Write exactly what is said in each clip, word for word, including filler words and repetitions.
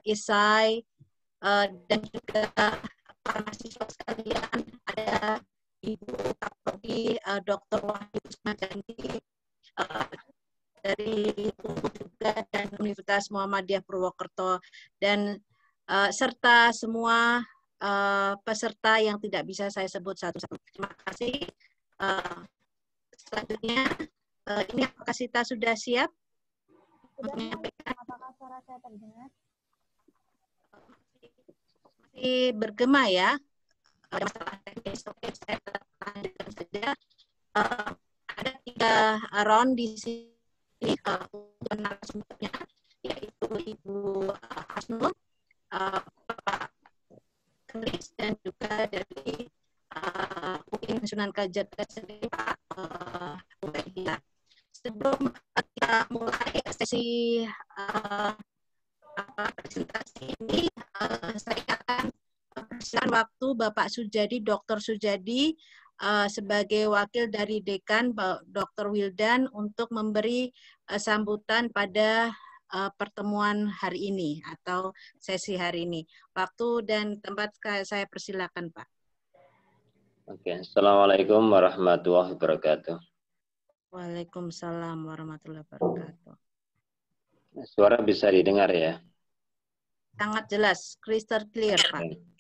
Isai, uh, dan juga para mahasiswa sekalian, ada Ibu Kapolri, uh, Doktor Wahyu Usmajandi, uh, dari U U juga dan Universitas Muhammadiyah Purwokerto, dan uh, serta semua uh, peserta yang tidak bisa saya sebut satu-satu. Terima kasih. Uh, selanjutnya, uh, ini apakah Sita sudah siap? Menyampaikan? Apakah suara saya terdengar? Masih bergema ya? Ada masalah teknis. Oke, saya lanjutkan saja. Uh, ada tiga round di sini uh, untuk narasumbernya, yaitu Ibu uh, Asnul, uh, Bapak Kelis, dan juga dari uh, U I N Sunan Kalijaga sendiri Pak uh, Ubaidillah. Sebelum kita mulai sesi uh, apa, presentasi ini, uh, saya akan persilakan waktu Bapak Sujadi, Doktor Sujadi, uh, sebagai wakil dari Dekan, Doktor Wildan, untuk memberi uh, sambutan pada uh, pertemuan hari ini atau sesi hari ini. Waktu dan tempat saya persilakan, Pak. Oke, Assalamualaikum warahmatullahi wabarakatuh. Waalaikumsalam warahmatullahi wabarakatuh. Suara bisa didengar ya? Sangat jelas, crystal clear, Pak.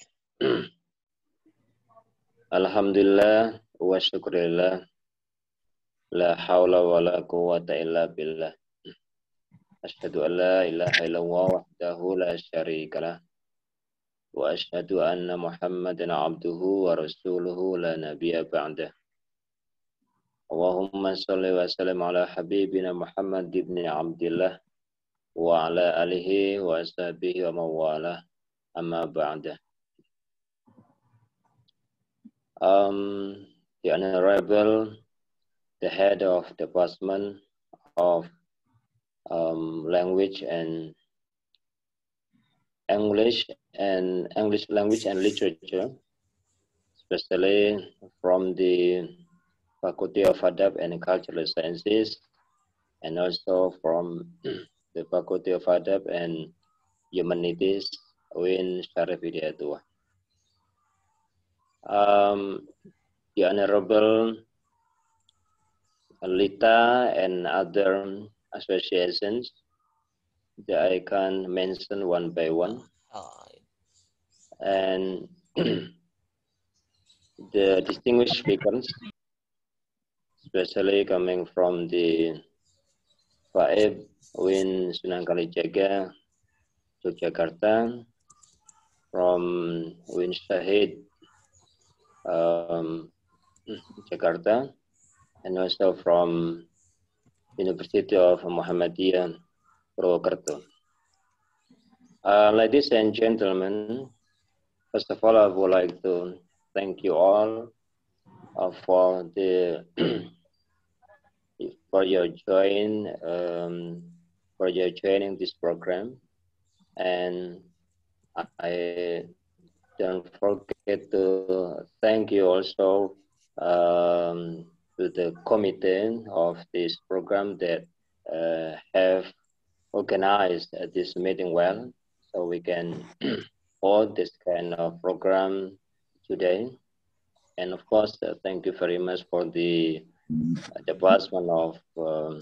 Alhamdulillah wa syukurillah, la hawla wa la quwwata illa billah. Asyhadu an la ilaha illallah wahdahu la syarikalah, wa asyhadu anna Muhammadan abduhu wa rasuluhu la nabiyya ba'dah. Allahumma sholli wa sallim ala habibina Muhammad ibn Abdillah wa ala alihi wa ashabihi wa mawalah, amma ba'dah. Um, the Honorable, the head of Department of um, Language and English and English Language and Literature, especially from the Faculty of Adab and Cultural Sciences, and also from the Faculty of Adab and Humanities U I N Syarif Hidayatullah. Um, the Honorable Lita and other associations that I can mention one by one, and the distinguished speakers, especially coming from the Faib U I N Sunan Kalijaga, Yogyakarta, from U I N Syahid um, Jakarta, and also from University of Muhammadiyah Purwokerto. Uh, ladies and gentlemen, first of all, I would like to thank you all uh, for the for your join um, for your joining this program, and I don't forget to thank you also um, to the committee of this program that uh, have organized this meeting well, so we can hold this kind of program today. And of course, uh, thank you very much for the uh, Department of um,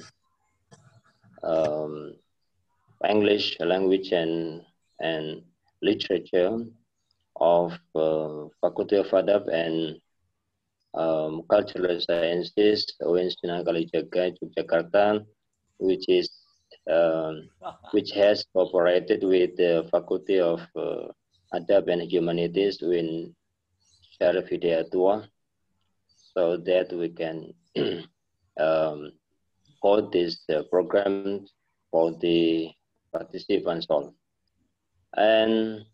um, English language and and literature of uh, Faculty of Adab and um, Cultural Sciences U I N Sunan Kalijaga Yogyakarta, which is um, which has cooperated with the Faculty of uh, Adab and Humanities U I N Syarif Hidayatullah, so that we can um, hold this uh, program for the participants all. And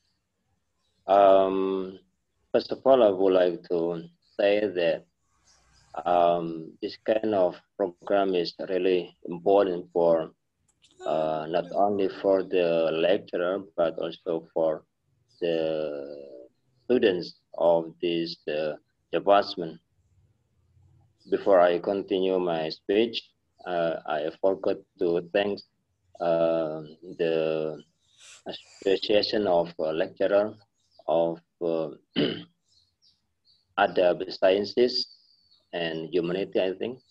um, first of all, I would like to say that um, this kind of program is really important for uh, not only for the lecturer, but also for the students of this uh, department. Before I continue my speech, uh, I forgot to thank uh, the association of uh, lecturer of uh, other sciences and humanity, I think.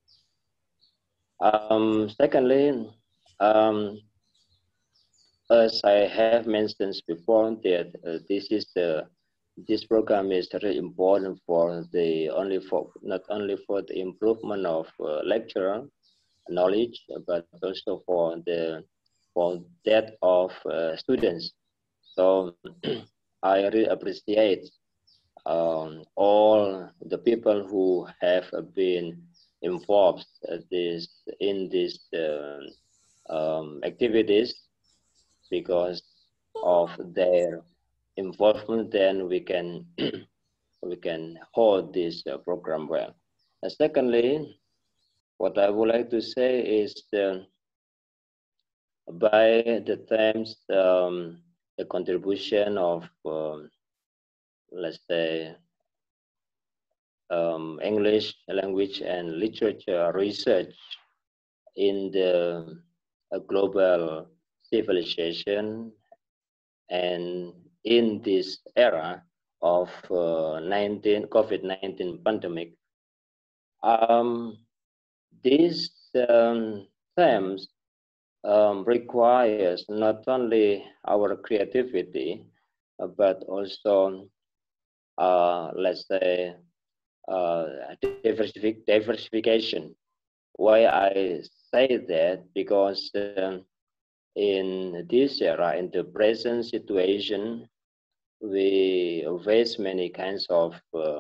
Um, secondly, um, as I have mentioned before, that uh, this is the this program is very important for the only for not only for the improvement of uh, lecturer knowledge, but also for the for that of uh, students. So I really appreciate um, all the people who have been involved uh, this in these uh, um, activities, because of their involvement, then we can we can hold this uh, program well. And secondly, what I would like to say is the, by the times um, the contribution of um, let's say um, English language and literature research in the uh, global civilization, and in this era of uh, nineteen COVID nineteen pandemic, um, these um, themes um, requires not only our creativity, uh, but also, uh, let's say, uh, diversific diversification. Why I say that? Because um, in this era, in the present situation, we face many kinds of uh,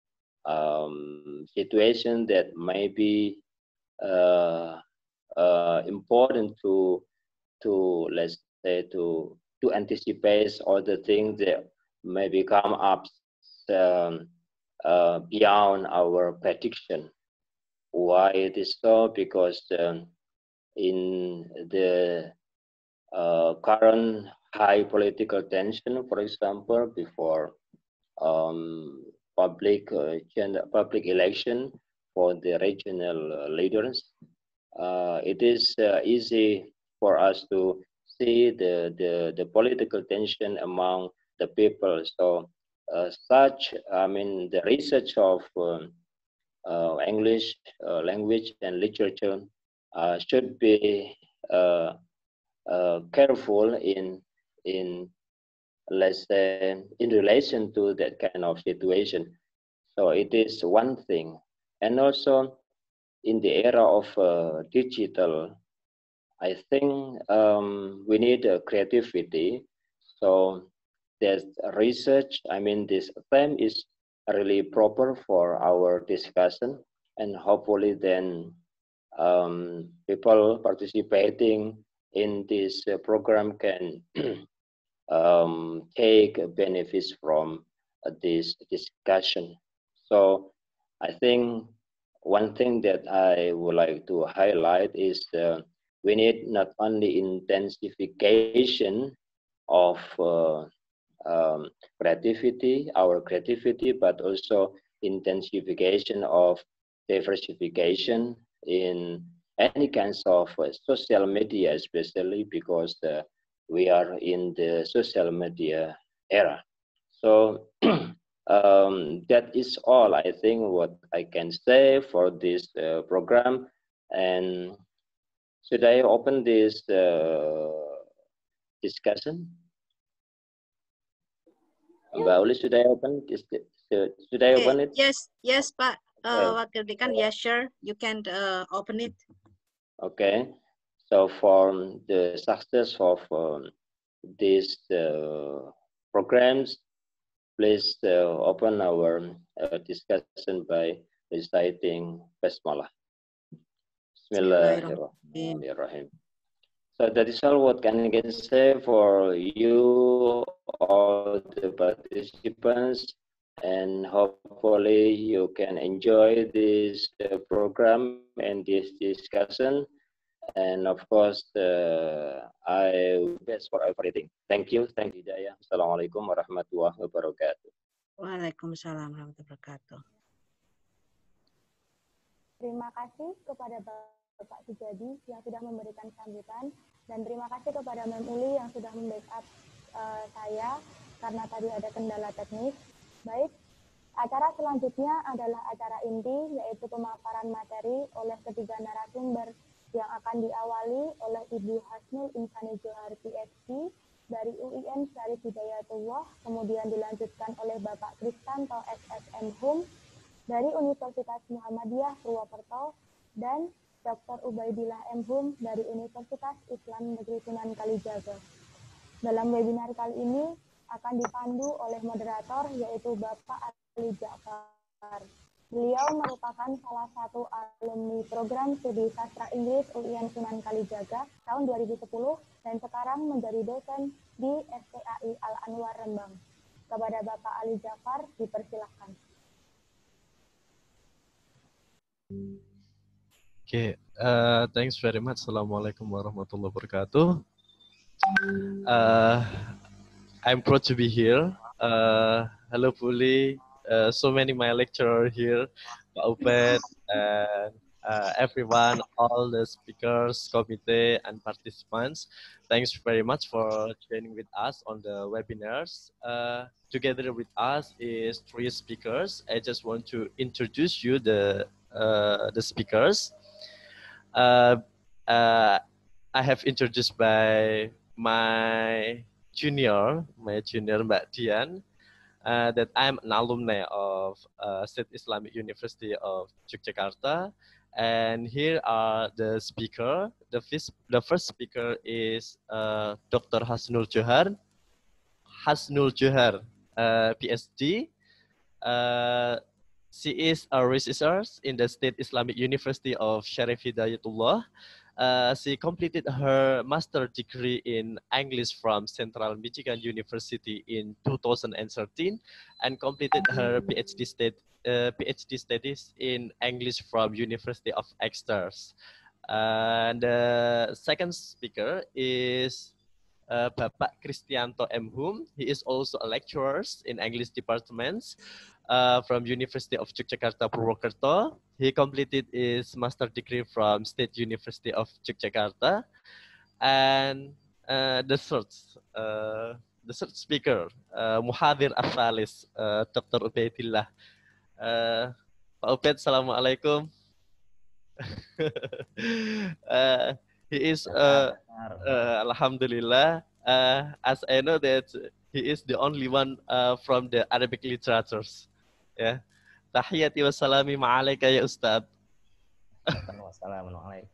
um, situations that may be uh, uh, important to to let's say to to anticipate all the things that may become up um, uh, beyond our prediction. Why it is so? Because um, in the uh, current high political tension, for example, before um, public uh, public election for the regional uh, leaders, uh, it is uh, easy for us to see the, the, the political tension among the people. So uh, such, I mean, the research of um, uh, English uh, language and literature uh, should be uh, uh, careful in in let's say in relation to that kind of situation. So it is one thing, and also in the era of uh, digital, I think um, we need uh, creativity. So there's research. I mean, this theme is really proper for our discussion, and hopefully then um, people participating in this uh, program can um, take benefits from uh, this discussion. So I think one thing that I would like to highlight is uh, we need not only intensification of uh, um, creativity, our creativity, but also intensification of diversification in any kinds of uh, social media, especially because uh, we are in the social media era. So um, that is all, I think, what I can say for this uh, program. And should I open this uh, discussion? Mbak Uli, should I open it? Should I open it? Yes, yes, Pak. Uh, Okay. Wakil Dekan, yeah, sure. You can uh, open it. Okay. So for the success of um, these uh, programs, please uh, open our uh, discussion by reciting Basmalah. Bismillahirrahmanirrahim. So that is all what can I can say for you, all the participants, and hopefully you can enjoy this uh, program and this discussion. And of course, uh, I best for everything. Thank you. Thank you, Hidayah. Assalamualaikum warahmatullahi wabarakatuh. Waalaikumsalam warahmatullahi wabarakatuh. Terima kasih kepada Bapak Sujadi yang sudah memberikan sambutan. Dan terima kasih kepada Mem Uli yang sudah membackup uh, saya karena tadi ada kendala teknis. Baik, acara selanjutnya adalah acara inti, yaitu pemaparan materi oleh ketiga narasumber yang akan diawali oleh Ibu Hasnul Insani Johar P H D dari U I N Syarif Hidayatullah, kemudian dilanjutkan oleh Bapak Kristanto S S M Hum dari Universitas Muhammadiyah Purwokerto, dan Doktor Ubaidillah M Hum dari Universitas Islam Negeri Sunan Kalijaga. Dalam webinar kali ini akan dipandu oleh moderator, yaitu Bapak Ali Ja'far. Beliau merupakan salah satu alumni program studi sastra Inggris U I N Sunan Kalijaga tahun dua ribu sepuluh dan sekarang menjadi dosen di S T A I Al-Anwar Rembang. Kepada Bapak Ali Ja'far dipersilahkan. Okay, uh, thanks very much. Assalamualaikum warahmatullahi wabarakatuh. Uh, I'm proud to be here. Uh, hello, Puli. Uh, so many my lecturer here, Pak Upet, and uh, everyone, all the speakers, committee, and participants. Thanks very much for joining with us on the webinars. Uh, together with us is three speakers. I just want to introduce you the uh, the speakers. Uh, uh, I have introduced by my junior, my junior Mbak Dian, uh, that I'm an alumni of uh, State Islamic University of Yogyakarta. And here are the speaker. The first, the first speaker is uh, Doctor Hasnul Johar. Hasnul Johar, uh, P H D. Uh, she is a researcher in the State Islamic University of Syarif Hidayatullah. Uh, she completed her master degree in English from Central Michigan University in two thousand thirteen and completed her PhD, state, uh, PhD studies in English from University of Exeter. Uh, the second speaker is uh, Bapak Kristianto M. Hum. He is also a lecturer in English departments uh, from University of Yogyakarta Purwokerto. He completed his master degree from State University of Yogyakarta. And uh, the third, uh, the third speaker, uh, Muhadir Afalis, uh, Doctor Ubaidillah. Uh, Pak Ubaid, Assalamualaikum. uh, he is, uh, uh, Alhamdulillah, uh, as I know that he is the only one uh, from the Arabic literatures. Yeah. Tahiyati wa salami ma'alaika ya Ustaz. Wassalamualaikum.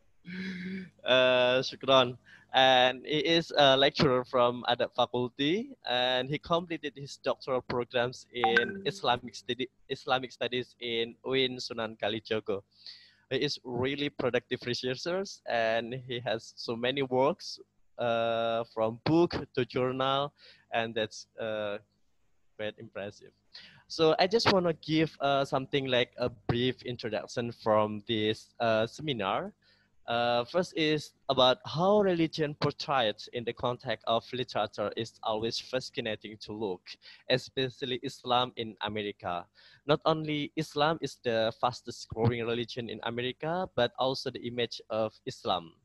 Uh, Shukran. And he is a lecturer from Adab Faculty, and he completed his doctoral programs in Islamic study, Islamic studies in U I N Sunan Kalijaga. He is really productive researcher, and he has so many works uh, from book to journal, and that's uh, quite impressive. So I just want to give uh, something like a brief introduction from this uh, seminar. Uh, first is about how religion portrayed in the context of literature is always fascinating to look, especially Islam in America. Not only Islam is the fastest growing religion in America, but also the image of Islam.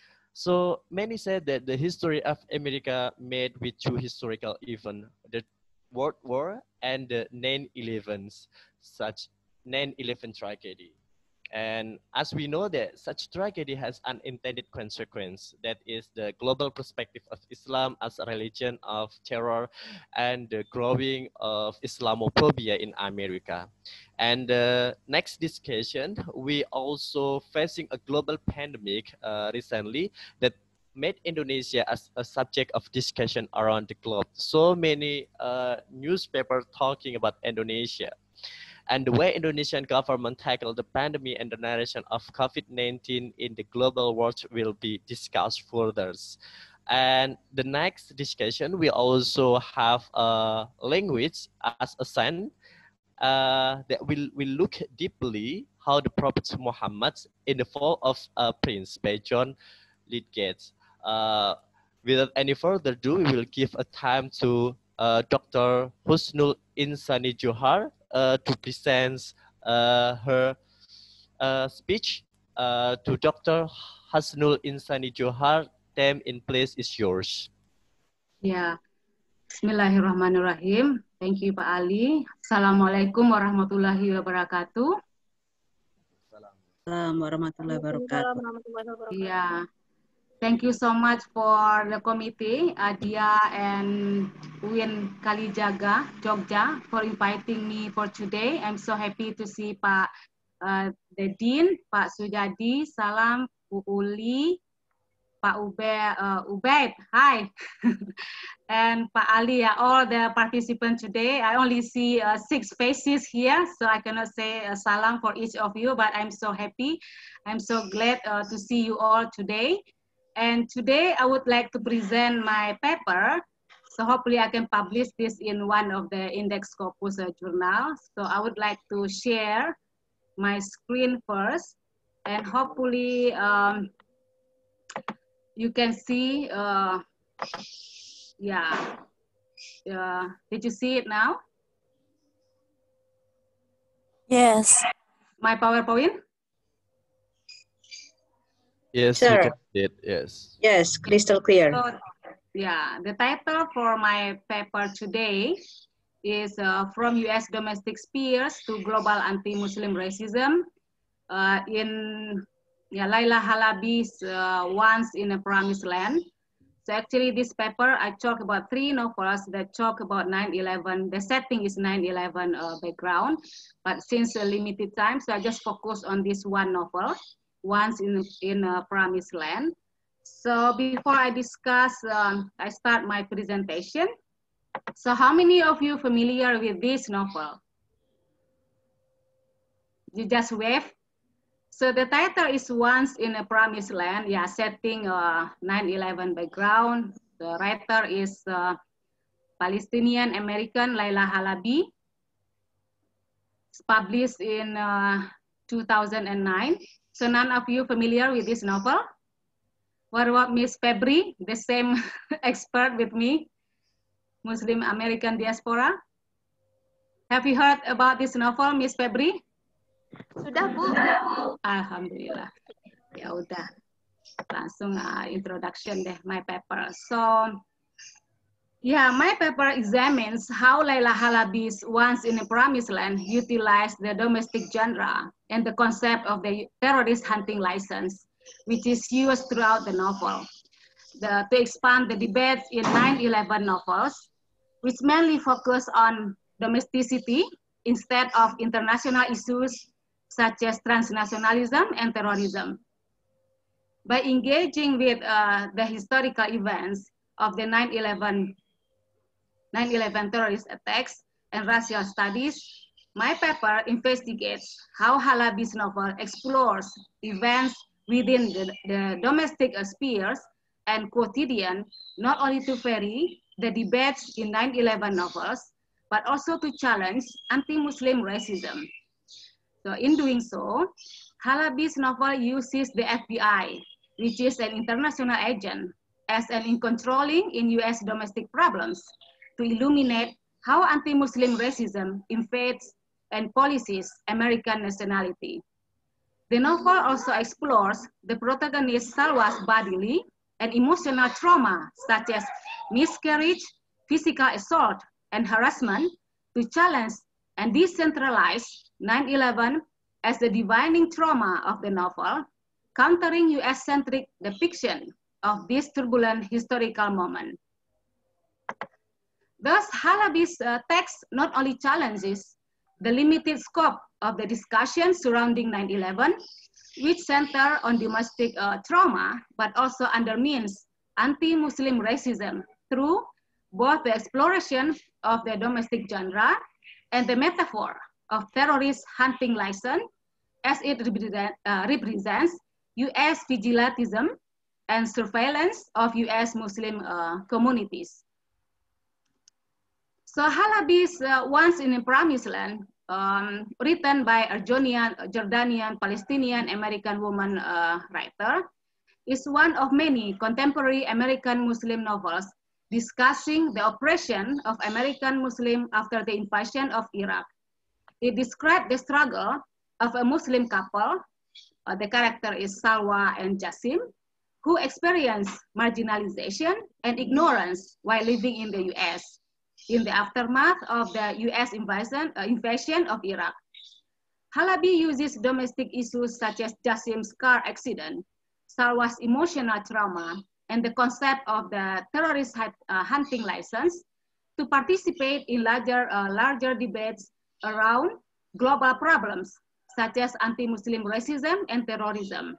So many said that the history of America made with two historical events, the World War and the nine elevens, such nine eleven tragedy. And as we know that such tragedy has unintended consequence, that is the global perspective of Islam as a religion of terror and the growing of Islamophobia in America. And the uh, next discussion, we also facing a global pandemic uh, recently that made Indonesia as a subject of discussion around the globe. So many uh, newspapers talking about Indonesia. And the way Indonesian government tackled the pandemic and the narration of COVID nineteen in the global world will be discussed further. And the next discussion, we also have a language as a sign uh, that will, will look deeply how the Prophet Muhammad in the Fall of a Prince by John Lydgate. Uh, without any further ado, we will give a time to uh, Doctor Husnul Insani Johar uh, to present uh, her uh, speech uh, to Doctor Hasnul Insani Johar. them in place is yours. Ya, Bismillahirrahmanirrahim. Thank you, Pak Ali. Assalamualaikum warahmatullahi wabarakatuh. Assalamualaikum warahmatullahi wabarakatuh. Yeah, thank you so much for the committee, Adia and Win Kalijaga, Jogja, for inviting me for today. I'm so happy to see Pak uh, the Dean, Pak Sujadi, Salam, Bu Uli, Pak Ube, uh, Ubaid, hi, and Pak Ali, uh, all the participants today. I only see uh, six faces here, so I cannot say uh, salam for each of you, but I'm so happy. I'm so glad uh, to see you all today. And today I would like to present my paper. So hopefully I can publish this in one of the Index Scopus uh, journal. So I would like to share my screen first, and hopefully um, you can see, uh, yeah, uh, did you see it now? Yes. My PowerPoint? Yes, Sure. you can see it, yes. Yes, crystal clear. So, yeah, the title for my paper today is uh, From U S Domestic Spears to Global Anti-Muslim Racism uh, in yeah, Laila Halabi's uh, Once in a Promised Land. So actually this paper, I talk about three novels that talk about nine eleven. The setting is nine eleven uh, background, but since a limited time, so I just focus on this one novel, Once in, in a Promised Land. So before I discuss, um, I start my presentation. So how many of you familiar with this novel? You just wave. So the title is Once in a Promised Land, yeah, setting uh, nine eleven background. The writer is uh, Palestinian American Laila Halabi. It's published in uh, two thousand nine. So none of you familiar with this novel? What about Miss Febri, the same expert with me, Muslim American Diaspora? Have you heard about this novel, Miss Febri? Sudah, Bu. Alhamdulillah. Ya udah, langsung uh, introduction deh my paper. So, yeah, my paper examines how Laila Halabi's Once in a Promised Land utilized the domestic genre and the concept of the terrorist hunting license, which is used throughout the novel, the, to expand the debates in nine eleven novels, which mainly focus on domesticity instead of international issues such as transnationalism and terrorism. By engaging with uh, the historical events of the nine eleven terrorist attacks and racial studies, my paper investigates how Halabi's novel explores events within the, the domestic spheres and quotidian, not only to vary the debates in nine eleven novels, but also to challenge anti-Muslim racism. So in doing so, Halabi's novel uses the F B I, which is an international agent, as an in controlling in U S domestic problems, to illuminate how anti-Muslim racism invades and policies American nationality. The novel also explores the protagonist Salwa's bodily and emotional trauma, such as miscarriage, physical assault, and harassment, to challenge and decentralize nine eleven as the defining trauma of the novel, countering U S-centric depiction of this turbulent historical moment. Thus, Halabi's uh, text not only challenges the limited scope of the discussion surrounding nine eleven, which center on domestic uh, trauma, but also undermines anti-Muslim racism through both the exploration of the domestic genre and the metaphor of terrorist hunting license, as it represent, uh, represents U S vigilantism and surveillance of U S Muslim uh, communities. So Halabi's uh, Once in a Promised Land, um, written by a Jordanian, Jordanian Palestinian American woman uh, writer, is one of many contemporary American Muslim novels discussing the oppression of American Muslim after the invasion of Iraq. It described the struggle of a Muslim couple, uh, the character is Salwa and Jassim, who experienced marginalization and ignorance while living in the U S in the aftermath of the U S invasion, uh, invasion of Iraq. Halaby uses domestic issues such as Jassim's car accident, Salwa's emotional trauma, and the concept of the terrorist uh, hunting license to participate in larger, uh, larger debates around global problems such as anti-Muslim racism and terrorism.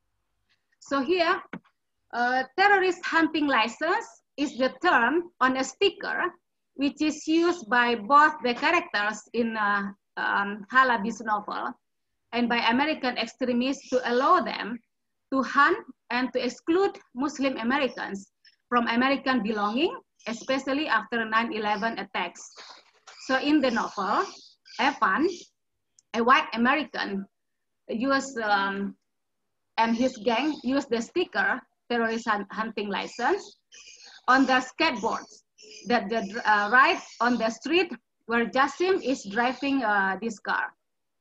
So here, uh, terrorist hunting license is the term on a sticker which is used by both the characters in uh, um, Halaby's novel and by American extremists to allow them to hunt and to exclude Muslim Americans from American belonging, especially after nine eleven attacks. So in the novel, Evan, a white American, used um, and his gang used the sticker terrorist hunting license on their skateboards that the uh, ride on the street where Jassim is driving uh, this car.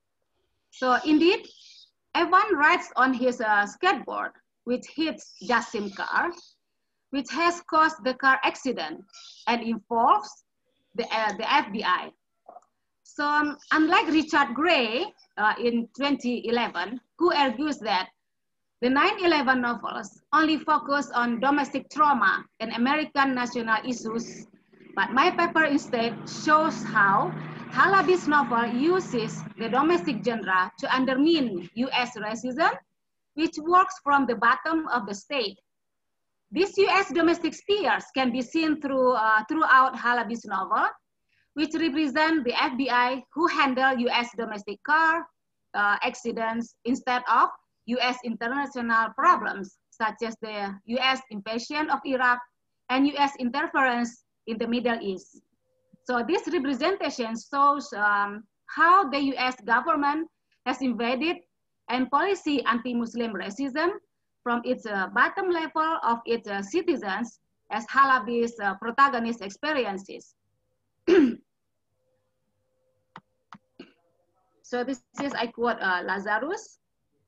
So indeed, Evan rides on his uh, skateboard, which hits Jassim's car, which has caused the car accident and involves the, uh, the F B I. So um, unlike Richard Gray uh, in twenty eleven, who argues that the nine eleven novels only focus on domestic trauma and American national issues, but my paper instead shows how Halaby's novel uses the domestic genre to undermine U S racism, which works from the bottom of the state. These U S domestic spheres can be seen through, uh, throughout Halaby's novel, which represent the F B I who handle U S domestic car uh, accidents instead of U S international problems, such as the U S invasion of Iraq and U S interference in the Middle East. So this representation shows um, how the U S government has invaded and policy anti-Muslim racism from its uh, bottom level of its uh, citizens, as Halaby's uh, protagonist experiences. So this is, I quote uh, Lazarus.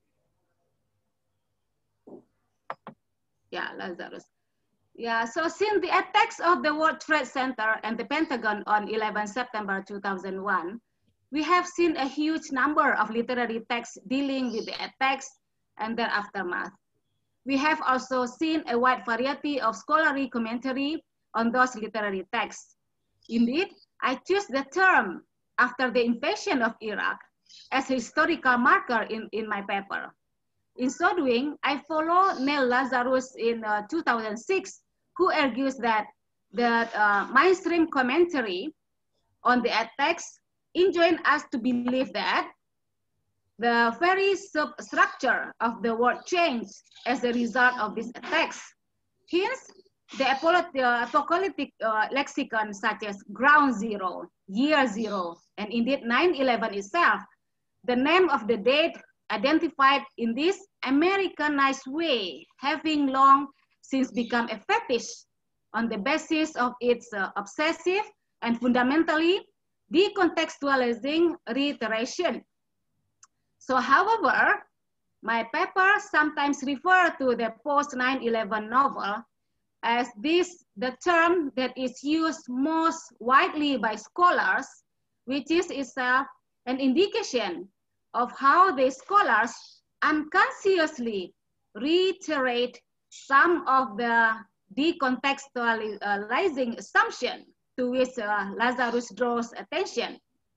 Yeah, Lazarus. Yeah, so since the attacks of the World Trade Center and the Pentagon on eleventh September two thousand one, we have seen a huge number of literary texts dealing with the attacks and their aftermath. We have also seen a wide variety of scholarly commentary on those literary texts. Indeed, I choose the term after the invasion of Iraq as a historical marker in, in my paper. In so doing, I follow Neil Lazarus in uh, two thousand six, who argues that the uh, mainstream commentary on the attacks enjoined us to believe that the very substructure of the world changed as a result of these attacks. Hence, the apocalyptic uh, lexicon such as ground zero, year zero, and indeed nine eleven itself, the name of the date identified in this Americanized way, having long since become a fetish on the basis of its uh, obsessive and fundamentally decontextualizing reiteration. So however, my paper sometimes refer to the post nine eleven novel as this, the term that is used most widely by scholars, which is itself an indication of how the scholars unconsciously reiterate some of the decontextualizing assumption to which uh, Lazarus draws attention.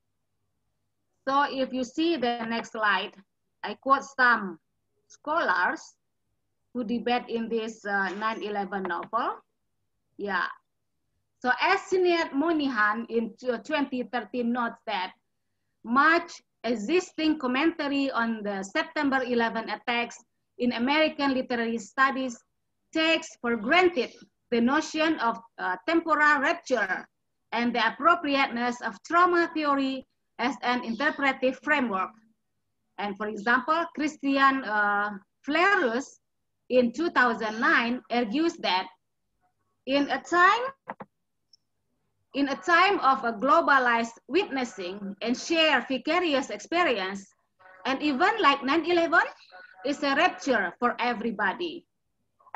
So if you see the next slide, I quote some scholars who debate in this uh, nine eleven novel. Yeah. So as Sinead Moynihan in twenty thirteen notes that much existing commentary on the September eleven attacks in American literary studies takes for granted the notion of uh, temporal rapture and the appropriateness of trauma theory as an interpretive framework. And for example, Christian uh, Flerus in two thousand nine argues that in a time in a time of a globalized witnessing and shared vicarious experience, an event like nine eleven is a rapture for everybody.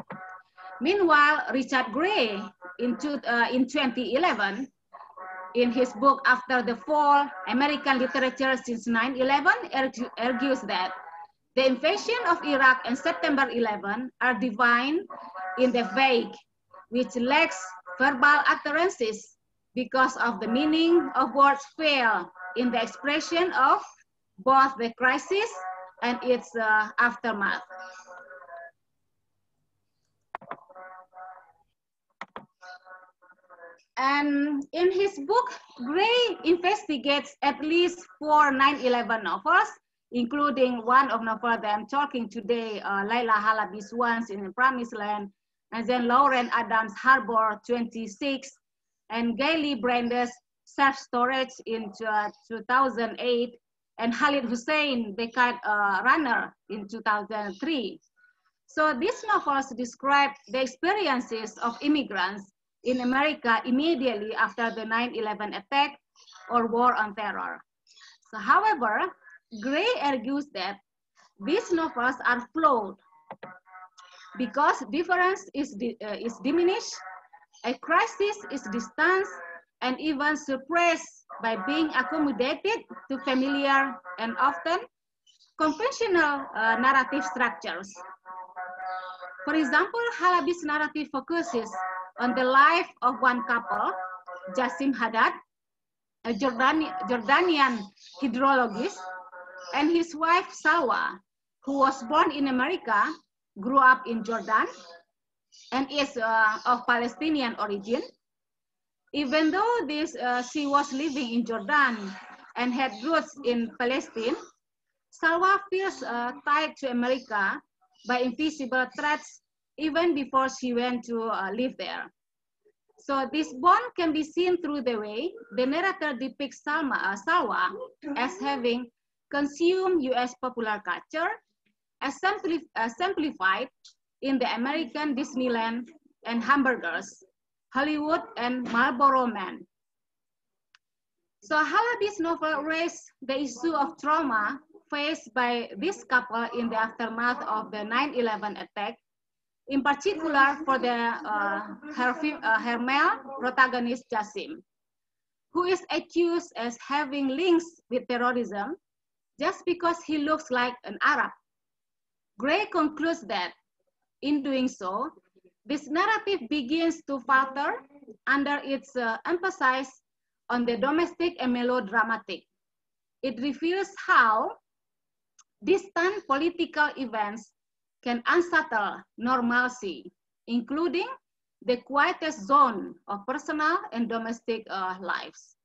Meanwhile, Richard Gray in, two, uh, in twenty eleven, in his book After the Fall, American Literature Since nine eleven, argues that the invasion of Iraq and September eleventh are defined in the vague, which lacks verbal utterances because of the meaning of words fail in the expression of both the crisis and its uh, aftermath. And in his book, Gray investigates at least four nine eleven novels, including one of novels that I'm talking today, uh, Laila Halabi's Once in the Promised Land, and then Lauren Adams' Harbor twenty-six, and Gayle Brandes' Self-Storage in uh, two thousand eight, and Khalid Hussein, The Kite uh, Runner in two thousand three. So these novels describe the experiences of immigrants in America immediately after the nine eleven attack or war on terror. So however, Gray argues that these novels are flawed because difference is, di uh, is diminished, a crisis is distanced, and even suppressed by being accommodated to familiar and often conventional uh, narrative structures. For example, Halabi's narrative focuses on the life of one couple, Jassim Haddad, a Jordani Jordanian hydrologist, and his wife Salwa, who was born in America, grew up in Jordan, and is uh, of Palestinian origin. Even though this, uh, she was living in Jordan and had roots in Palestine, Salwa feels uh, tied to America by invisible threats even before she went to uh, live there. So this bond can be seen through the way the narrator depicts Salma, uh, Salwa as having consumed U S popular culture, as exemplified in the American Disneyland and hamburgers, Hollywood and Marlboro Man. So Halabi's novel raised the issue of trauma faced by this couple in the aftermath of the nine eleven attack, in particular for the, uh, her, uh, her male protagonist Jassim, who is accused as having links with terrorism just because he looks like an Arab. Gray concludes that in doing so, this narrative begins to falter under its uh, emphasis on the domestic and melodramatic. It reveals how distant political events can unsettle normalcy, including the quietest zone of personal and domestic uh, lives.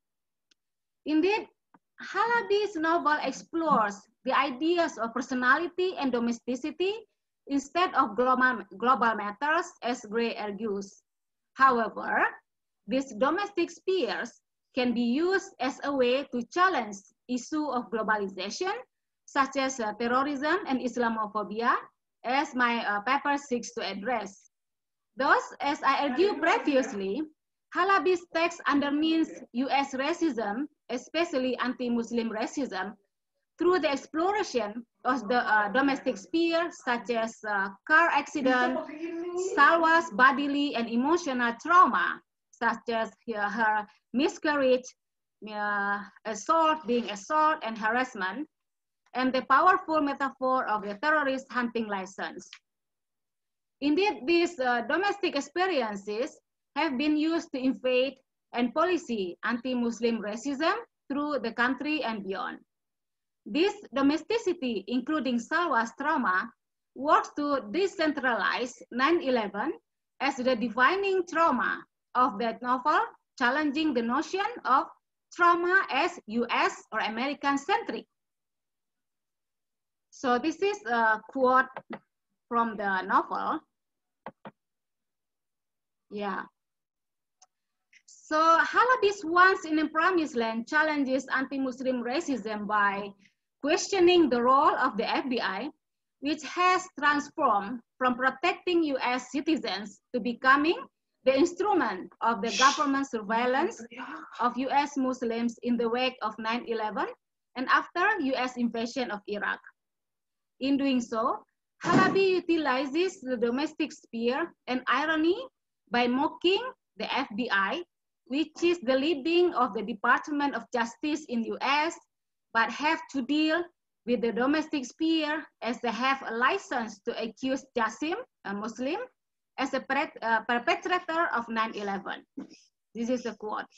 Indeed, Halabi's novel explores the ideas of personality and domesticity instead of global, global matters, as Gray argues. However, these domestic spheres can be used as a way to challenge issue of globalization, such as uh, terrorism and Islamophobia, as my uh, paper seeks to address. Thus, as I argued previously, Halabi's text undermines U S racism, especially anti-Muslim racism, through the exploration of the uh, domestic sphere, such as uh, car accident, Salwa's bodily and emotional trauma, such as uh, her miscarriage, uh, assault, being assault, and harassment, and the powerful metaphor of the terrorist hunting license. Indeed, these uh, domestic experiences have been used to invade and policy anti-Muslim racism through the country and beyond. This domesticity, including Salwa's trauma, works to decentralize nine eleven as the defining trauma of that novel, challenging the notion of trauma as U S or American-centric. So this is a quote from the novel. Yeah. So Halabi's Once in a Promised Land challenges anti-Muslim racism by questioning the role of the F B I, which has transformed from protecting U S citizens to becoming the instrument of the government surveillance of U S Muslims in the wake of nine eleven and after U S invasion of Iraq. In doing so, Halaby utilizes the domestic sphere and irony by mocking the F B I, which is the leading of the Department of Justice in U S, but have to deal with the domestic sphere as they have a license to accuse Jassim, a Muslim, as a perpetrator of nine eleven. This is a quote.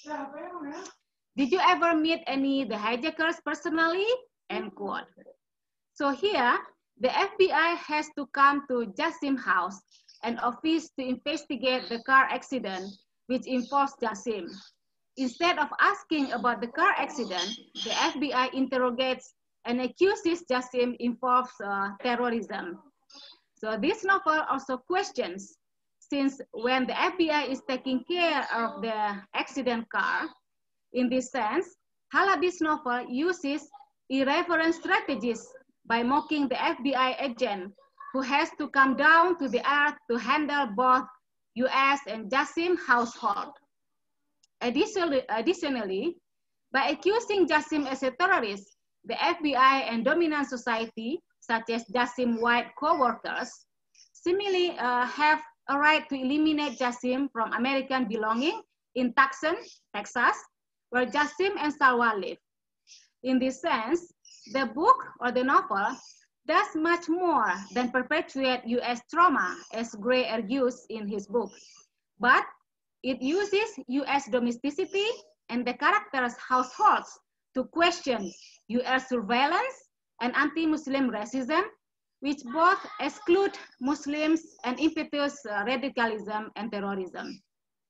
Did you ever meet any of the hijackers personally? End quote. So here, the F B I has to come to Jassim's house and office to investigate the car accident which involves Jassim. Instead of asking about the car accident, the F B I interrogates and accuses Jassim involves uh, terrorism. So this novel also questions, since when the F B I is taking care of the accident car, in this sense, Halaby's novel uses irreverent strategies by mocking the F B I agent who has to come down to the earth to handle both U S and Jassim household. Additionally, additionally, by accusing Jassim as a terrorist, the F B I and dominant society, such as Jassim white co-workers, seemingly uh, have a right to eliminate Jassim from American belonging in Tucson, Texas, where Jassim and Salwa live. In this sense, the book or the novel does much more than perpetuate U S trauma, as Gray argues in his book, but it uses U S domesticity and the characters' households to question U S surveillance and anti-Muslim racism, which both exclude Muslims and impetus uh, radicalism and terrorism.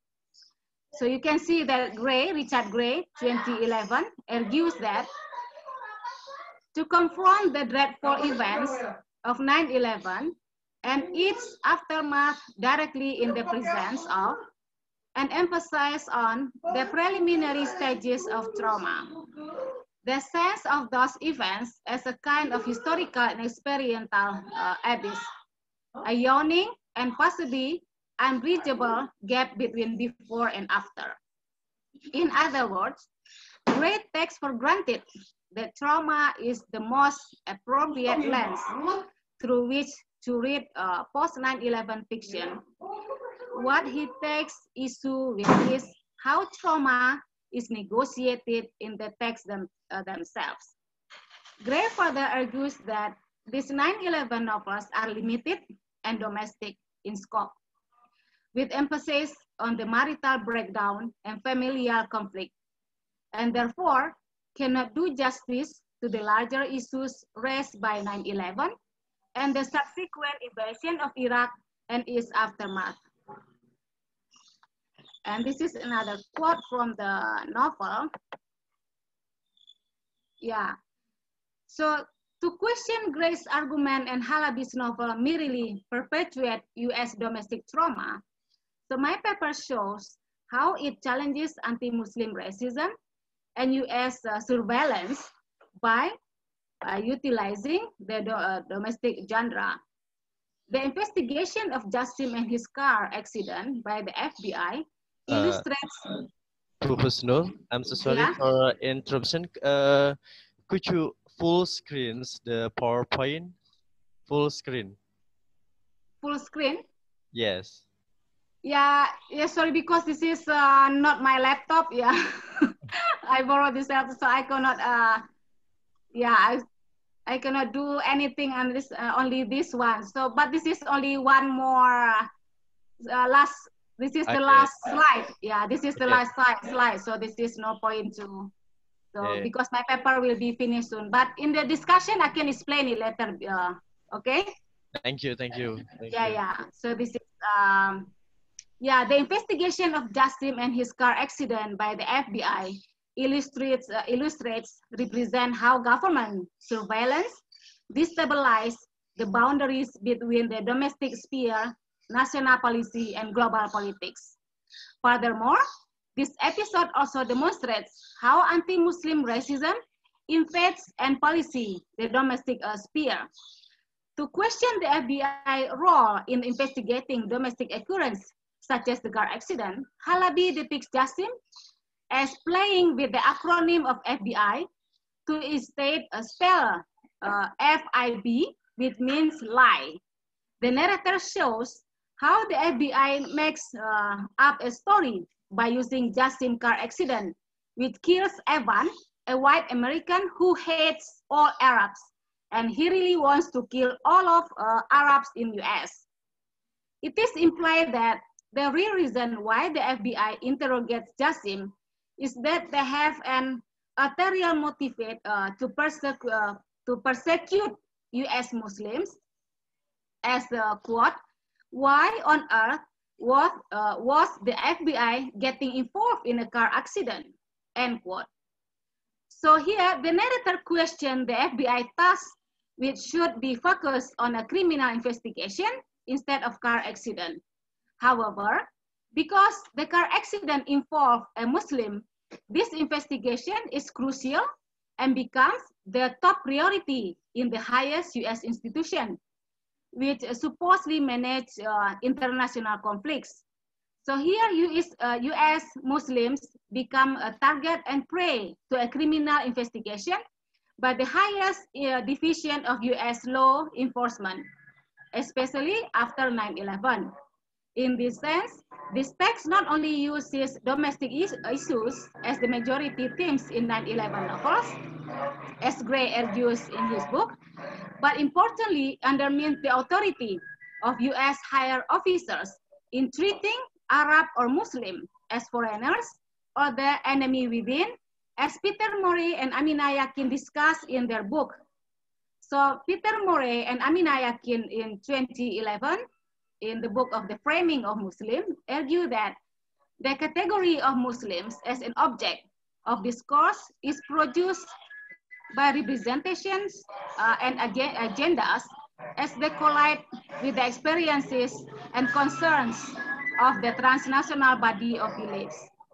So you can see that Gray, Richard Gray, twenty eleven, argues that to confront the dreadful events of nine eleven and its aftermath directly in the presence of, and emphasize on the preliminary stages of trauma. The sense of those events as a kind of historical and experiential uh, abyss, a yawning and possibly unbridgeable gap between before and after. In other words, Gray takes for granted that trauma is the most appropriate lens through which to read uh, post nine eleven fiction. What he takes issue with is how trauma is negotiated in the text them, uh, themselves. Gray further argues that these nine eleven novels are limited and domestic in scope, with emphasis on the marital breakdown and familial conflict, and therefore cannot do justice to the larger issues raised by nine eleven and the subsequent invasion of Iraq and its aftermath. And this is another quote from the novel. Yeah. So to question Gray's argument and Halaby's novel merely perpetuate U S domestic trauma, so my paper shows how it challenges anti-Muslim racism and U S uh, surveillance by uh, utilizing the do, uh, domestic genre. The investigation of Jassim and his car accident by the F B I illustrates... Uh, Professor, I'm so sorry yeah? for interruption. Uh, could you full screens the PowerPoint? Full screen. Full screen? Yes. Yeah, yeah, sorry, because this is uh, not my laptop. Yeah, I borrowed this laptop, so I cannot. Uh, yeah, I, I cannot do anything on this. Uh, only this one. So, but this is only one more. Uh, last. This is the Okay. last slide. Yeah, this is the Okay. last slide. Slide. So this is no point to. So Okay. because my paper will be finished soon, but in the discussion I can explain it later. Uh, okay. Thank you. Thank you. Thank yeah, you. yeah. So this is. Um, Yeah, the investigation of Jassim and his car accident by the F B I illustrates, uh, illustrates, represent how government surveillance destabilize the boundaries between the domestic sphere, national policy, and global politics. Furthermore, this episode also demonstrates how anti-Muslim racism invades and policy the domestic uh, sphere. To question the F B I role in investigating domestic occurrence, such as the car accident, Halaby depicts Jassim as playing with the acronym of F B I to state a spell uh, F I B, which means lie. The narrator shows how the F B I makes uh, up a story by using Jassim car accident, which kills Evan, a white American who hates all Arabs, and he really wants to kill all of uh, Arabs in U S. It is implied that the real reason why the F B I interrogates Jassim is that they have an ulterior motive uh, to, persecu uh, to persecute U S Muslims, as a quote, why on earth was, uh, was the F B I getting involved in a car accident, end quote. So here, the narrator questioned the F B I task, which should be focused on a criminal investigation instead of car accident. However, because the car accident involved a Muslim, this investigation is crucial and becomes the top priority in the highest U S institution, which supposedly manage uh, international conflicts. So here U S, uh, U S Muslims become a target and prey to a criminal investigation by the highest uh, division of U S law enforcement, especially after nine eleven. In this sense, this text not only uses domestic is issues as the majority themes in nine eleven novels, as Gray argues in his book, but importantly undermines the authority of U S higher officers in treating Arab or Muslim as foreigners or the enemy within, as Peter Morey and Aminah Yakin discuss in their book. So Peter Morey and Aminah Yakin in twenty eleven, in the book of The Framing of Muslim, argue that the category of Muslims as an object of discourse is produced by representations uh, and ag agendas as they collide with the experiences and concerns of the transnational body of beliefs.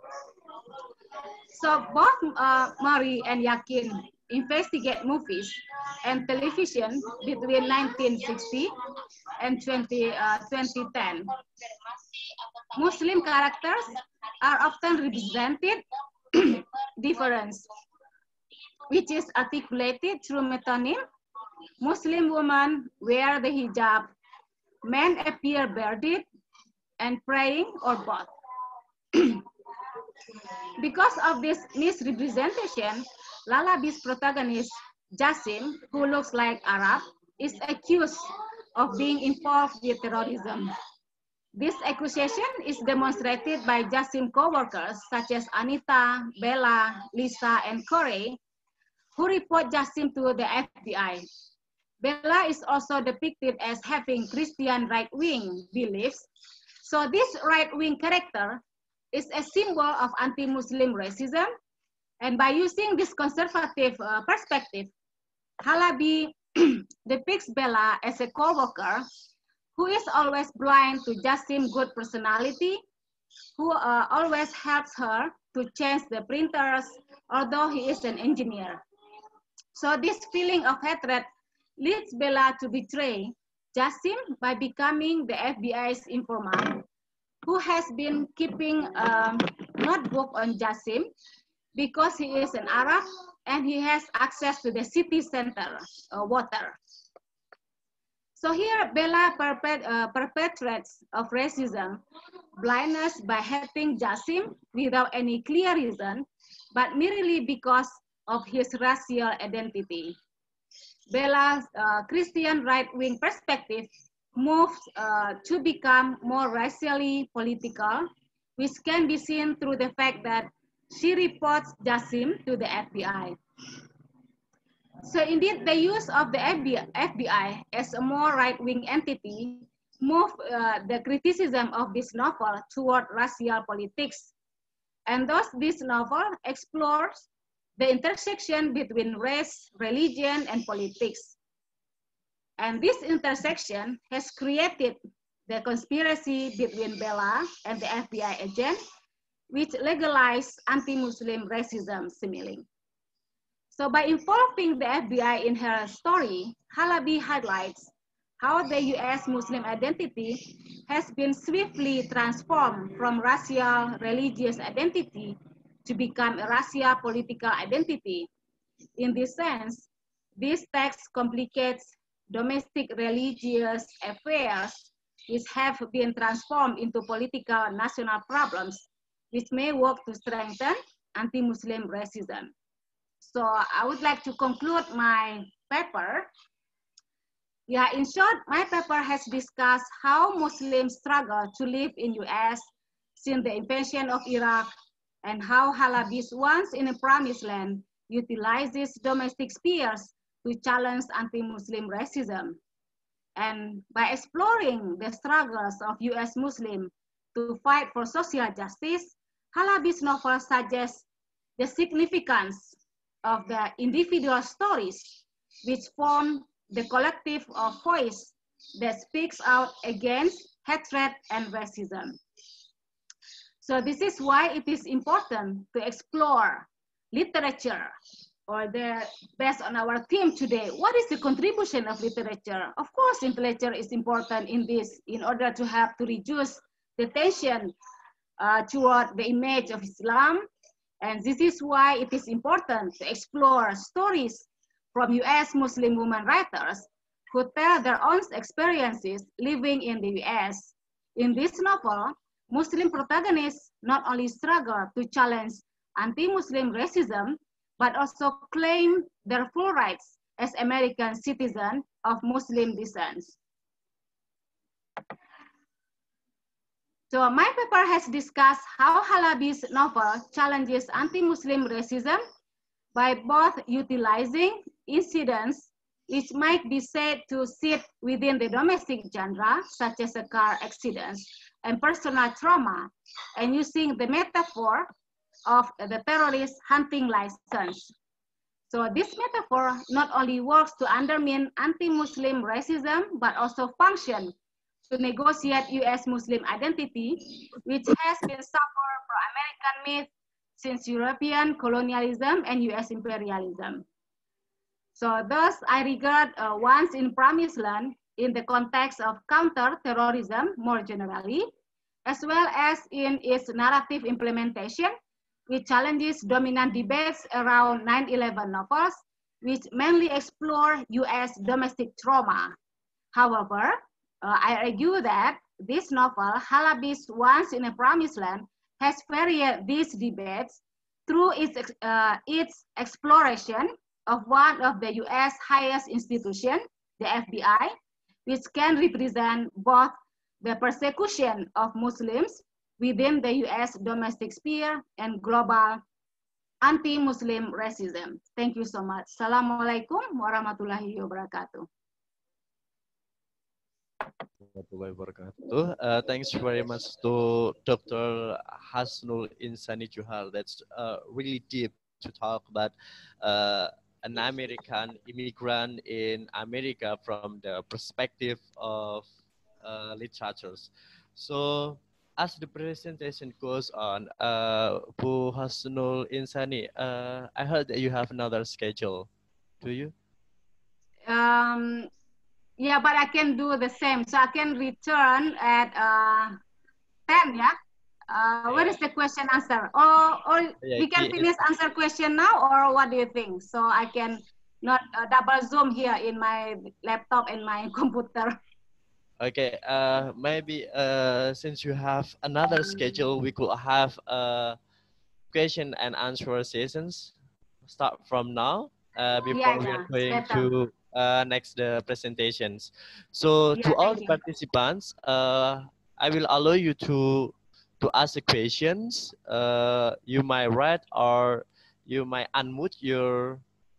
So both uh, Morey and Yakin investigate movies and television between nineteen sixty and twenty ten. Muslim characters are often represented difference, which is articulated through metonym. Muslim women wear the hijab, men appear bearded and praying, or both. Because of this misrepresentation, Lalabi's protagonist, Jassim, who looks like Arab, is accused of being involved with terrorism. This accusation is demonstrated by Jassim's co-workers such as Anita, Bella, Lisa, and Corey, who report Jassim to the F B I. Bella is also depicted as having Christian right-wing beliefs. So this right-wing character is a symbol of anti-Muslim racism. And by using this conservative uh, perspective, Halabi depicts Bella as a co-worker who is always blind to Jassim's good personality, who uh, always helps her to change the printers, although he is an engineer. So this feeling of hatred leads Bella to betray Jassim by becoming the F B I's informant, who has been keeping a notebook on Jassim because he is an Arab and he has access to the city center uh, water. So here, Bella perpet uh, perpetrates of racism, blindness by hating Jassim without any clear reason, but merely because of his racial identity. Bella's uh, Christian right-wing perspective moves uh, to become more racially political, which can be seen through the fact that she reports Jassim to the F B I. So indeed, the use of the F B I as a more right-wing entity moved uh, the criticism of this novel toward racial politics. And thus, this novel explores the intersection between race, religion, and politics. And this intersection has created the conspiracy between Bella and the F B I agent, which legalized anti-Muslim racism seemingly. So by involving the F B I in her story, Halabi highlights how the U S Muslim identity has been swiftly transformed from racial religious identity to become a racial political identity. In this sense, this text complicates domestic religious affairs which have been transformed into political national problems, which may work to strengthen anti-Muslim racism. So I would like to conclude my paper. Yeah, in short, my paper has discussed how Muslims struggle to live in U S since the invasion of Iraq, and how Halabis, once in a promised land, utilizes domestic spheres to challenge anti-Muslim racism. And by exploring the struggles of U S Muslims to fight for social justice, Halabis novel suggests the significance of the individual stories which form the collective of voice that speaks out against hatred and racism. So this is why it is important to explore literature, or the, based on our theme today, what is the contribution of literature? Of course, literature is important in this in order to have to reduce the tension uh, toward the image of Islam. And this is why it is important to explore stories from U S Muslim women writers who tell their own experiences living in the U S. In this novel, Muslim protagonists not only struggle to challenge anti-Muslim racism, but also claim their full rights as American citizens of Muslim descent. So my paper has discussed how Halabi's novel challenges anti-Muslim racism by both utilizing incidents which might be said to sit within the domestic genre, such as a car accident and personal trauma, and using the metaphor of the terrorist hunting license. So this metaphor not only works to undermine anti-Muslim racism, but also functions to negotiate U S Muslim identity, which has been suffered from American myth since European colonialism and U S imperialism. So thus, I regard uh, Once in Promised Land in the context of counter-terrorism more generally, as well as in its narrative implementation, which challenges dominant debates around nine eleven novels, which mainly explore U S domestic trauma. However, uh, I argue that this novel, Halabi's Once in a Promised Land, has varied these debates through its, uh, its exploration of one of the U S highest institution, the F B I, which can represent both the persecution of Muslims within the U S domestic sphere and global anti-Muslim racism. Thank you so much. Assalamualaikum warahmatullahi wabarakatuh. Uh, thanks very much to Doctor Hasnul Insani Johar. That's uh, really deep to talk about uh, an American immigrant in America from the perspective of uh, literatures. So as the presentation goes on, uh, Bu Hasnul Insani, uh, I heard that you have another schedule. Do you? Um, yeah, but I can do the same. So I can return at uh, ten, yeah? Uh, what is the question answer? Or, or Yeah, we can it- finish answer question now, or what do you think? So I can not uh, double zoom here in my laptop and my computer. Okay, uh, maybe uh, since you have another schedule, we could have uh, question and answer sessions start from now uh, before Yeah, we yeah, are going better. to uh, next the presentations. So to Yeah, all thank the you. participants, uh, I will allow you to to ask the questions. Uh, you might write or you might unmute your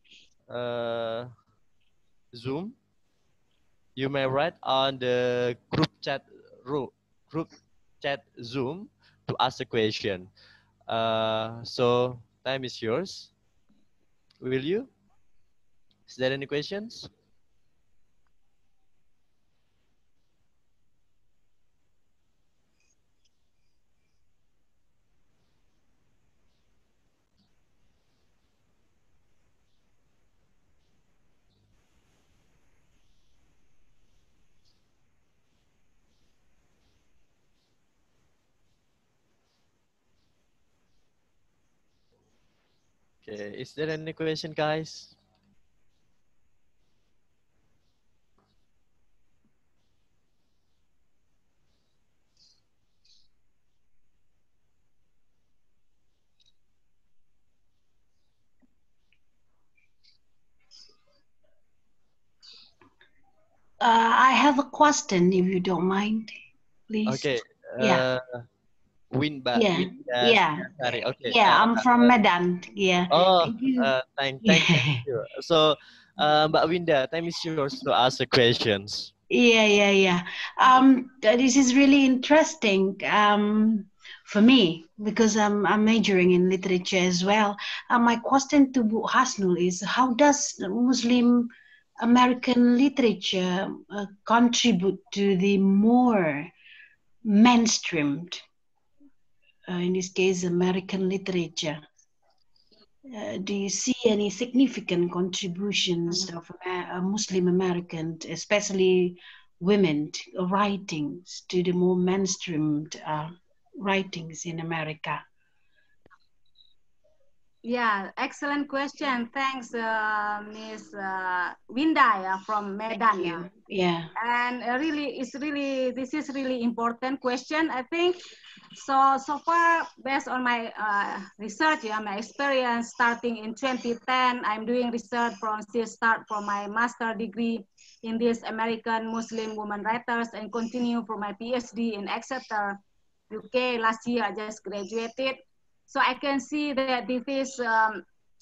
uh, Zoom. You may write on the group chat group chat Zoom to ask a question. Uh, so time is yours. Will you? Is there any questions? Okay, is there any question, guys? Uh, I have a question, if you don't mind, please. Okay. Uh, Yeah. Winba. Yeah. Winda Yeah. Sorry. Okay. Yeah. Uh, I'm from Medan. Yeah. oh, Thank you. uh, thank, thank, Yeah. thank you. So, uh, Mbak Winda, time is yours to ask the questions. Yeah. Yeah. Yeah. Um, th- this is really interesting. Um, for me, because I'm I'm majoring in literature as well. Uh, my question to Bu Hasnul is: how does the Muslim American literature uh, contribute to the more mainstreamed, uh, in this case, American literature? Uh, do you see any significant contributions of uh, Muslim American, especially women, writings to the more mainstreamed uh, writings in America? Yeah, excellent question. Thanks, uh, Miss uh, Winda from Medan. Thank you. Yeah. And uh, really, it's really this is really important question, I think. So so far, based on my uh, research, yeah, my experience starting in twenty ten, I'm doing research from still start from my master degree in this American Muslim women writers and continue for my PhD in Exeter, U K. Last year, I just graduated. So I can see that this is um,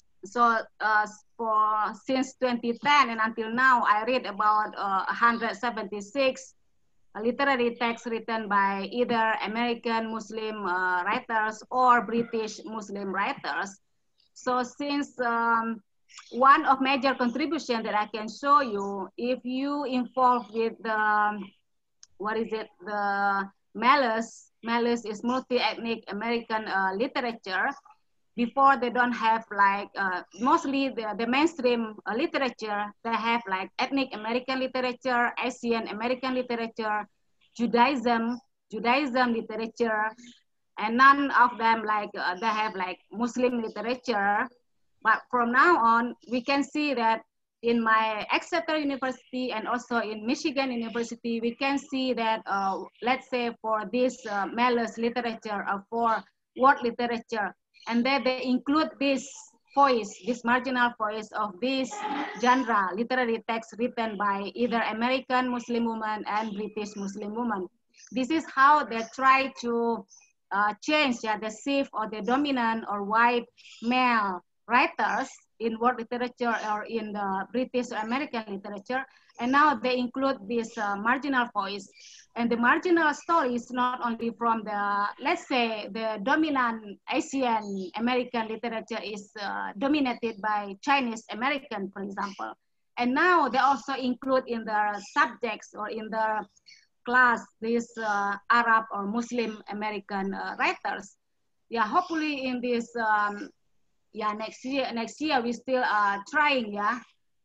so uh, for since twenty ten and until now, I read about uh, one hundred seventy-six literary texts written by either American Muslim uh, writers or British Muslim writers. So since um, one of major contribution that I can show you, if you involve with the, what is it, the Malus, Malus is multi-ethnic American uh, literature. Before they don't have like, uh, mostly the, the mainstream uh, literature, they have like ethnic American literature, Asian American literature, Judaism, Judaism literature, and none of them like, uh, they have like Muslim literature. But from now on, we can see that in my Exeter University and also in Michigan University, we can see that, uh, let's say for this uh, Malus literature or for word literature, and then they include this voice, this marginal voice of this genre, literary text written by either American Muslim woman and British Muslim woman. This is how they try to uh, change, yeah, the shift or the dominant or white male writers in world literature or in the British or American literature, and now they include this uh, marginal voice. And the marginal story is not only from the, let's say, the dominant Asian American literature is uh, dominated by Chinese American, for example. And now they also include in the subjects or in the class these uh, Arab or Muslim American uh, writers. Yeah, hopefully in this um, yeah, next year, next year we still are trying, yeah,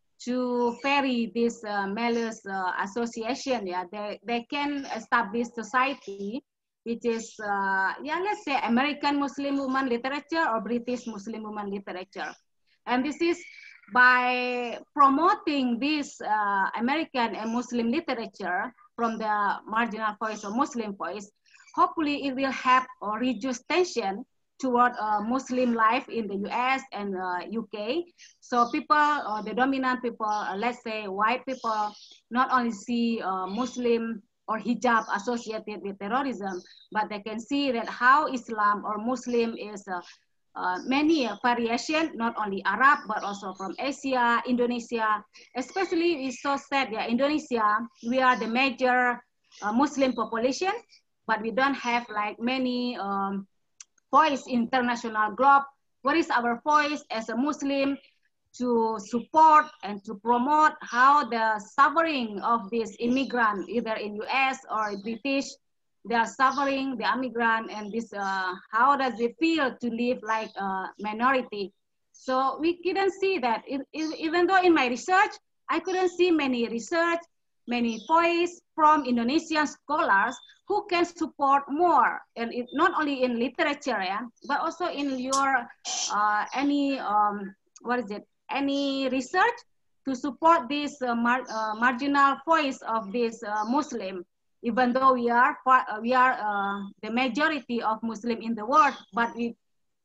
to vary this uh, Malus uh, association, yeah, they, they can establish society, which is, uh, yeah, let's say American Muslim woman literature or British Muslim woman literature. And this is by promoting this uh, American and Muslim literature from the marginal voice or Muslim voice, hopefully it will help or reduce tension toward uh, Muslim life in the U S and uh, U K. So people, or the dominant people, uh, let's say white people, not only see uh, Muslim or hijab associated with terrorism, but they can see that how Islam or Muslim is uh, uh, many uh, variation, not only Arab, but also from Asia, Indonesia. Especially, it's so sad, yeah, Indonesia, we are the major uh, Muslim population, but we don't have like many um, voice international globe. What is our voice as a Muslim to support and to promote how the suffering of this immigrant, either in U S or British, they are suffering, the immigrant, and this, uh, how does it feel to live like a minority? So we couldn't see that. It, it, even though in my research, I couldn't see many research, many voice from Indonesian scholars who can support more, and it, not only in literature, yeah, but also in your uh, any um, what is it? Any research to support this uh, mar uh, marginal voice of this uh, Muslim. Even though we are uh, we are uh, the majority of Muslim in the world, but we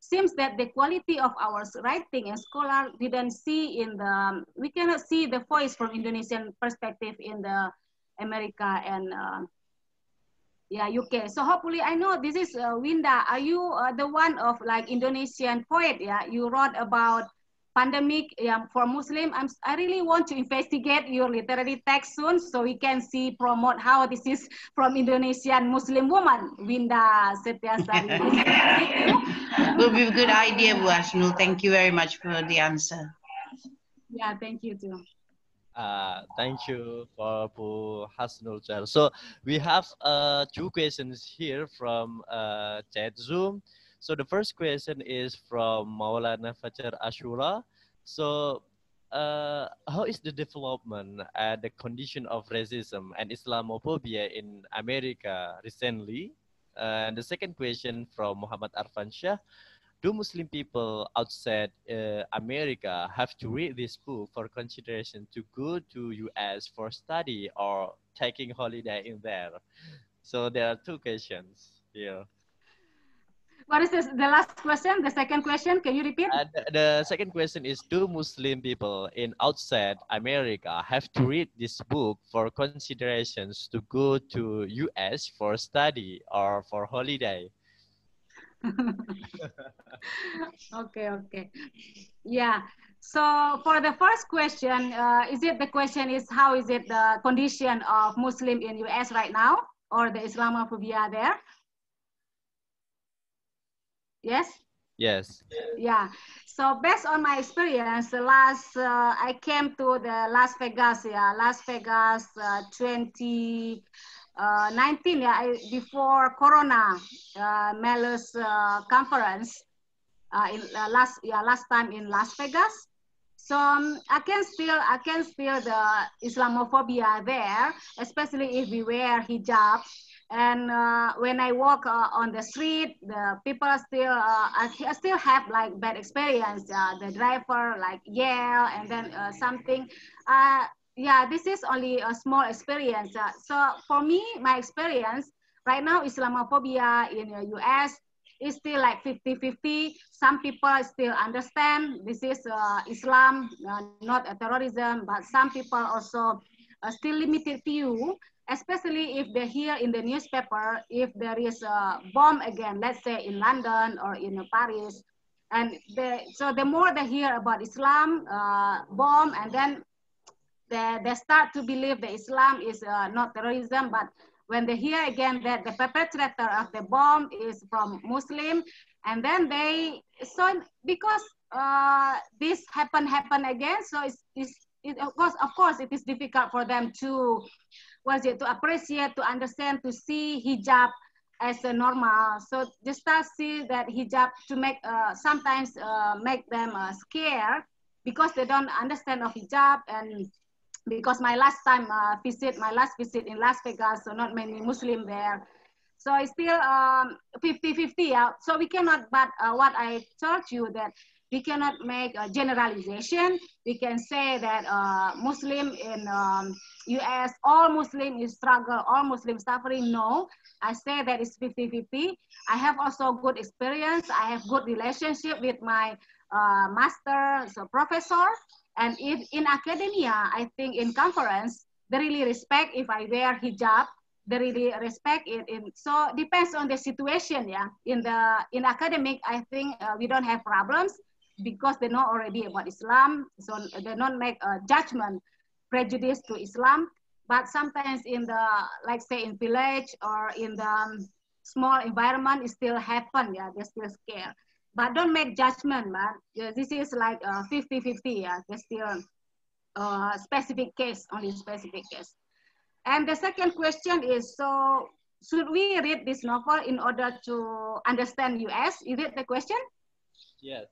seems that the quality of our writing and scholar didn't see in the, we cannot see the voice from Indonesian perspective in the America and uh, yeah, U K. So hopefully, I know this is uh, Winda. Are you uh, the one of like Indonesian poet? Yeah, you wrote about pandemic yeah, for Muslim. I'm, I really want to investigate your literary text soon so we can see, promote how this is from Indonesian Muslim woman, Winda Setiasari. Thank you. Will be a good idea, Bu Hasnul. Thank you very much for the answer. Yeah, thank you too. Uh, thank you for Bu Hasnul. So we have uh, two questions here from uh, chat Zoom. So the first question is from Maulana Fajar Ashura. So uh, how is the development and the condition of racism and Islamophobia in America recently? Uh, and the second question from Muhammad Arfan Shah. Do Muslim people outside uh, America have to read this book for consideration to go to U S for study or taking holiday in there? So there are two questions here. What is this, the last question? The second question, can you repeat? Uh, the, the second question is, do Muslim people in outside America have to read this book for considerations to go to U S for study or for holiday? Okay, okay. Yeah. So for the first question, uh, is it the question is how is it the condition of Muslim in U S right now or the Islamophobia there? Yes? Yes. Yeah. So based on my experience, the last, uh, I came to the Las Vegas, yeah, Las Vegas uh, twenty nineteen, yeah, I, before Corona, uh, Melus uh, conference, uh, in uh, last, yeah, last time in Las Vegas. So um, I can still, I can feel the Islamophobia there, especially if we wear hijab. And uh, when I walk uh, on the street, the people still, uh, I still have like bad experience. Uh, the driver like yell and then uh, something. Uh, yeah, this is only a small experience. Uh, so for me, my experience right now, Islamophobia in the U S is still like fifty fifty. Some people still understand this is uh, Islam, uh, not a terrorism, but some people also uh, still limited view, especially if they hear in the newspaper, if there is a bomb again, let's say in London or in Paris. And they, so the more they hear about Islam, uh, bomb, and then they, they start to believe that Islam is uh, not terrorism, but when they hear again that the perpetrator of the bomb is from Muslim, and then they, so because uh, this happen, happen again, so it's, it's, it, of course, of course, it is difficult for them to, was it, to appreciate, to understand, to see hijab as a normal. So they start see that hijab to make, uh, sometimes uh, make them uh, scared because they don't understand of hijab. And because my last time uh, visit, my last visit in Las Vegas, so not many Muslim there. So it's still um, fifty fifty. Yeah. So we cannot, but uh, what I told you that we cannot make a generalization. We can say that uh, Muslim in um, U S, all Muslim is struggle, all Muslim suffering. No, I say that it's fifty fifty. I have also good experience. I have good relationship with my uh, master, so professor. And if in academia, I think in conference, they really respect if I wear hijab. They really respect it. In, so depends on the situation, yeah. In the in academic, I think uh, we don't have problems because they know already about Islam. So they don't make a judgment, prejudice to Islam. But sometimes in the, like say in village or in the um, small environment, it still happen, yeah. They're still scared. But don't make judgment, man. Yeah, this is like fifty fifty, yeah. There's still a uh, specific case, only specific case. And the second question is, so should we read this novel in order to understand U S? Is it the question? Yes.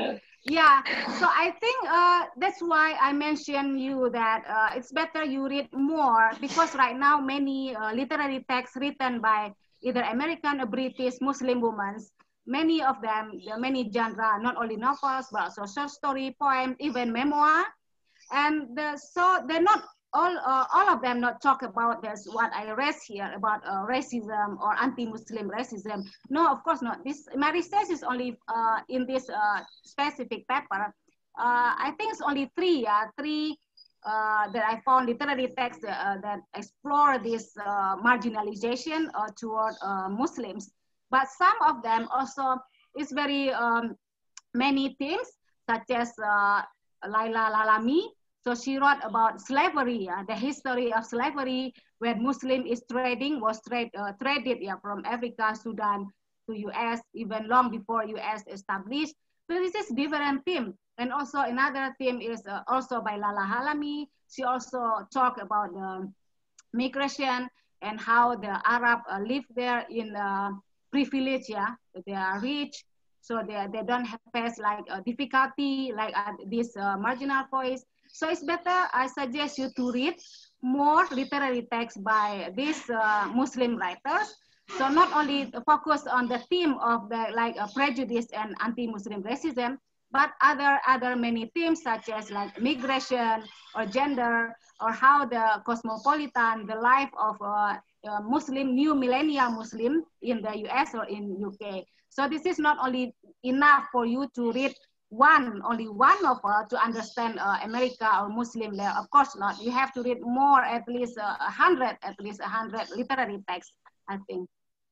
Yeah, so I think uh, that's why I mentioned you that uh, it's better you read more, because right now many uh, literary texts written by either American or British Muslim women, many of them, many genre, not only novels, but also short story, poem, even memoir. And the, so they're not all uh, all of them not talk about this what I raised here about uh, racism or anti-Muslim racism. No, of course not. This my research is only uh, in this uh, specific paper. Uh, I think it's only three, yeah, three uh, that I found literary texts uh, that explore this uh, marginalization uh, toward uh, Muslims. But some of them also is very um, many themes, such as uh, Laila Lalami. So she wrote about slavery, uh, the history of slavery, where Muslim is trading, was trade, uh, traded yeah, from Africa, Sudan to U S, even long before U S established. So this is different theme. And also another theme is uh, also by Lala Halami. She also talked about the migration and how the Arab uh, live there in uh, privilege, yeah, they are rich. So they, they don't have face like uh, difficulty, like uh, this uh, marginal voice. So it's better, I suggest you to read more literary texts by these uh, Muslim writers. So not only focus on the theme of the like uh, prejudice and anti-Muslim racism, but other other many themes such as like migration or gender or how the cosmopolitan, the life of uh, uh, Muslim, new millennial Muslim in the U S or in U K. So this is not only enough for you to read one, only one novel to understand uh, America or Muslim there. Of course not. You have to read more, at least a uh, hundred, at least a hundred literary texts, I think.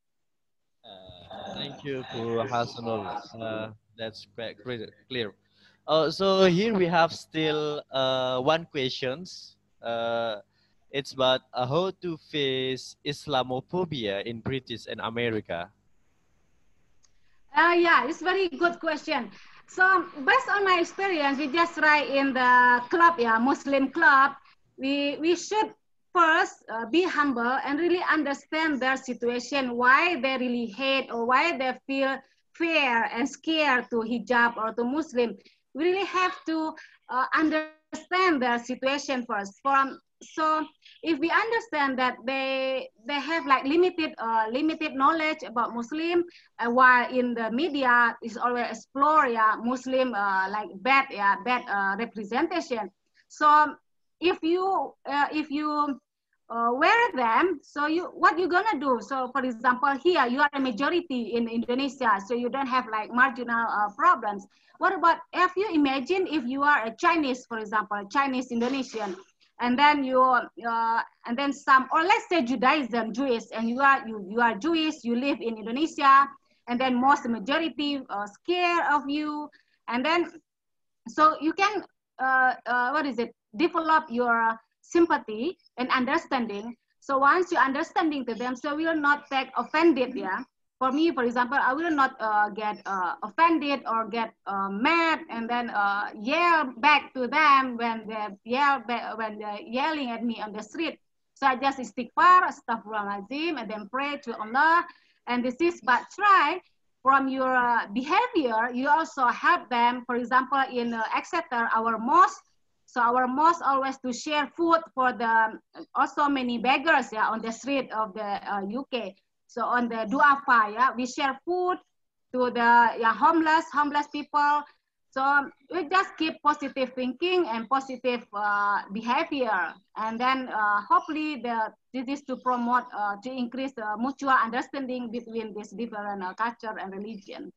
Uh, thank you, Bu Hasnul. Uh, that's quite clear. Uh, so here we have still uh, one questions. Uh, it's about uh, how to face Islamophobia in British and America. Uh, yeah, it's very good question. So based on my experience, we just write in the club, yeah, Muslim club, we, we should first uh, be humble and really understand their situation, why they really hate or why they feel fear and scared to hijab or to Muslim. We really have to uh, understand their situation first. From so if we understand that they they have like limited uh, limited knowledge about Muslim, uh, while in the media is always explore yeah Muslim uh, like bad yeah bad uh, representation. So if you uh, if you uh, wear them, so you what you gonna do? So for example, here you are a majority in Indonesia, so you don't have like marginal uh, problems. What about if you imagine if you are a Chinese, for example, a Chinese Indonesian, and then you uh, and then some, or let's say Judaism, Jewish, and you are you you are Jewish, you live in Indonesia, and then most majority uh, scared of you, and then so you can uh, uh, what is it? Develop your sympathy and understanding. So once you understanding to them, so we will not take offended, yeah. For me, for example, I will not uh, get uh, offended or get uh, mad and then uh, yell back to them when they yell back, when they're yelling at me on the street. So I just istighfar, astaghfirullahaladzim, and then pray to Allah. And this is, but try from your uh, behavior, you also help them. For example, in uh, Exeter, our mosque, so our mosque always to share food for the also many beggars yeah, on the street of the uh, U K. So on the Duafa, yeah, we share food to the yeah, homeless, homeless people. So we just keep positive thinking and positive uh, behavior. And then uh, hopefully the, this is to promote, uh, to increase the mutual understanding between these different uh, culture and religion.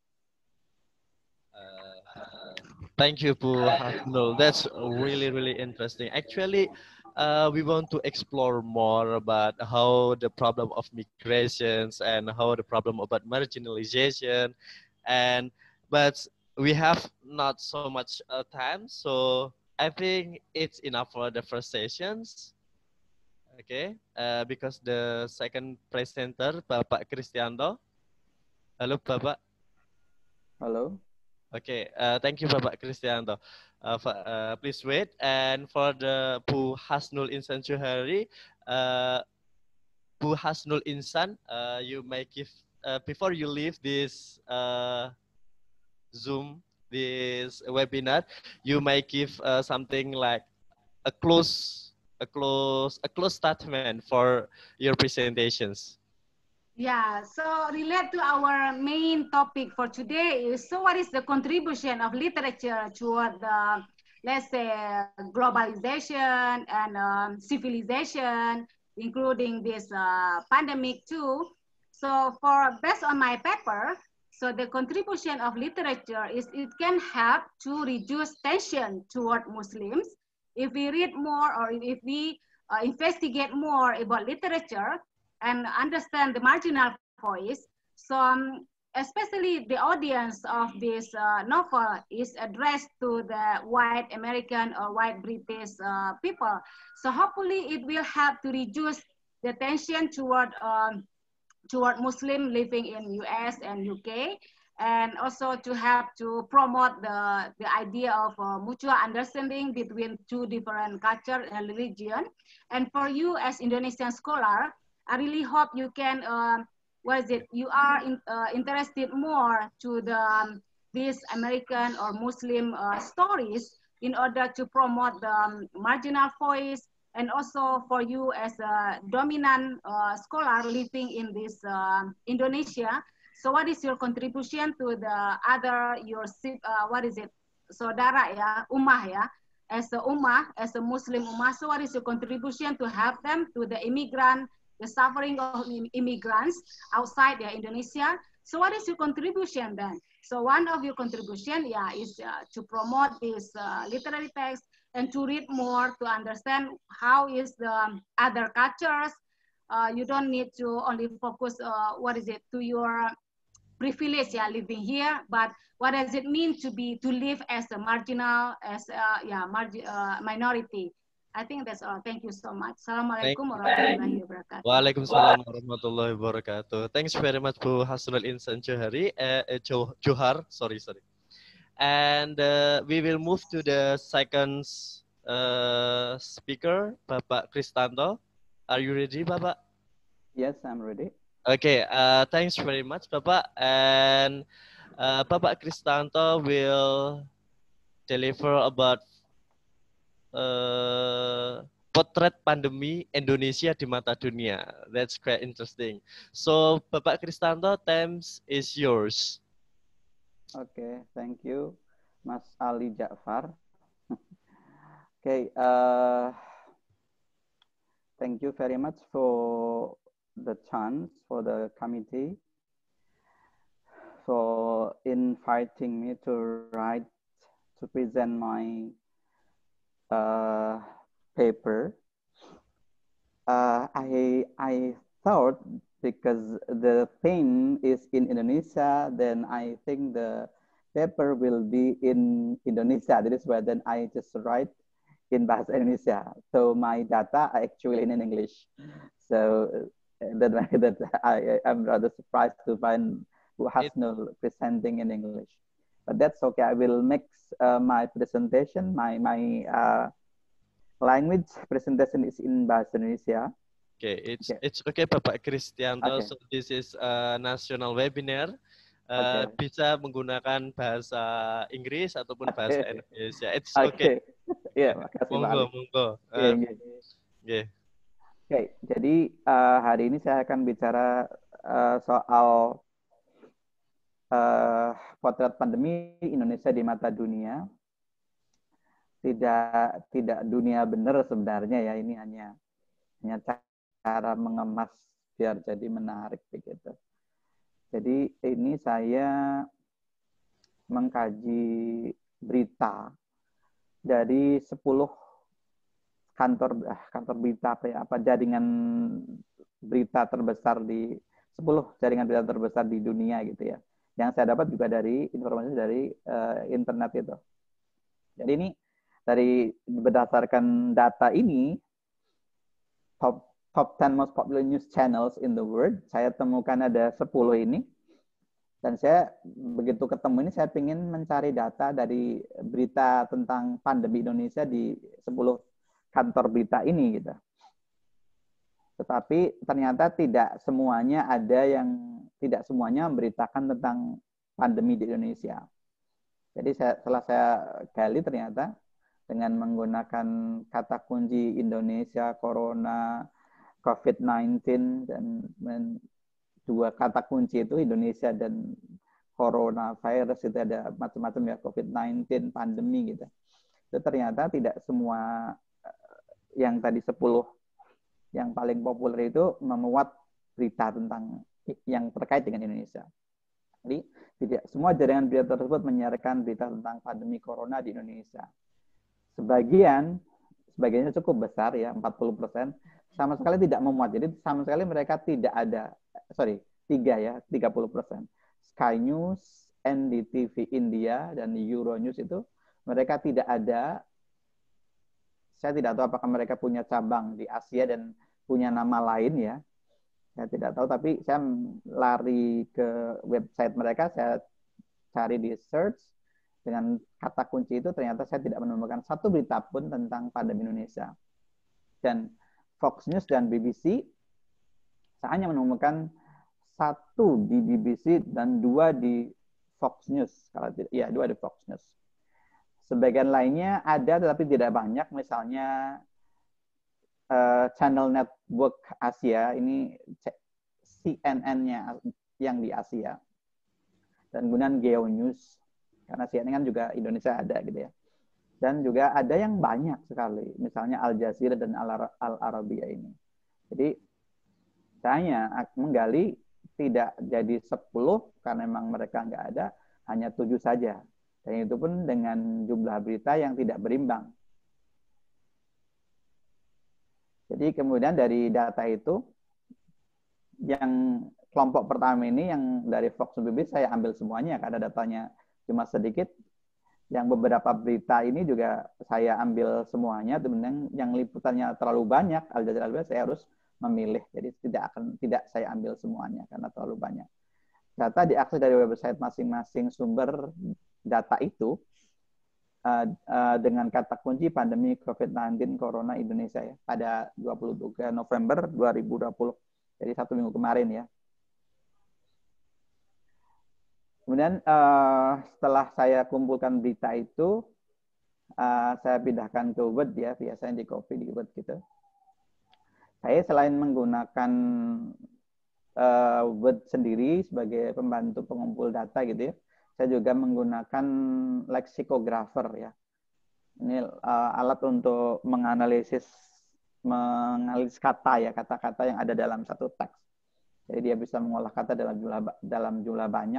Uh, thank you, Bu Hasnul. That's really, really interesting. Actually, uh, we want to explore more about how the problem of migrations and how the problem about marginalization, and but we have not so much uh, time, so I think it's enough for the first sessions. Okay, uh, because the second presenter, Bapak Kristianto. Halo, Bapak. Hello. Okay, uh, thank you, Bapak Kristianto. Uh, uh, please wait. And for the Bu Hasnul Insan Johari, uh, Bu Hasnul Insan, uh, you may give, uh, before you leave this uh, Zoom, this webinar, you may give uh, something like a close, a close, a close statement for your presentations. Yeah, so relate to our main topic for today is, so what is the contribution of literature toward the let's say, globalization and um, civilization, including this uh, pandemic too. So for based on my paper, so the contribution of literature is it can help to reduce tension toward Muslims. If we read more or if we uh, investigate more about literature and understand the marginal voice, so um, especially the audience of this uh, novel is addressed to the white American or white British uh, people. So hopefully it will help to reduce the tension toward um, toward Muslim living in U S and U K, and also to help to promote the, the idea of uh, mutual understanding between two different culture and religion. And for you as Indonesian scholar, I really hope you can, uh, what is it, you are in, uh, interested more to the um, these American or Muslim uh, stories in order to promote the um, marginal voice, and also for you as a dominant uh, scholar living in this uh, Indonesia. So what is your contribution to the other, your, uh, what is it, saudara ya, ummah ya, as a ummah, as a Muslim ummah, so what is your contribution to help them, to the immigrant, the suffering of immigrants outside the Indonesia? So what is your contribution then? So one of your contribution, yeah, is uh, to promote this uh, literary text, and to read more to understand how is the other cultures. Uh, you don't need to only focus, uh, what is it, to your privilege, yeah, living here, but what does it mean to be, to live as a marginal, as a, yeah, margin, uh, minority. I think that's all. Thank you so much. Assalamualaikum warahmatullahi wabarakatuh. Waalaikumsalam warahmatullahi wabarakatuh. Thanks very much, Bu Hasnul Insan Johari, uh, Johar, sorry, sorry. And uh, we will move to the second uh, speaker, Bapak Kristanto. Are you ready, Bapak? Yes, I'm ready. Okay, uh, thanks very much, Bapak. And uh, Bapak Kristanto will deliver about uh, potret pandemi Indonesia di mata dunia. That's quite interesting. So, Bapak Kristanto, time is yours. Oke, okay, thank you, Mas Ali Ja'far. Oke, okay, uh, thank you very much for the chance for the committee for inviting me to write, to present my uh, paper. Uh, I I thought, because the theme is in Indonesia, then I think the paper will be in Indonesia. That is why then I just write in Bahasa Indonesia. So my data are actually in English. So that, that I am rather surprised to find Bu Hasnul presenting in English. But that's okay. I will mix uh, my presentation, my my uh, language presentation is in Bahasa Indonesia. Okay, it's okay. It's okay, Bapak Kristanto. Okay. So this is a national webinar. Uh, okay. Bisa menggunakan bahasa Inggris ataupun bahasa okay. Indonesia. It's okay. okay. Iya, yeah, makasih monggo, Pak. Monggo. Uh, yeah, yeah. Yeah. Oke, okay, jadi uh, hari ini saya akan bicara uh, soal uh, potret pandemi Indonesia di mata dunia. Tidak tidak dunia benar sebenarnya ya, ini hanya hanya cara mengemas biar jadi menarik begitu. Jadi ini saya mengkaji berita dari sepuluh kantor kantor berita apa ya, apa jaringan berita terbesar di sepuluh jaringan berita terbesar di dunia gitu ya. Yang saya dapat juga dari informasi dari uh, internet itu. Jadi ini dari berdasarkan data ini, top top ten most popular news channels in the world, saya temukan ada sepuluh ini. Dan saya begitu ketemu ini, saya ingin mencari data dari berita tentang pandemi Indonesia di sepuluh kantor berita ini gitu. Tetapi ternyata tidak semuanya ada yang tidak semuanya memberitakan tentang pandemi di Indonesia. Jadi saya, setelah saya gali ternyata dengan menggunakan kata kunci Indonesia, Corona, COVID sembilan belas, dan men, dua kata kunci itu Indonesia dan coronavirus, itu ada macam-macam ya, COVID sembilan belas, pandemi gitu. itu ternyata tidak semua yang tadi sepuluh yang paling populer itu memuat berita tentang yang terkait dengan Indonesia. Jadi tidak semua jaringan berita tersebut menyiarkan berita tentang pandemi corona di Indonesia. Sebagian, sebagiannya cukup besar ya, empat puluh persen, sama sekali tidak memuat. Jadi sama sekali mereka tidak ada, sorry, tiga ya, tiga puluh persen. Sky News, N D T V India, dan Euronews itu mereka tidak ada. Saya tidak tahu apakah mereka punya cabang di Asia dan punya nama lain ya. Saya tidak tahu, tapi saya lari ke website mereka, saya cari di search dengan kata kunci itu, ternyata saya tidak menemukan satu berita pun tentang pandemi Indonesia. Dan Fox News dan B B C, saya hanya menemukan satu di B B C dan dua di Fox News. Kalau tidak, ya dua di Fox News. Sebagian lainnya ada tetapi tidak banyak, misalnya uh, channel network Asia, ini C N N-nya yang di Asia. Dan kemudian Geo News, karena C N N kan juga Indonesia ada gitu ya. Dan juga ada yang banyak sekali, misalnya Al Jazeera dan Al Arabiya ini. Jadi saya menggali tidak jadi sepuluh karena memang mereka nggak ada, hanya tujuh saja. Dan itu pun dengan jumlah berita yang tidak berimbang. Jadi kemudian dari data itu, yang kelompok pertama ini yang dari Fox B B C saya ambil semuanya karena datanya cuma sedikit. Yang beberapa berita ini juga saya ambil semuanya, kemudian yang liputannya terlalu banyak, Al Jazeera saya harus memilih. Jadi tidak akan tidak saya ambil semuanya karena terlalu banyak. Data diakses dari website masing-masing sumber data itu uh, uh, dengan kata kunci pandemi COVID sembilan belas Corona Indonesia ya, pada dua puluh tiga November dua ribu dua puluh. Jadi satu minggu kemarin ya. Kemudian uh, setelah saya kumpulkan berita itu, uh, saya pindahkan ke Word ya, biasanya di copy di Word gitu. Saya selain menggunakan uh, Word sendiri sebagai pembantu pengumpul data gitu ya, saya juga menggunakan lexicographer ya. Ini uh, alat untuk menganalisis menganalisis kata ya, kata-kata yang ada dalam satu teks. Jadi dia bisa mengolah kata dalam jumlah dalam jumlah banyak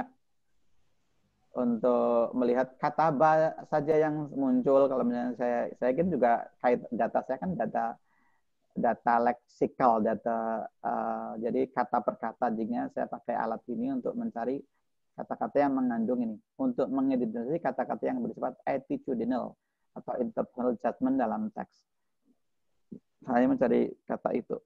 untuk melihat kata apa saja yang muncul. Kalau misalnya saya saya kan juga kait data saya kan data data leksikal, data uh, jadi kata per kata, jadinya saya pakai alat ini untuk mencari kata-kata yang mengandung ini, untuk mengidentifikasi kata-kata yang bersifat attitudinal atau interpersonal judgment dalam teks. Saya mencari kata itu.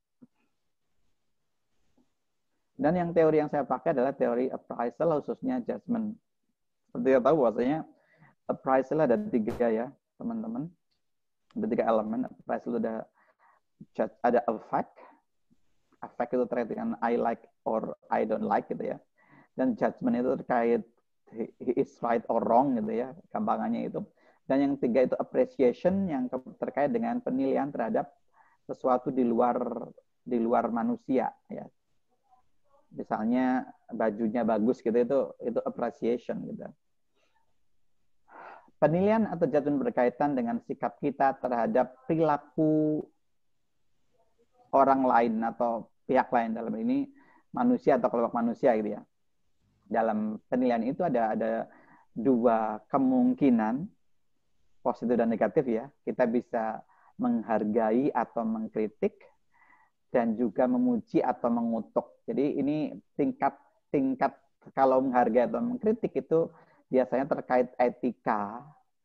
Dan yang teori yang saya pakai adalah teori appraisal, khususnya judgment. Seperti kita tahu bahwasanya appraisal ada tiga ya, teman-teman. Ada tiga elemen. Appraisal ada ada affect. Affect itu terkait dengan I like or I don't like gitu ya. Dan judgment itu terkait he is right or wrong gitu ya, gampangannya itu. Dan yang tiga itu appreciation, yang terkait dengan penilaian terhadap sesuatu di luar di luar manusia ya. Misalnya bajunya bagus gitu, itu itu appreciation gitu. Penilaian atau judgment berkaitan dengan sikap kita terhadap perilaku orang lain atau pihak lain, dalam ini manusia atau kelompok manusia gitu ya. Dalam penilaian itu ada ada dua kemungkinan, positif dan negatif ya. Kita bisa menghargai atau mengkritik, dan juga memuji atau mengutuk. Jadi ini tingkat-tingkat, kalau menghargai atau mengkritik itu biasanya terkait etika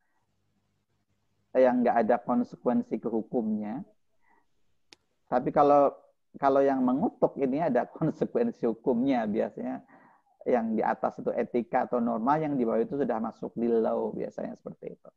yang nggak ada konsekuensi ke hukumnya. Tapi kalau kalau yang mengutuk ini ada konsekuensi hukumnya, biasanya yang di atas itu etika atau norma, yang di bawah itu sudah masuk di law, biasanya seperti itu.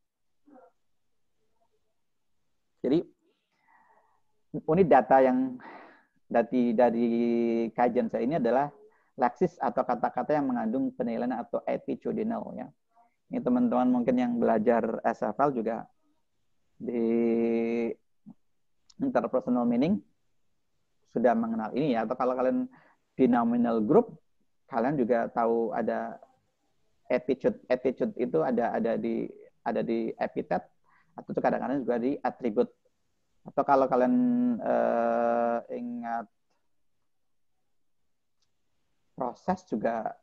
Jadi unit data yang dari dari kajian saya ini adalah leksis atau kata-kata yang mengandung penilaian atau attitudinal ya. Ini teman-teman mungkin yang belajar S F L juga di interpersonal meaning sudah mengenal ini ya, atau kalau kalian di nominal group kalian juga tahu ada attitude. Attitude itu ada ada di ada di epithet, atau kadang-kadang juga di atribut. Atau kalau kalian uh, ingat proses juga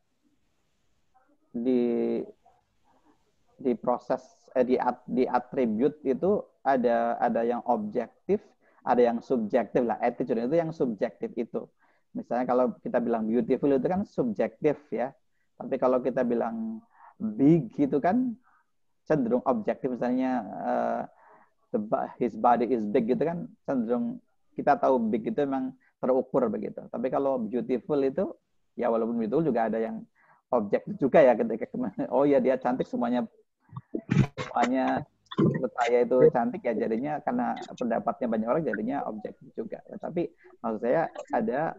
di di proses eh, di di atribut itu ada ada yang objektif, ada yang subjektif lah. Attitude itu yang subjektif itu. Misalnya kalau kita bilang beautiful itu kan subjektif ya. Tapi kalau kita bilang big itu kan cenderung objektif. Misalnya uh, his body is big gitu kan cenderung kita tahu big itu memang terukur begitu. Tapi kalau beautiful itu ya walaupun beautiful juga ada yang objektif juga ya ketika oh ya dia cantik semuanya semuanya menurut saya itu cantik ya jadinya karena pendapatnya banyak orang jadinya objektif juga. Ya, tapi maksud saya ada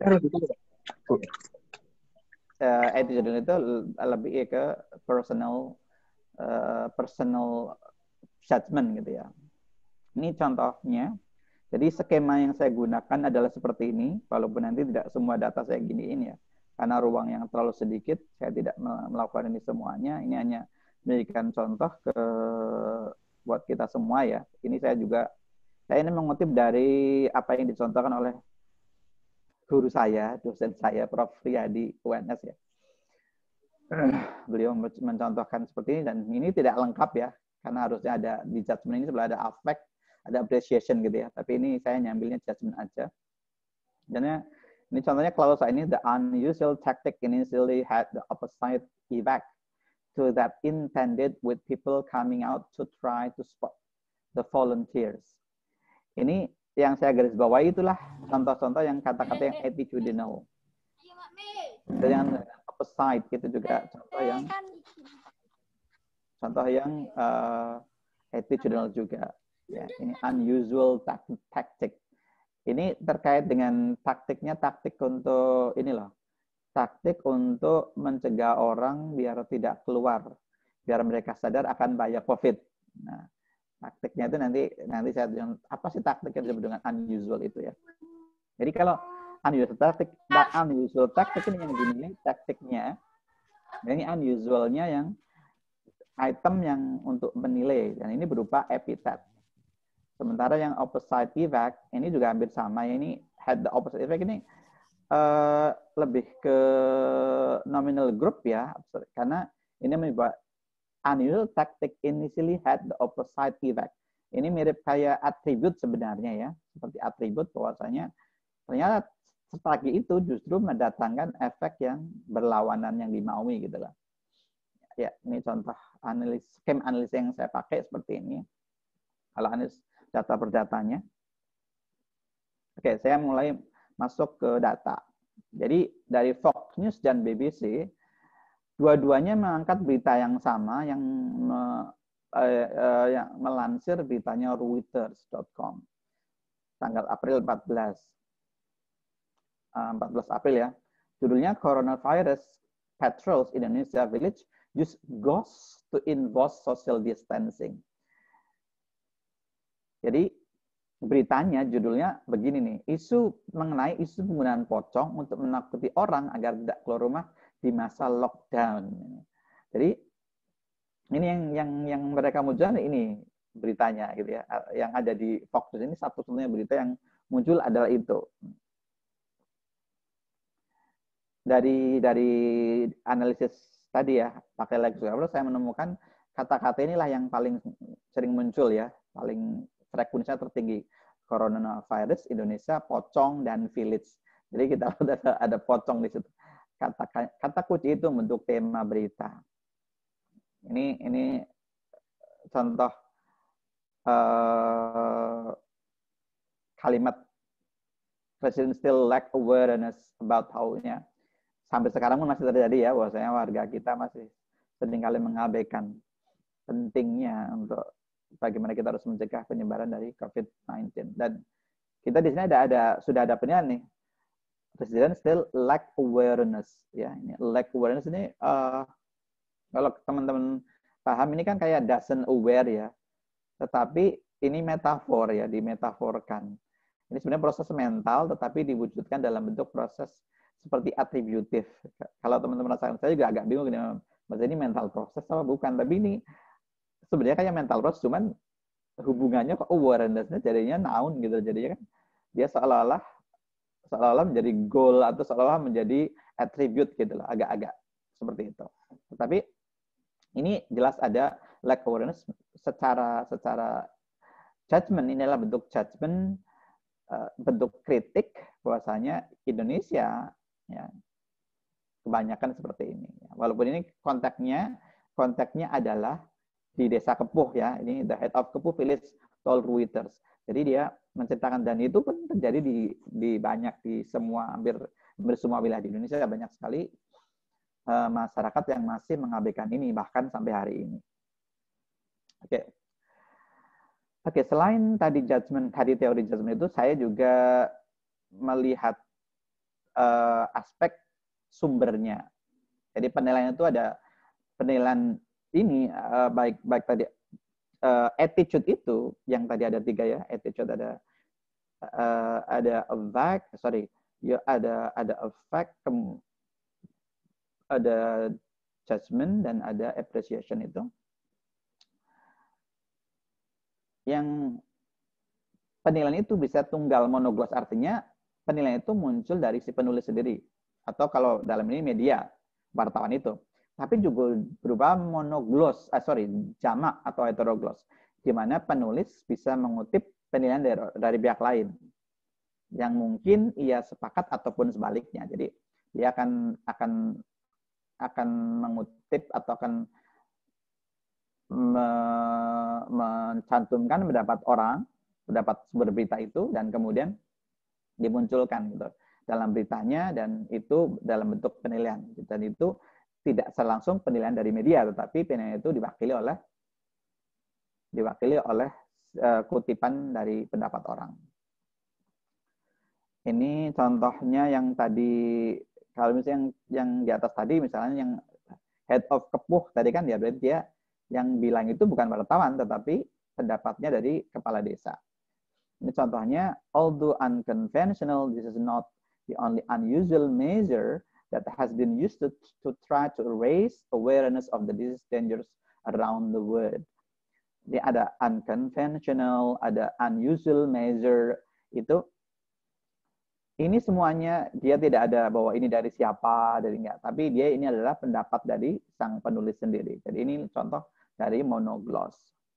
uh, attitude itu lebih ke personal uh, personal judgment gitu ya. Ini contohnya. Jadi skema yang saya gunakan adalah seperti ini, walaupun nanti tidak semua data saya giniin ya. Karena ruang yang terlalu sedikit, saya tidak melakukan ini semuanya. Ini hanya memberikan contoh ke buat kita semua ya. Ini saya juga, saya ini mengutip dari apa yang dicontohkan oleh guru saya, dosen saya, Profesor Riyadi U N S ya. Beliau mencontohkan seperti ini, dan ini tidak lengkap ya. Karena harusnya ada di judgment ini sebelah ada affect, ada appreciation gitu ya. Tapi ini saya nyambilnya judgment aja. Dan ini contohnya klausa ini, the unusual tactic initially had the opposite effect to that intended with people coming out to try to spot the volunteers. Ini yang saya garis bawahi itulah contoh-contoh yang kata-kata yang attitudinal. Dan yang opposite itu juga contoh yang contoh yang uh, attitudinal juga. Ya, ini unusual tactic. Ini terkait dengan taktiknya, taktik untuk ini loh, taktik untuk mencegah orang biar tidak keluar, biar mereka sadar akan bahaya COVID. Nah, taktiknya itu nanti nanti saya apa sih taktik yang disebut dengan unusual itu ya. Jadi kalau unusual taktik, unusual taktik ini yang gini, taktiknya, ini unusualnya yang item yang untuk menilai, dan ini berupa epithet. Sementara yang opposite effect ini juga hampir sama. Ini had the opposite effect ini uh, lebih ke nominal group ya, karena ini membuat unusual tactic initially had the opposite effect. Ini mirip kayak atribut sebenarnya ya, seperti atribut bahwasanya ternyata strategi itu justru mendatangkan efek yang berlawanan yang dimaui gitu lah. Ya, ini contoh analis scheme analis yang saya pakai seperti ini. Kalau analis data per datanya. Oke, saya mulai masuk ke data. Jadi dari Fox News dan B B C, dua-duanya mengangkat berita yang sama, yang, me, eh, eh, yang melansir beritanya Reuters dot com. Tanggal April empat belas. empat belas April ya. Judulnya Coronavirus Patrols Indonesia Village Use Ghosts to Enforce Social Distancing. Jadi beritanya judulnya begini nih, isu mengenai isu penggunaan pocong untuk menakuti orang agar tidak keluar rumah di masa lockdown. Jadi ini yang yang yang mereka munculkan ini beritanya gitu ya, yang ada di Fox News ini satu-satunya berita yang muncul adalah itu. Dari dari analisis tadi ya, pakai lagi saya menemukan kata-kata inilah yang paling sering muncul ya, paling frekuensinya tertinggi. Coronavirus Indonesia, pocong, dan village. Jadi kita ada, ada pocong di situ. Kata, kata kunci itu bentuk tema berita. Ini ini contoh uh, kalimat President still lack awareness about how-nya. Sampai sekarang pun masih terjadi ya, bahwasanya warga kita masih seringkali mengabaikan pentingnya untuk bagaimana kita harus mencegah penyebaran dari COVID sembilan belas. Dan kita di sini ada ada sudah ada penilaian nih. Presiden still lack awareness ya. Ini lack awareness ini uh, kalau teman-teman paham ini kan kayak doesn't aware ya. Tetapi ini metafor ya, dimetaforkan. Ini sebenarnya proses mental tetapi diwujudkan dalam bentuk proses seperti atributif. Kalau teman-teman rasakan, saya juga agak bingung ini, maksudnya ini mental proses apa bukan, tapi ini sebenarnya kayak mental proses, cuman hubungannya kok awareness-nya jadinya noun gitu. Jadinya kan dia seolah-olah seolah-olah menjadi goal atau seolah-olah menjadi attribute gitu loh, agak-agak seperti itu. Tetapi ini jelas ada lack awareness secara secara judgment, ini adalah bentuk judgment, bentuk kritik bahwasanya Indonesia ya kebanyakan seperti ini. Walaupun ini konteksnya konteksnya adalah di Desa Kepuh ya, ini the head of Kepuh village told Reuters. Jadi dia menceritakan, dan itu pun terjadi di di banyak di semua hampir hampir semua wilayah di Indonesia, banyak sekali uh, masyarakat yang masih mengabaikan ini bahkan sampai hari ini. Oke. Okay. Oke, okay, selain tadi judgment, tadi teori judgment itu, saya juga melihat uh, aspek sumbernya. Jadi penilaian itu ada penilaian ini uh, baik baik tadi uh, attitude itu yang tadi ada tiga ya, attitude ada uh, ada a fact, sorry, ya ada ada a fact, ada judgment dan ada appreciation itu. Yang penilaian itu bisa tunggal monogloss, artinya penilaian itu muncul dari si penulis sendiri, atau kalau dalam ini media, wartawan itu. Tapi juga berupa monogloss, ah, sorry, jamak atau heterogloss, di mana penulis bisa mengutip penilaian dari, dari pihak lain, yang mungkin ia sepakat ataupun sebaliknya. Jadi dia akan akan akan mengutip atau akan mencantumkan pendapat orang, pendapat sumber berita itu, dan kemudian dimunculkan gitu dalam beritanya, dan itu dalam bentuk penilaian. Dan itu tidak langsung penilaian dari media, tetapi penilaian itu diwakili oleh diwakili oleh uh, kutipan dari pendapat orang. Ini contohnya yang tadi, kalau misalnya yang, yang di atas tadi, misalnya yang head of Kepuh tadi kan, dia berarti dia yang bilang itu bukan wartawan, tetapi pendapatnya dari kepala desa. Ini contohnya, although unconventional, this is not the only unusual measure that has been used to, to try to raise awareness of the disease dangers around the world. Ini ada unconventional, ada unusual measure, itu ini semuanya dia tidak ada bahwa ini dari siapa, dari enggak, tapi dia ini adalah pendapat dari sang penulis sendiri. Jadi ini contoh dari monogloss.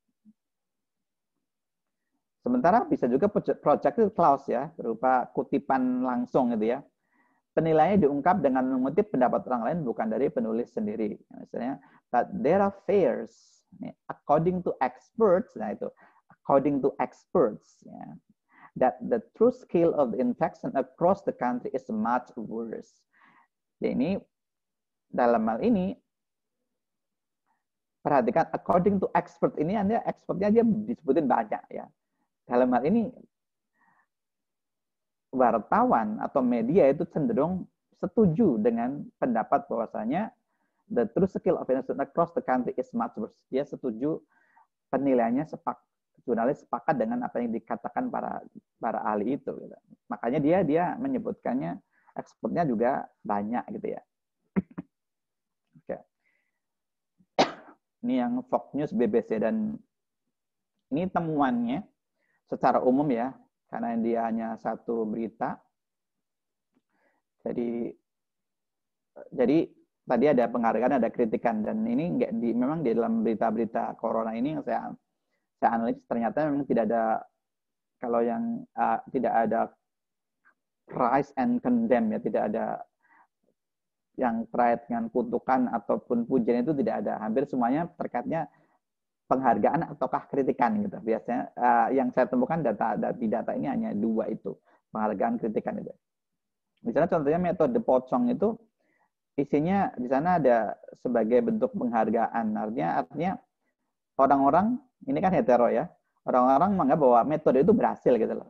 Sementara bisa juga projected clause ya, berupa kutipan langsung gitu ya. Penilaiannya diungkap dengan mengutip pendapat orang lain, bukan dari penulis sendiri. Misalnya, but there are fears, according to experts, nah itu, according to experts, ya, that the true scale of the infection across the country is much worse. Jadi ini, dalam hal ini, perhatikan, according to expert, ini Anda expertnya dia disebutin banyak ya. Dalam hal ini, wartawan atau media itu cenderung setuju dengan pendapat bahwasanya the true scale of infection across the country is much worse. Dia setuju, penilaiannya sepak, jurnalis sepakat dengan apa yang dikatakan para para ahli itu. Gitu. Makanya dia dia menyebutkannya, expertnya juga banyak gitu ya. Oke. Ini yang Fox News, B B C, dan ini temuannya secara umum ya, karena dia hanya satu berita. Jadi jadi tadi ada penghargaan, ada kritikan, dan ini enggak di, memang di dalam berita-berita corona ini yang saya saya analisis ternyata memang tidak ada, kalau yang uh, tidak ada praise and condemn ya, tidak ada yang terkait dengan kutukan ataupun pujian, itu tidak ada. Hampir semuanya terkaitnya penghargaan ataukah kritikan gitu. Biasanya uh, yang saya temukan data, data di data ini hanya dua itu, penghargaan, kritikan itu. Misalnya contohnya metode pocong itu isinya di sana ada sebagai bentuk penghargaan. Artinya artinya orang-orang ini kan hetero ya. Orang-orang menganggap bahwa metode itu berhasil gitu loh.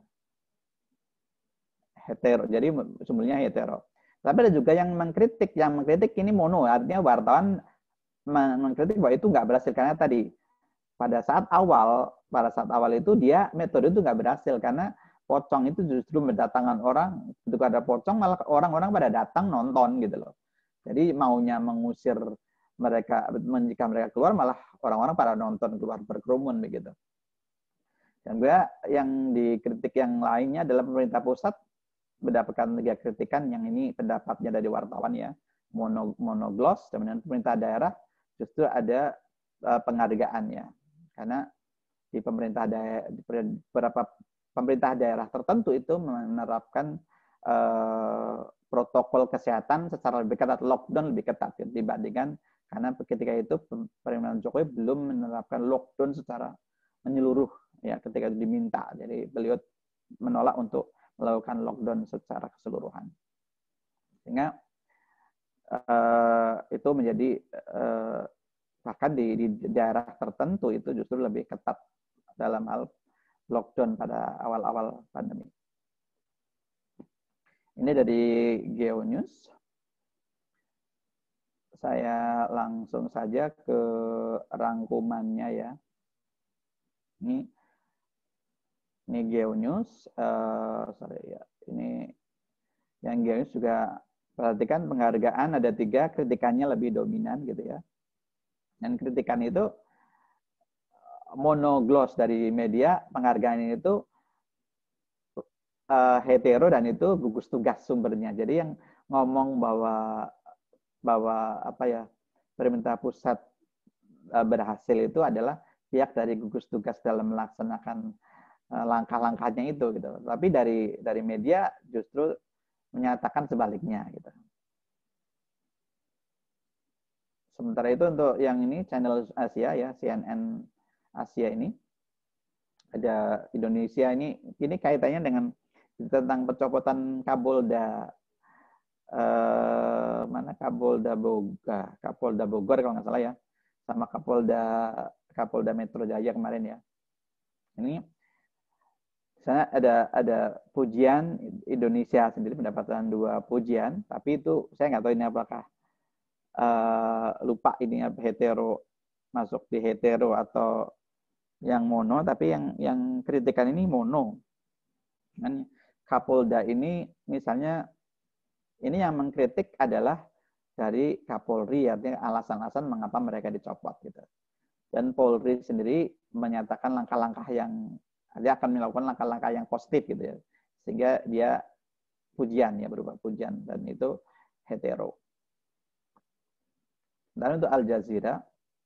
Hetero. Jadi sumbernya hetero. Tapi ada juga yang mengkritik, yang mengkritik ini mono, artinya wartawan mengkritik bahwa itu nggak berhasil karena tadi pada saat awal, pada saat awal itu dia metode itu nggak berhasil karena pocong itu justru mendatangkan orang, ketika ada pocong malah orang-orang pada datang nonton gitu loh. Jadi maunya mengusir mereka, jika mereka keluar malah orang-orang pada nonton keluar berkerumun begitu. Dan juga yang dikritik yang lainnya adalah pemerintah pusat mendapatkan tiga kritikan yang ini pendapatnya dari wartawan ya, mono, monogloss, kemudian pemerintah daerah justru ada uh, penghargaannya. Karena di pemerintah daerah, di beberapa pemerintah daerah tertentu itu menerapkan uh, protokol kesehatan secara lebih ketat, lockdown lebih ketat dibandingkan karena ketika itu pemerintahan Jokowi belum menerapkan lockdown secara menyeluruh ya ketika itu diminta. Jadi beliau menolak untuk melakukan lockdown secara keseluruhan. Sehingga uh, itu menjadi uh, bahkan di, di daerah tertentu itu justru lebih ketat dalam hal lockdown pada awal-awal pandemi. Ini dari GeoNews. Saya langsung saja ke rangkumannya ya. Ini ini GeoNews. Uh, sorry ya. Ini yang GeoNews juga perhatikan penghargaan ada tiga, kritikannya lebih dominan gitu ya. Dan kritikan itu monogloss dari media, penghargaan itu uh, hetero dan itu gugus tugas sumbernya. Jadi yang ngomong bahwa bahwa apa ya pemerintah pusat uh, berhasil itu adalah pihak dari gugus tugas dalam melaksanakan uh, langkah-langkahnya itu gitu. Tapi dari dari media justru menyatakan sebaliknya gitu. Sementara itu untuk yang ini channel Asia ya, C N N Asia ini ada Indonesia ini ini kaitannya dengan tentang pencopotan Kapolda eh, mana Kapolda Bogor, Kapolda Bogor kalau nggak salah ya, sama Kapolda Kapolda Metro Jaya kemarin ya. Ini sana ada ada pujian Indonesia sendiri mendapatkan dua pujian, tapi itu saya nggak tahu ini apakah uh, lupa ini hetero masuk di hetero atau yang mono, tapi yang yang kritikan ini mono. Dan Kapolda ini misalnya ini yang mengkritik adalah dari Kapolri, artinya alasan-alasan mengapa mereka dicopot gitu. Dan Polri sendiri menyatakan langkah-langkah yang dia akan melakukan langkah-langkah yang positif gitu ya. Sehingga dia pujian ya, berupa pujian, dan itu hetero. Dan untuk Al Jazeera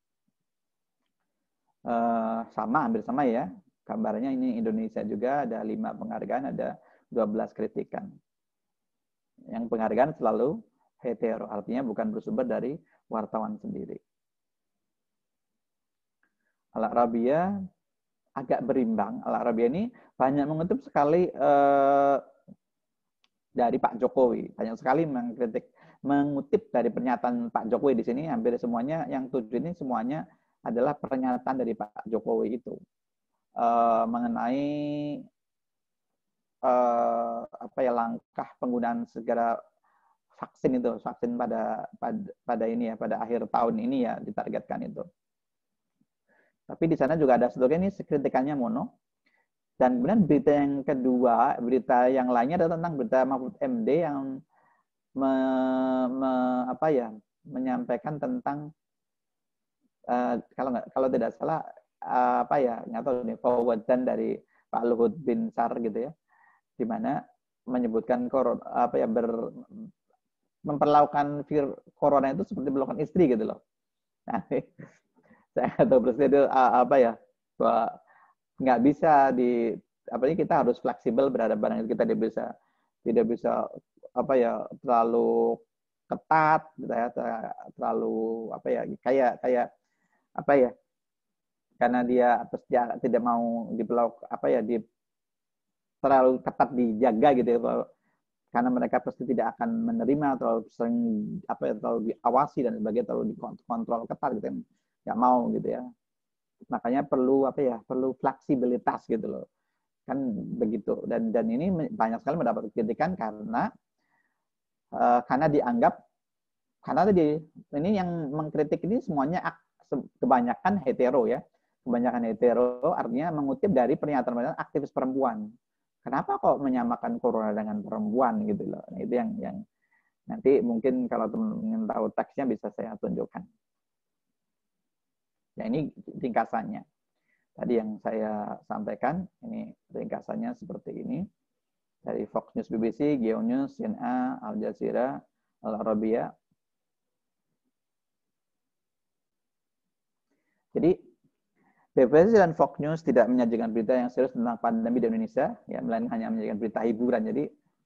Uh, sama, hampir sama ya. Gambarnya ini Indonesia juga ada lima penghargaan, ada dua belas kritikan. Yang penghargaan selalu hetero, artinya bukan bersumber dari wartawan sendiri. Al Arabiya agak berimbang. Al Arabiya ini banyak mengutip sekali uh, dari Pak Jokowi, banyak sekali mengkritik, mengutip dari pernyataan Pak Jokowi di sini. Hampir semuanya yang tujuh ini semuanya adalah pernyataan dari Pak Jokowi itu uh, mengenai uh, apa ya langkah penggunaan segera vaksin itu, vaksin pada pada, pada ini ya, pada akhir tahun ini ya ditargetkan itu. Tapi di sana juga ada slogan ini kritikannya mono. Dan kemudian berita yang kedua, berita yang lainnya adalah tentang berita Mahfud M D yang me, me, apa ya menyampaikan tentang Uh, kalau nggak kalau tidak salah uh, apa ya nggak tahu nih forwardan dari Pak Luhut bin Sar gitu ya, di mana menyebutkan corona apa ya ber, memperlakukan vir corona itu seperti melakukan istri gitu loh. Nah, saya tahu persis itu uh, apa ya bahwa nggak bisa di apa ini kita harus fleksibel berhadapan dengan kita tidak bisa tidak bisa apa ya terlalu ketat gitu ya, terlalu apa ya kayak kayak apa ya karena dia dia tidak mau dipeluk apa ya di terlalu ketat dijaga gitu ya, karena mereka pasti tidak akan menerima terlalu sering apa ya terlalu diawasi dan sebagainya, terlalu dikontrol ketat gitu, nggak mau gitu ya. Makanya perlu apa ya perlu fleksibilitas gitu loh kan begitu. Dan dan ini banyak sekali mendapat kritikan karena uh, karena dianggap karena tadi ini yang mengkritik ini semuanya kebanyakan hetero ya, kebanyakan hetero artinya mengutip dari pernyataan aktivis perempuan. Kenapa kok menyamakan corona dengan perempuan gitu loh? Nah, itu yang yang nanti mungkin kalau teman ingin tahu teksnya bisa saya tunjukkan. Ya ini ringkasannya. tadi yang saya sampaikan, ini ringkasannya seperti ini. Dari Fox News, B B C, Geonews, C N A, Al Jazeera, Al Arabiya. Jadi, B B C dan Fox News tidak menyajikan berita yang serius tentang pandemi di Indonesia, ya, melainkan hanya menyajikan berita hiburan. Jadi,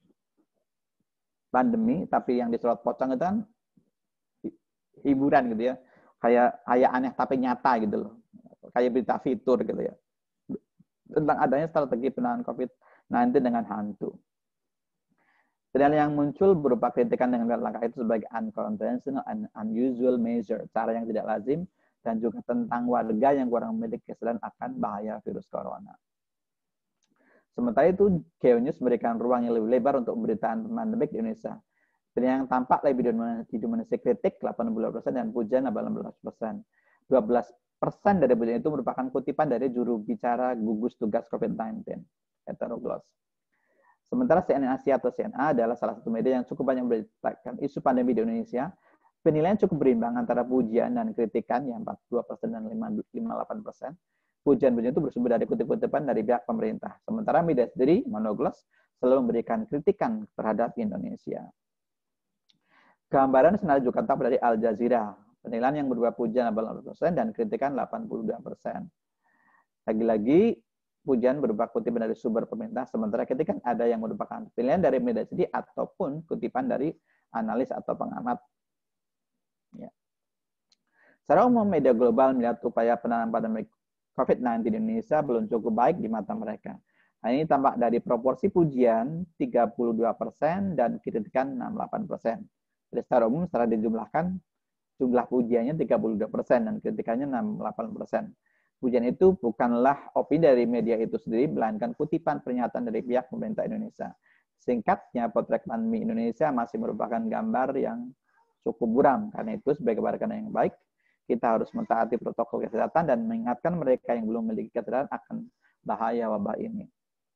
pandemi, tapi yang disorot pocong itu kan hiburan gitu ya. Kayak kayak aneh tapi nyata gitu loh. Kayak berita fitur gitu ya. Tentang adanya strategi penanganan COVID sembilan belas dengan hantu. Penilaian yang muncul berupa kritikan dengan langkah itu sebagai unconventional and unusual measure, cara yang tidak lazim, dan juga tentang warga yang kurang memiliki kesadaran akan bahaya virus corona. Sementara itu, Geonews memberikan ruang yang lebih lebar untuk pemberitaan pandemik di Indonesia. Penilaian yang tampak lebih didominasi kritik delapan puluh dua persen dan pujian delapan belas persen. dua belas persen dari pujian itu merupakan kutipan dari juru bicara gugus tugas COVID sembilan belas, Heterogloss. Sementara C N N Asia atau C N A adalah salah satu media yang cukup banyak memberitakan isu pandemi di Indonesia. Penilaian cukup berimbang antara pujian dan kritikan yang empat puluh dua persen dan lima puluh delapan persen. Pujian-pujian itu bersumber dari kutip-kutipan dari pihak pemerintah. Sementara media sendiri, Monogloss, selalu memberikan kritikan terhadap Indonesia. Gambaran senada juga tampak dari Al Jazeera. Penilaian yang berupa pujian delapan belas persen dan kritikan delapan puluh dua persen. Lagi-lagi, pujian berupa kutipan dari sumber pemerintah, sementara kritikan ada yang merupakan penilaian dari media sendiri ataupun kutipan dari analis atau pengamat. Ya. Secara umum, media global melihat upaya penanganan pandemi COVID sembilan belas di Indonesia belum cukup baik di mata mereka. Nah, ini tampak dari proporsi pujian tiga puluh dua persen dan kritikan enam puluh delapan persen. Jadi secara umum, setelah dijumlahkan, jumlah pujiannya tiga puluh dua persen dan kritikannya enam puluh delapan persen. Pujian itu bukanlah opini dari media itu sendiri, melainkan kutipan pernyataan dari pihak pemerintah Indonesia. Singkatnya, potret pandemi Indonesia masih merupakan gambar yang cukup buram. Karena itu, sebagai warga yang baik, kita harus mentaati protokol kesehatan dan mengingatkan mereka yang belum memiliki kesadaran akan bahaya wabah ini.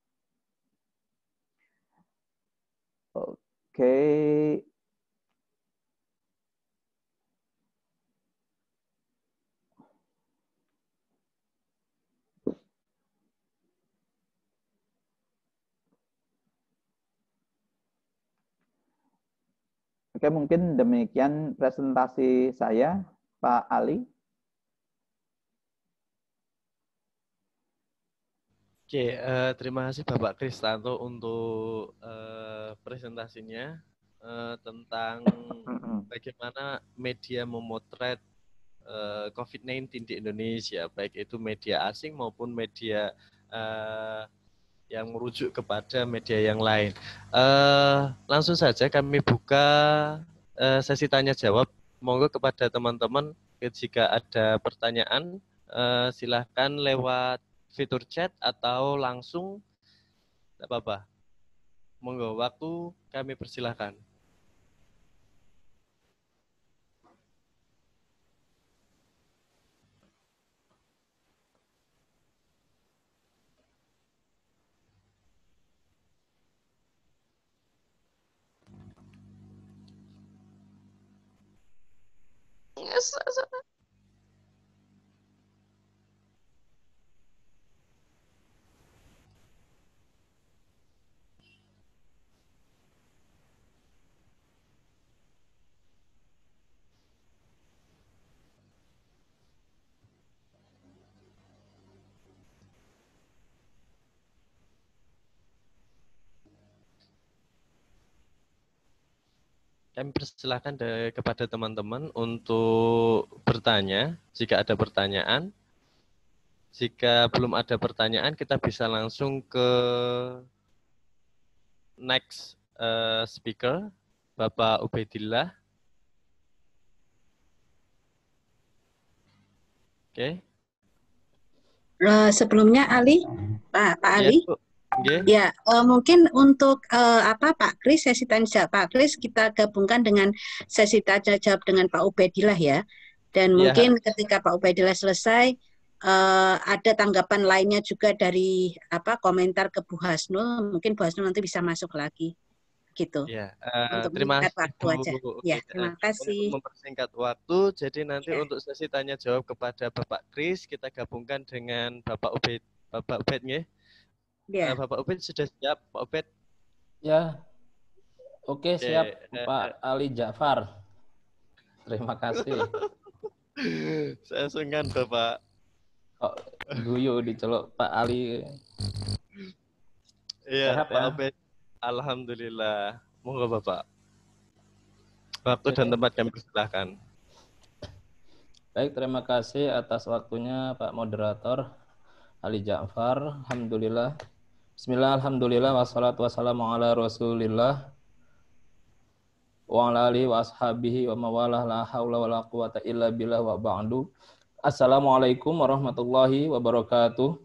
Oke. Oke, mungkin demikian presentasi saya, Pak Ali. Oke, uh, terima kasih Bapak Kristanto untuk uh, presentasinya uh, tentang bagaimana media memotret uh, COVID sembilan belas di Indonesia, baik itu media asing maupun media uh, yang merujuk kepada media yang lain. Uh, langsung saja kami buka uh, sesi tanya jawab. Monggo kepada teman-teman jika ada pertanyaan, uh, silahkan lewat fitur chat atau langsung, tidak apa-apa. Monggo, waktu kami persilahkan. Yes, kami persilahkan de, kepada teman-teman untuk bertanya jika ada pertanyaan. Jika belum ada pertanyaan, kita bisa langsung ke next uh, speaker, Bapak Ubaidillah. Oke. Okay. Uh, sebelumnya Ali, Pak Pak Ali. Ya, okay. Ya, uh, mungkin untuk uh, apa Pak Kris, sesi tanya jawab Pak Kris kita gabungkan dengan sesi tanya jawab dengan Pak Ubaidillah ya. Dan ya. Mungkin ketika Pak Ubaidillah selesai, uh, ada tanggapan lainnya juga dari apa komentar ke Bu Hasnul. Mungkin Bu Hasnul nanti bisa masuk lagi. gitu. Ya, uh, Untuk terima menyingkat kasih waktu Bu. aja. Ya, terima Uh, kasih. untuk mempersingkat waktu, jadi nanti Ya. untuk sesi tanya jawab kepada Bapak Kris kita gabungkan dengan Bapak Ubed. Bapak Ubed nggih. Ya. Uh, Bapak Ubed sudah siap, Pak Ubed? Ya. Oke, Oke, siap uh, Pak Ali Ja'far. Terima kasih. Saya sungkan Bapak. Kok guyu diceluk Pak Ali. Iya, Sehat Pak ya? Ubed. Alhamdulillah. Monggo Bapak. Waktu Oke. dan tempat kami persilahkan. Baik, terima kasih atas waktunya Pak Moderator Ali Ja'far. Alhamdulillah. Bismillah, alhamdulillah, wassalatu wassalamu ala rasulillah wa ala alihi wa ashabihi wa mawalah la hawla wa la quwata illa billah wa ba'du. Assalamualaikum warahmatullahi wabarakatuh.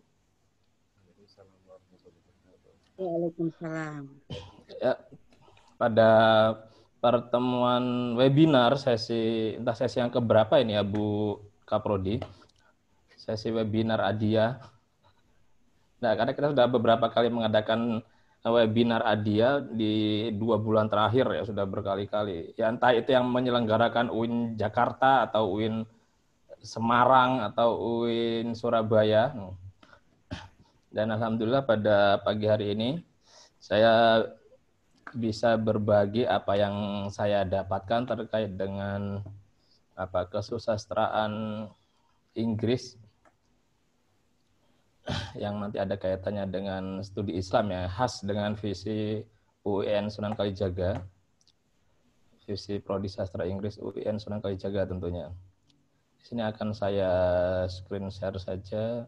Waalaikumsalam. Ya, pada pertemuan webinar sesi, entah sesi yang keberapa ini ya Bu Kaprodi, sesi webinar Adia. Nah, karena kita sudah beberapa kali mengadakan webinar Adia di dua bulan terakhir ya, sudah berkali-kali. Ya entah itu yang menyelenggarakan U I N Jakarta atau U I N Semarang atau U I N Surabaya. Dan alhamdulillah pada pagi hari ini saya bisa berbagi apa yang saya dapatkan terkait dengan apa kesusastraan Inggris yang nanti ada kaitannya dengan studi Islam ya, khas dengan visi U I N Sunan Kalijaga, visi Prodi Sastra Inggris U I N Sunan Kalijaga tentunya. Di sini akan saya screen share saja.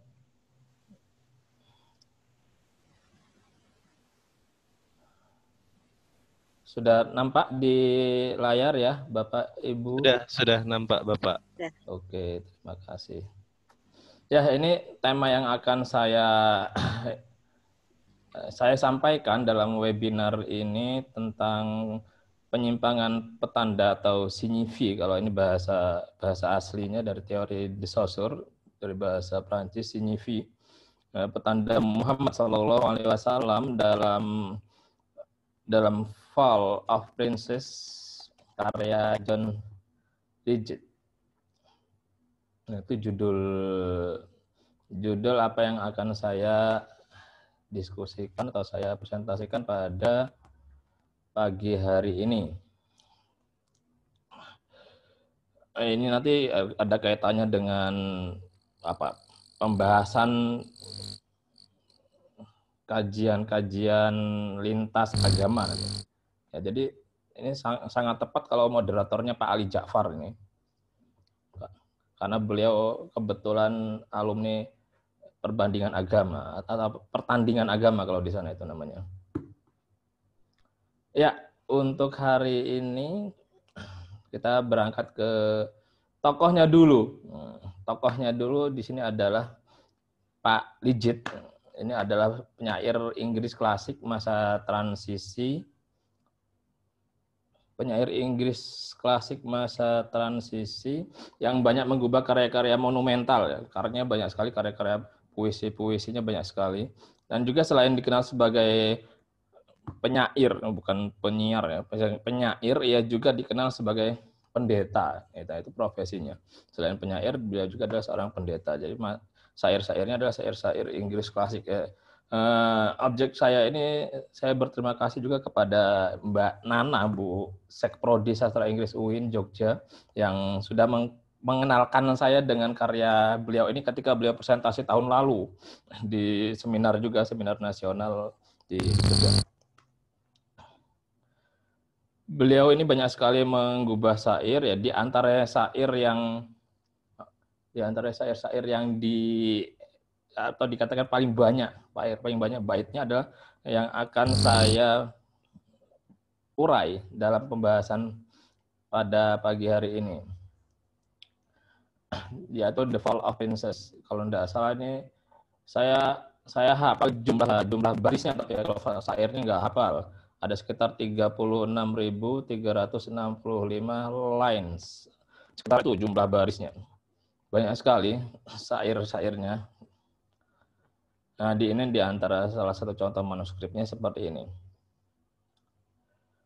Sudah nampak di layar ya, Bapak, Ibu? Sudah, sudah nampak, Bapak. Oke, terima kasih. Ya, ini tema yang akan saya saya sampaikan dalam webinar ini tentang penyimpangan petanda atau signifi. Kalau ini bahasa bahasa aslinya dari teori de Saussure, dari bahasa Prancis, signifi. Petanda Muhammad Shallallahu Alaihi Wasallam dalam dalam Fall of Princess karya John Legend. Nah, itu judul judul apa yang akan saya diskusikan atau saya presentasikan pada pagi hari ini. Ini nanti ada kaitannya dengan apa? Pembahasan kajian-kajian lintas agama. Ya, jadi ini sangat tepat kalau moderatornya Pak Ali Ja'far ini. Karena beliau kebetulan alumni perbandingan agama atau pertandingan agama kalau di sana itu namanya. Ya, untuk hari ini kita berangkat ke tokohnya dulu. Tokohnya dulu di sini adalah Pak Legend. Ini adalah penyair Inggris klasik masa transisi. Penyair Inggris klasik masa transisi yang banyak mengubah karya-karya monumental ya. Karyanya banyak sekali, karya-karya puisi-puisinya banyak sekali. Dan juga selain dikenal sebagai penyair, bukan penyiar ya, penyair, ia juga dikenal sebagai pendeta. Itu profesinya. Selain penyair, dia juga adalah seorang pendeta. Jadi syair-syairnya adalah syair-syair Inggris klasik ya. Uh, objek saya ini, saya berterima kasih juga kepada Mbak Nana, Bu Sekprodi Sastra Inggris U I N Jogja, yang sudah meng mengenalkan saya dengan karya beliau ini ketika beliau presentasi tahun lalu di seminar juga, seminar nasional di Jogja. Beliau ini banyak sekali menggubah syair ya, di antara syair yang di antara syair-syair yang di atau dikatakan paling banyak, paling banyak baitnya adalah yang akan saya urai dalam pembahasan pada pagi hari ini, yaitu The Fall of Princess. Kalau tidak salah ini saya saya hafal jumlah jumlah barisnya, tapi kalau syairnya nggak hafal. Ada sekitar tiga puluh enam ribu tiga ratus enam puluh lima lines. Sekitar itu jumlah barisnya. Banyak sekali syair-syairnya. Nah, di ini di antara salah satu contoh manuskripnya seperti ini.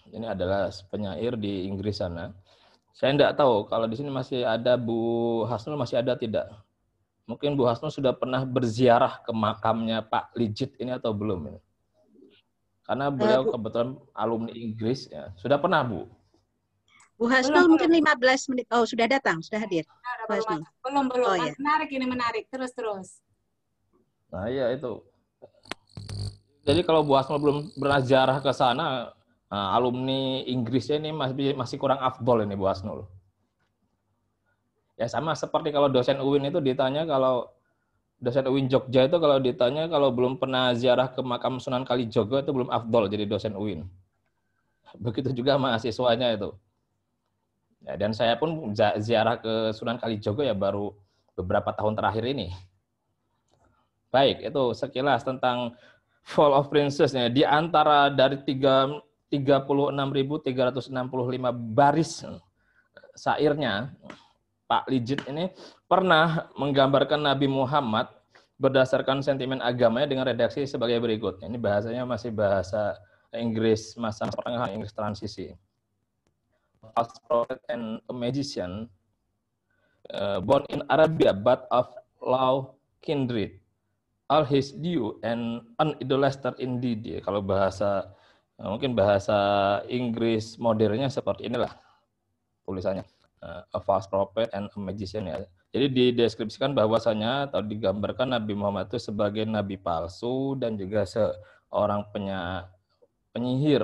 Ini adalah penyair di Inggris sana. Saya tidak tahu kalau di sini masih ada Bu Hasnul, masih ada tidak? Mungkin Bu Hasnul sudah pernah berziarah ke makamnya Pak Ligit ini atau belum? Karena beliau Bu, kebetulan alumni Inggris, ya. Sudah pernah, Bu? Bu Hasnul mungkin lima belas menit. Oh, sudah datang, sudah hadir. Bu Hasnul. Belum, belum. Oh, ya. Menarik ini, menarik. Terus, terus. Nah, iya itu. Jadi kalau Bu Hasnul belum pernah ziarah ke sana, nah, alumni Inggrisnya ini masih masih kurang afdol ini Bu Hasnul. Ya sama seperti kalau dosen U I N itu ditanya, kalau dosen U I N Jogja itu kalau ditanya kalau belum pernah ziarah ke makam Sunan Kalijogo itu belum afdol jadi dosen U I N. Begitu juga mahasiswanya itu. Ya, dan saya pun ziarah ke Sunan Kalijogo ya baru beberapa tahun terakhir ini. Baik, itu sekilas tentang Fall of Princess. Di antara dari tiga puluh enam ribu tiga ratus enam puluh lima baris syairnya, Pak Ligit ini pernah menggambarkan Nabi Muhammad berdasarkan sentimen agamanya dengan redaksi sebagai berikut. Ini bahasanya masih bahasa Inggris masa pertengahan, Inggris transisi. False prophet and a magician, uh, born in Arabia but of low kindred, all his due and unidolater indeed. Kalau bahasa mungkin bahasa Inggris modernnya seperti inilah tulisannya. Uh, a false prophet and a magician, ya. Jadi dideskripsikan bahwasanya atau digambarkan Nabi Muhammad itu sebagai nabi palsu dan juga seorang penya, penyihir.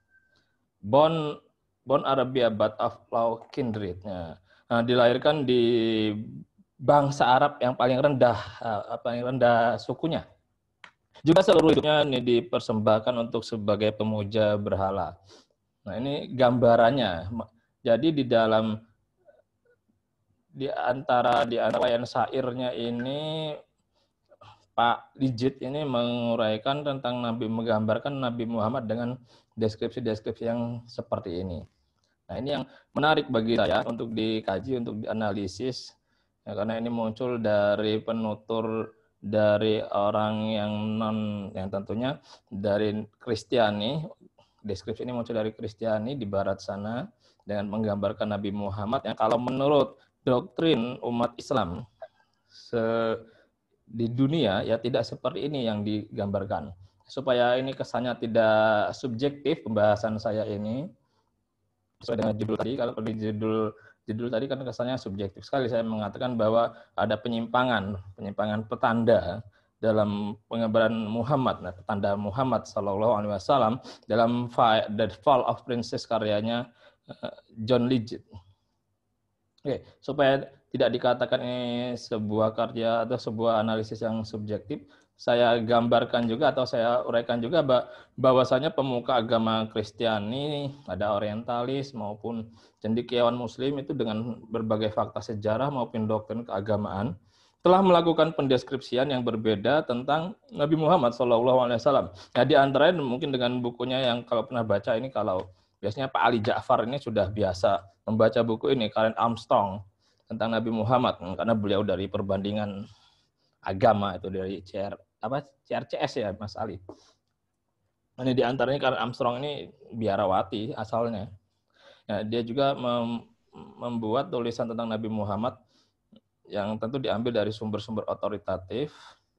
Born born Arabia but of low kindred. Nah, dilahirkan di bangsa Arab yang paling rendah, paling rendah sukunya. Juga seluruh hidupnya ini dipersembahkan untuk sebagai pemuja berhala. Nah, ini gambarannya. Jadi di dalam di antara di antara yang syairnya ini Pak Ligit ini menguraikan tentang Nabi, menggambarkan Nabi Muhammad dengan deskripsi-deskripsi yang seperti ini. Nah, ini yang menarik bagi saya untuk dikaji, untuk dianalisis, ya, karena ini muncul dari penutur dari orang yang non, yang tentunya dari Kristiani. Deskripsi ini muncul dari Kristiani di barat sana dengan menggambarkan Nabi Muhammad yang kalau menurut doktrin umat Islam se di dunia ya tidak seperti ini yang digambarkan. Supaya ini kesannya tidak subjektif pembahasan saya ini sesuai dengan judul tadi. Kalau di judul judul tadi kan kesannya subjektif sekali, saya mengatakan bahwa ada penyimpangan penyimpangan petanda dalam penggambaran Muhammad. Nah, petanda Muhammad Shallallahu Alaihi Wasallam dalam The Fall of Princess karyanya John Ligit. Oke, supaya tidak dikatakan ini sebuah karya atau sebuah analisis yang subjektif, saya gambarkan juga atau saya uraikan juga bahwasanya pemuka agama Kristiani, ada orientalis maupun cendekiawan Muslim itu dengan berbagai fakta sejarah maupun doktrin keagamaan telah melakukan pendeskripsian yang berbeda tentang Nabi Muhammad Shallallahu Alaihi Wasallam. Nah, di antaranya mungkin dengan bukunya yang kalau pernah baca ini, kalau biasanya Pak Ali Ja'far ini sudah biasa membaca buku ini, Karen Armstrong, tentang Nabi Muhammad, karena beliau dari perbandingan agama itu dari C R apa C R C S ya Mas Ali. Ini di antaranya Karen Armstrong ini biarawati asalnya. Nah, dia juga mem membuat tulisan tentang Nabi Muhammad yang tentu diambil dari sumber-sumber otoritatif,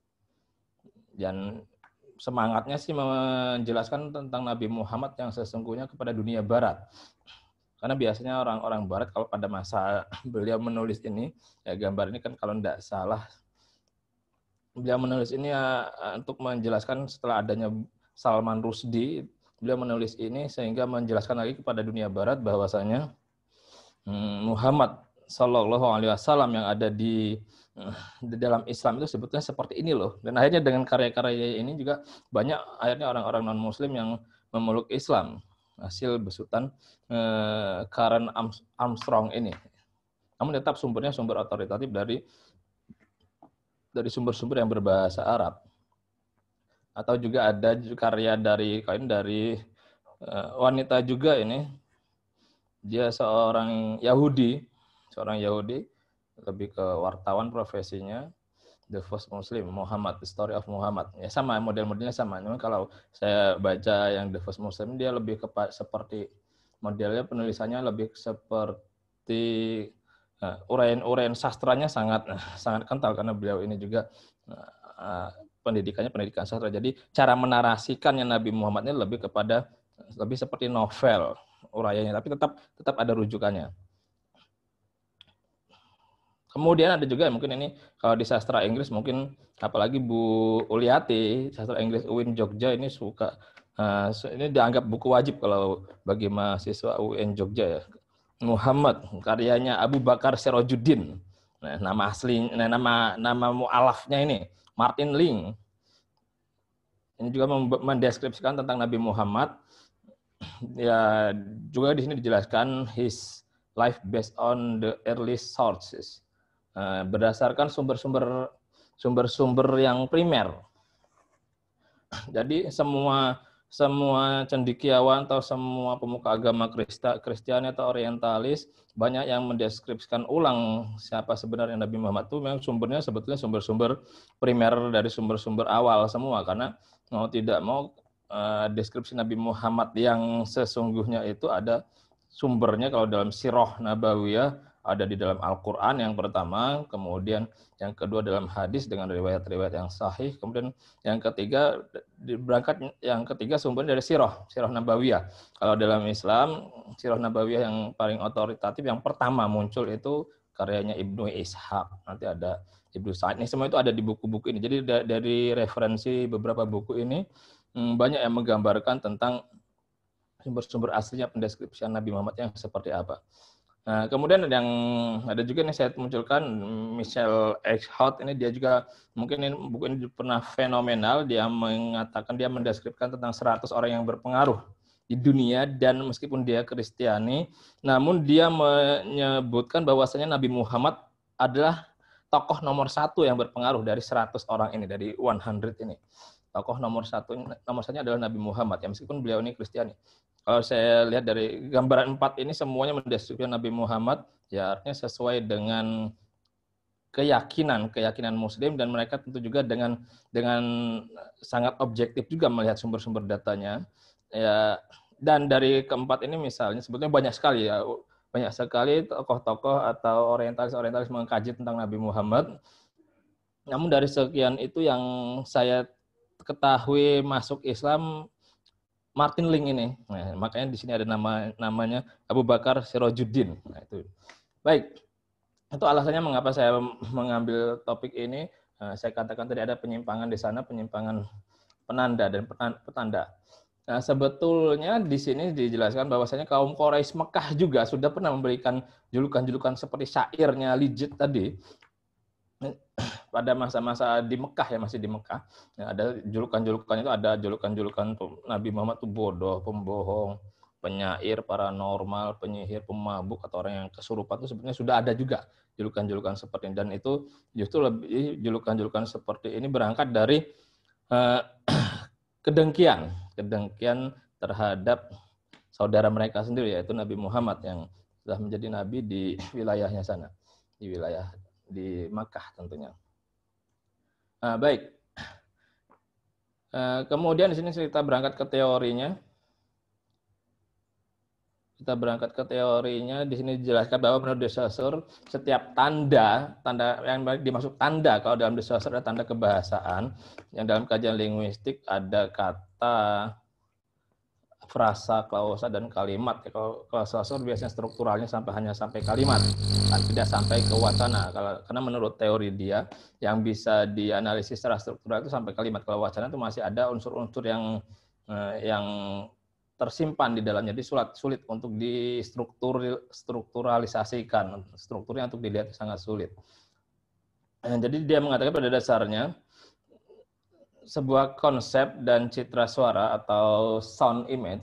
dan semangatnya sih menjelaskan tentang Nabi Muhammad yang sesungguhnya kepada dunia barat. Karena biasanya orang-orang barat kalau pada masa beliau menulis ini, ya gambar ini kan kalau tidak salah, beliau menulis ini ya untuk menjelaskan setelah adanya Salman Rushdie, beliau menulis ini sehingga menjelaskan lagi kepada dunia barat bahwasanya hmm, Muhammad Shallallahu Alaihi Wasallam yang ada di, di dalam Islam itu sebetulnya seperti ini loh. Dan akhirnya dengan karya-karya ini juga banyak akhirnya orang-orang non-Muslim yang memeluk Islam, hasil besutan eh, Karen Armstrong ini. Namun tetap sumbernya sumber otoritatif dari dari sumber-sumber yang berbahasa Arab. Atau juga ada karya dari kain dari eh, wanita juga ini. Dia seorang Yahudi, seorang Yahudi, lebih ke wartawan profesinya. The First Muslim, Muhammad, The Story of Muhammad. Ya sama, model-modelnya sama. Memang kalau saya baca yang The First Muslim, dia lebih kepa- seperti modelnya penulisannya lebih seperti uh, uraian-uraian sastranya sangat sangat kental karena beliau ini juga uh, pendidikannya pendidikan sastra. Jadi cara menarasikannya Nabi Muhammad ini lebih kepada lebih seperti novel uraiannya, tapi tetap tetap ada rujukannya. Kemudian ada juga mungkin ini kalau di sastra Inggris mungkin apalagi Bu Uliati, sastra Inggris U I N Jogja ini suka uh, ini dianggap buku wajib kalau bagi mahasiswa U I N Jogja ya. Muhammad karyanya Abu Bakar Sirajuddin. Nah, nama asli nah, nama nama mualafnya ini Martin Link. Ini juga mendeskripsikan tentang Nabi Muhammad. Ya, juga di sini dijelaskan his life based on the early sources. Berdasarkan sumber-sumber sumber-sumber yang primer. Jadi semua semua cendekiawan atau semua pemuka agama Kristiani atau orientalis banyak yang mendeskripsikan ulang siapa sebenarnya Nabi Muhammad itu memang sumbernya sebetulnya sumber-sumber primer dari sumber-sumber awal semua, karena mau tidak mau uh, deskripsi Nabi Muhammad yang sesungguhnya itu ada sumbernya kalau dalam Sirah Nabawiyah, ada di dalam Al-Quran yang pertama, kemudian yang kedua dalam hadis dengan riwayat-riwayat yang sahih, kemudian yang ketiga berangkat yang ketiga sumbernya dari Sirah, Sirah Nabawiyah. Kalau dalam Islam, Sirah Nabawiyah yang paling otoritatif yang pertama muncul itu karyanya Ibnu Ishaq. Nanti ada Ibnu Sa'id. Ini semua itu ada di buku-buku ini. Jadi dari referensi beberapa buku ini banyak yang menggambarkan tentang sumber-sumber aslinya pendeskripsian Nabi Muhammad yang seperti apa. Nah, kemudian yang ada juga nih saya munculkan Michel Eichhardt, ini dia juga mungkin ini buku ini pernah fenomenal. Dia mengatakan dia mendeskripsikan tentang seratus orang yang berpengaruh di dunia dan meskipun dia Kristiani, namun dia menyebutkan bahwasanya Nabi Muhammad adalah tokoh nomor satu yang berpengaruh dari seratus orang ini, dari seratus ini. Tokoh nomor satu nomor satunya adalah Nabi Muhammad ya, meskipun beliau ini Kristiani. Kalau saya lihat dari gambaran empat ini semuanya mendeskripsikan Nabi Muhammad, ya artinya sesuai dengan keyakinan keyakinan Muslim, dan mereka tentu juga dengan dengan sangat objektif juga melihat sumber-sumber datanya. Ya, dan dari keempat ini misalnya sebetulnya banyak sekali ya, banyak sekali tokoh-tokoh atau orientalis-orientalis mengkaji tentang Nabi Muhammad. Namun dari sekian itu yang saya ketahui masuk Islam Martin Link ini. Nah, makanya di sini ada nama namanya Abu Bakar Sirajuddin. Nah, itu. Baik. Itu alasannya mengapa saya mengambil topik ini. Nah, saya katakan tadi ada penyimpangan di sana, penyimpangan penanda dan petanda. Nah, sebetulnya di sini dijelaskan bahwasanya kaum Quraisy Mekah juga sudah pernah memberikan julukan-julukan seperti syairnya Lijit tadi. Pada masa-masa di Mekah ya, masih di Mekah, ya, ada julukan-julukan itu, ada julukan-julukan Nabi Muhammad itu bodoh, pembohong, penyair, paranormal, penyihir, pemabuk, atau orang yang kesurupan itu sebenarnya sudah ada juga julukan-julukan seperti ini. Dan itu justru lebih julukan-julukan seperti ini berangkat dari uh, kedengkian, kedengkian terhadap saudara mereka sendiri, yaitu Nabi Muhammad yang sudah menjadi nabi di wilayahnya sana, di wilayah di Makkah tentunya. Nah, baik. Kemudian di sini kita berangkat ke teorinya. Kita berangkat ke teorinya. Di sini dijelaskan bahwa menurut De Saussure setiap tanda, tanda yang dimaksud tanda kalau dalam De Saussure ada tanda kebahasaan. Yang dalam kajian linguistik ada kata, frasa, klausa, dan kalimat. Kalau Saussure biasanya strukturalnya sampai hanya sampai kalimat, dan tidak sampai ke wacana. Karena menurut teori dia, yang bisa dianalisis secara struktural itu sampai kalimat. Kalau wacana itu masih ada unsur-unsur yang yang tersimpan di dalamnya, jadi sulit sulit untuk distruktur strukturalisasikan. Strukturnya untuk dilihat sangat sulit. Jadi dia mengatakan pada dasarnya sebuah konsep dan citra suara atau sound image,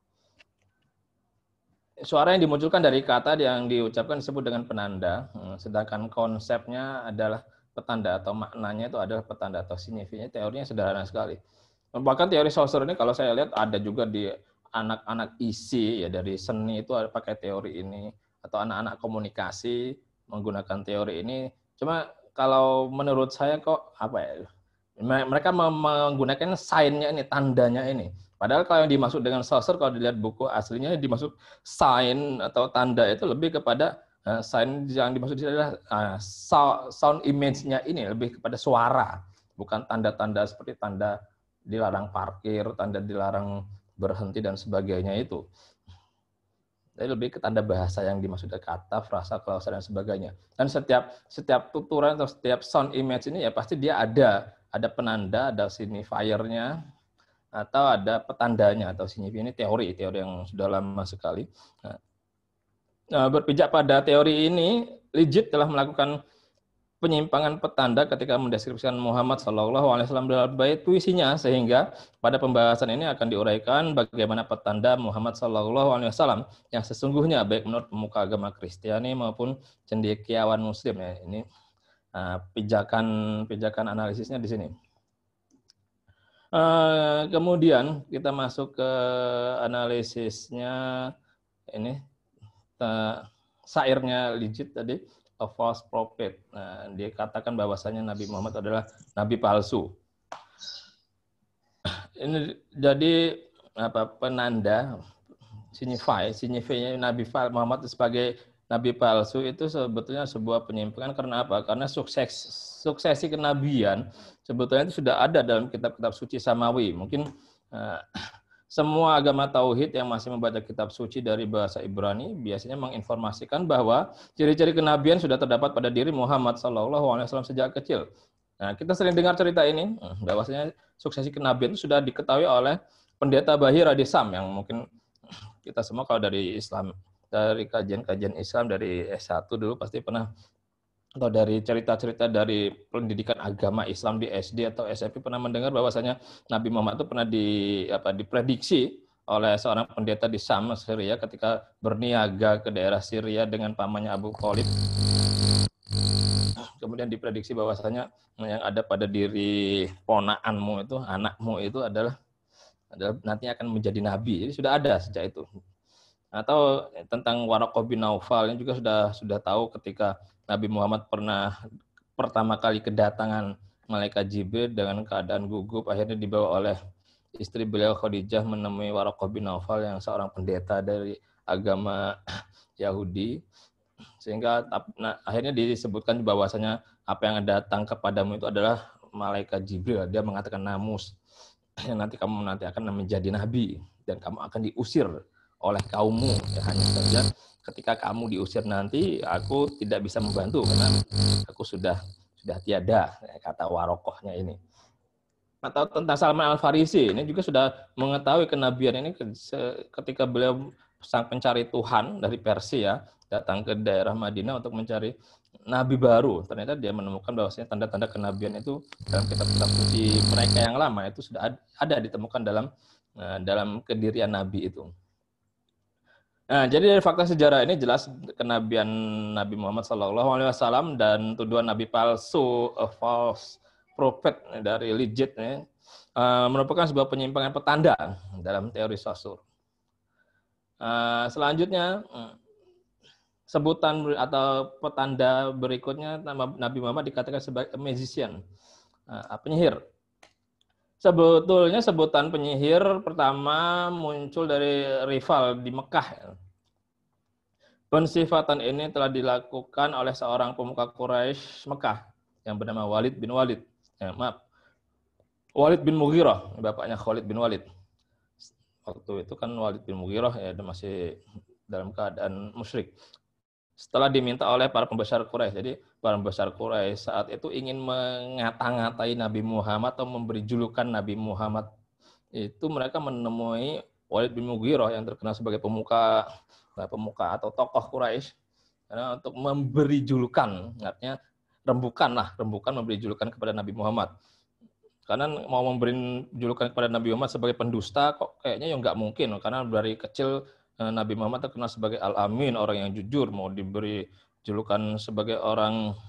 suara yang dimunculkan dari kata yang diucapkan disebut dengan penanda, sedangkan konsepnya adalah petanda atau maknanya itu adalah petanda atau signifinya. Teorinya sederhana sekali. Bahkan teori Saussure ini kalau saya lihat ada juga di anak-anak I S I ya, dari seni itu pakai teori ini, atau anak-anak komunikasi menggunakan teori ini. Cuma kalau menurut saya kok apa ya? Mereka menggunakan sign-nya ini, tandanya ini. Padahal kalau yang dimaksud dengan saucer, kalau dilihat buku aslinya dimaksud sign atau tanda itu lebih kepada uh, sign yang dimaksud adalah uh, sound image-nya ini lebih kepada suara, bukan tanda-tanda seperti tanda dilarang parkir, tanda dilarang berhenti dan sebagainya itu. Jadi lebih ke tanda bahasa yang dimaksud kata, frasa, klausa dan sebagainya. Dan setiap setiap tuturan atau setiap sound image ini ya pasti dia ada ada penanda, ada signifier-nya, atau ada petandanya atau signifier. Ini teori, teori yang sudah lama sekali. Nah, berpijak pada teori ini, Ligit telah melakukan penyimpangan petanda ketika mendeskripsikan Muhammad Shallallahu Alaihi Wasallam dalam bait puisinya, sehingga pada pembahasan ini akan diuraikan bagaimana petanda Muhammad Shallallahu Alaihi Wasallam yang sesungguhnya baik menurut pemuka agama Kristiani maupun cendekiawan Muslim. Ya, ini uh, pijakan pijakan analisisnya di sini. Uh, kemudian kita masuk ke analisisnya ini uh, syairnya Ligit tadi. A false prophet. Nah, dia katakan bahwasanya Nabi Muhammad adalah nabi palsu. Ini jadi apa penanda signify, signify Nabi Muhammad sebagai nabi palsu itu sebetulnya sebuah penyimpangan. Karena apa? Karena sukses suksesi kenabian sebetulnya itu sudah ada dalam kitab-kitab suci samawi. Mungkin uh, semua agama tauhid yang masih membaca kitab suci dari bahasa Ibrani biasanya menginformasikan bahwa ciri-ciri kenabian sudah terdapat pada diri Muhammad Shallallahu Alaihi Wasallam sejak kecil. Nah, kita sering dengar cerita ini, bahwasanya suksesi kenabian itu sudah diketahui oleh pendeta Bahira di Sam, yang mungkin kita semua kalau dari Islam, dari kajian-kajian Islam dari S satu dulu pasti pernah, atau dari cerita-cerita dari pendidikan agama Islam di S D atau S M P pernah mendengar bahwasanya Nabi Muhammad itu pernah di apa diprediksi oleh seorang pendeta di Sam, Syria, ketika berniaga ke daerah Syria dengan pamannya Abu Thalib. Kemudian diprediksi bahwasanya yang ada pada diri ponakanmu itu, anakmu itu adalah adalah nantinya akan menjadi nabi. Jadi sudah ada sejak itu. Atau tentang Waraqah bin Naufal ini juga sudah sudah tahu ketika Nabi Muhammad pernah pertama kali kedatangan malaikat Jibril dengan keadaan gugup, akhirnya dibawa oleh istri beliau Khadijah menemui Waraqah bin Naufal yang seorang pendeta dari agama Yahudi, sehingga nah, akhirnya disebutkan bahwasanya apa yang datang kepadamu itu adalah malaikat Jibril. Dia mengatakan namus, nanti kamu nanti akan menjadi nabi dan kamu akan diusir oleh kaummu. Ya, hanya saja ketika kamu diusir nanti, aku tidak bisa membantu karena aku sudah sudah tiada, kata Warokohnya ini. Atau tentang Salman Al-Farisi, ini juga sudah mengetahui kenabian ini ketika beliau sang pencari Tuhan dari Persia datang ke daerah Madinah untuk mencari nabi baru. Ternyata dia menemukan bahwasanya tanda-tanda kenabian itu dalam kitab-kitab suci mereka yang lama itu sudah ada ditemukan dalam dalam kedirian nabi itu. Nah, jadi dari fakta sejarah ini jelas kenabian Nabi Muhammad Shallallahu Alaihi Wasallam dan tuduhan nabi palsu, a false prophet dari Ligit ini, uh, merupakan sebuah penyimpangan petanda dalam teori sosur. Uh, selanjutnya, sebutan atau petanda berikutnya Nabi Muhammad dikatakan sebagai magician, uh, penyihir. Sebetulnya sebutan penyihir pertama muncul dari rival di Mekah. Pensifatan ini telah dilakukan oleh seorang pemuka Quraisy Mekah yang bernama Walid bin Walid. Ya, maaf, Walid bin Mughirah, bapaknya Khalid bin Walid. Waktu itu kan Walid bin Mughirah ya masih dalam keadaan musyrik. Setelah diminta oleh para pembesar Quraisy. Jadi para pembesar Quraisy saat itu ingin mengata-ngatai Nabi Muhammad atau memberi julukan Nabi Muhammad. Itu mereka menemui Walid bin Mughirah yang terkenal sebagai pemuka pemuka atau tokoh Quraisy karena untuk memberi julukan, artinya rembukan lah, rembukan memberi julukan kepada Nabi Muhammad. Karena mau memberi julukan kepada Nabi Muhammad sebagai pendusta kok kayaknya ya nggak mungkin, karena dari kecil Nabi Muhammad terkenal sebagai Al-Amin, orang yang jujur. Mau diberi julukan sebagai orang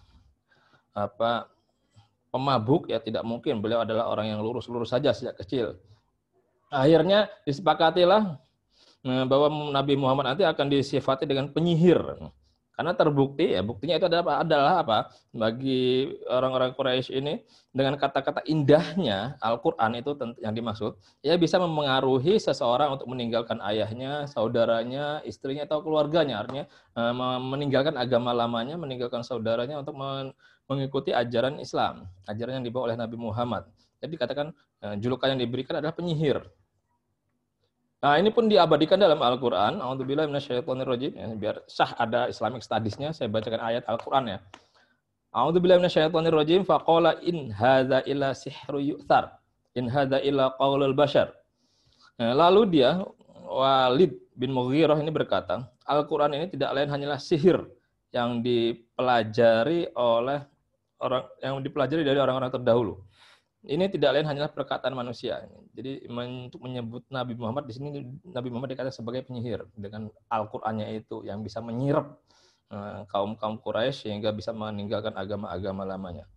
apa pemabuk ya tidak mungkin. Beliau adalah orang yang lurus-lurus saja sejak kecil. Akhirnya disepakatilah bahwa Nabi Muhammad nanti akan disifati dengan penyihir. Karena terbukti ya, buktinya itu adalah, adalah apa? Bagi orang-orang Quraisy ini dengan kata-kata indahnya Al-Qur'an itu yang dimaksud, ya bisa mempengaruhi seseorang untuk meninggalkan ayahnya, saudaranya, istrinya atau keluarganya. Artinya meninggalkan agama lamanya, meninggalkan saudaranya untuk mengikuti ajaran Islam, ajaran yang dibawa oleh Nabi Muhammad. Jadi katakan julukan yang diberikan adalah penyihir. Nah, ini pun diabadikan dalam Al-Qur'an. A'udzubillahi minasyaitonirrajim. Ya, biar sah ada Islamic Studies-nya, saya bacakan ayat Al-Qur'an ya. A'udzubillahi minasyaitonirrajim. Faqala in hadza illa sihru yu'thar. In hadza illa qaulul bashar. Nah, lalu dia Walid bin Mughirah ini berkata, Al-Qur'an ini tidak lain hanyalah sihir yang dipelajari oleh orang yang dipelajari dari orang-orang terdahulu. Ini tidak lain hanyalah perkataan manusia. Jadi untuk menyebut Nabi Muhammad di sini, Nabi Muhammad dikatakan sebagai penyihir dengan Al-Qur'annya itu yang bisa menyirap kaum-kaum Quraisy sehingga bisa meninggalkan agama-agama lamanya.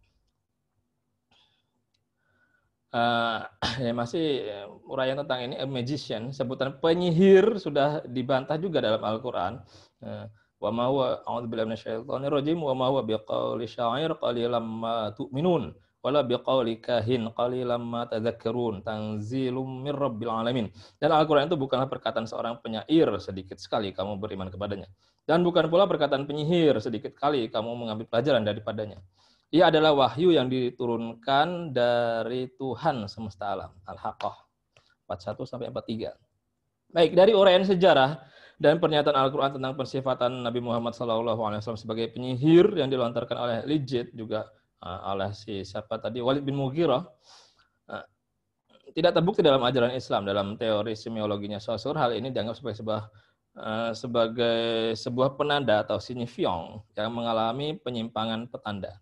Uh, ya masih uraian tentang ini, a magician, sebutan penyihir sudah dibantah juga dalam Al-Qur'an. Uh, wa ma huwa a'udzubillahi minasyaitonir rajim wa ma huwa biqauli syair qalilan ma tu'minun wala biqauli kahin qalilan ma tadhakkarun tanzilum mir rabbil alamin. Dan Al-Qur'an itu bukanlah perkataan seorang penyair, sedikit sekali kamu beriman kepadanya. Dan bukan pula perkataan penyihir, sedikit kali kamu mengambil pelajaran daripadanya. Ia adalah wahyu yang diturunkan dari Tuhan semesta alam. Al-Haqqah empat puluh satu sampai empat puluh tiga. Baik, dari uraian sejarah dan pernyataan Al-Qur'an tentang pensifatan Nabi Muhammad shallallahu alaihi wasallam sebagai penyihir yang dilontarkan oleh Lijit juga oleh si siapa tadi Walid bin Mughirah, tidak terbukti dalam ajaran Islam. Dalam teori semiologinya Saussure, hal ini dianggap sebagai sebuah sebagai sebuah penanda atau signifiant yang mengalami penyimpangan petanda.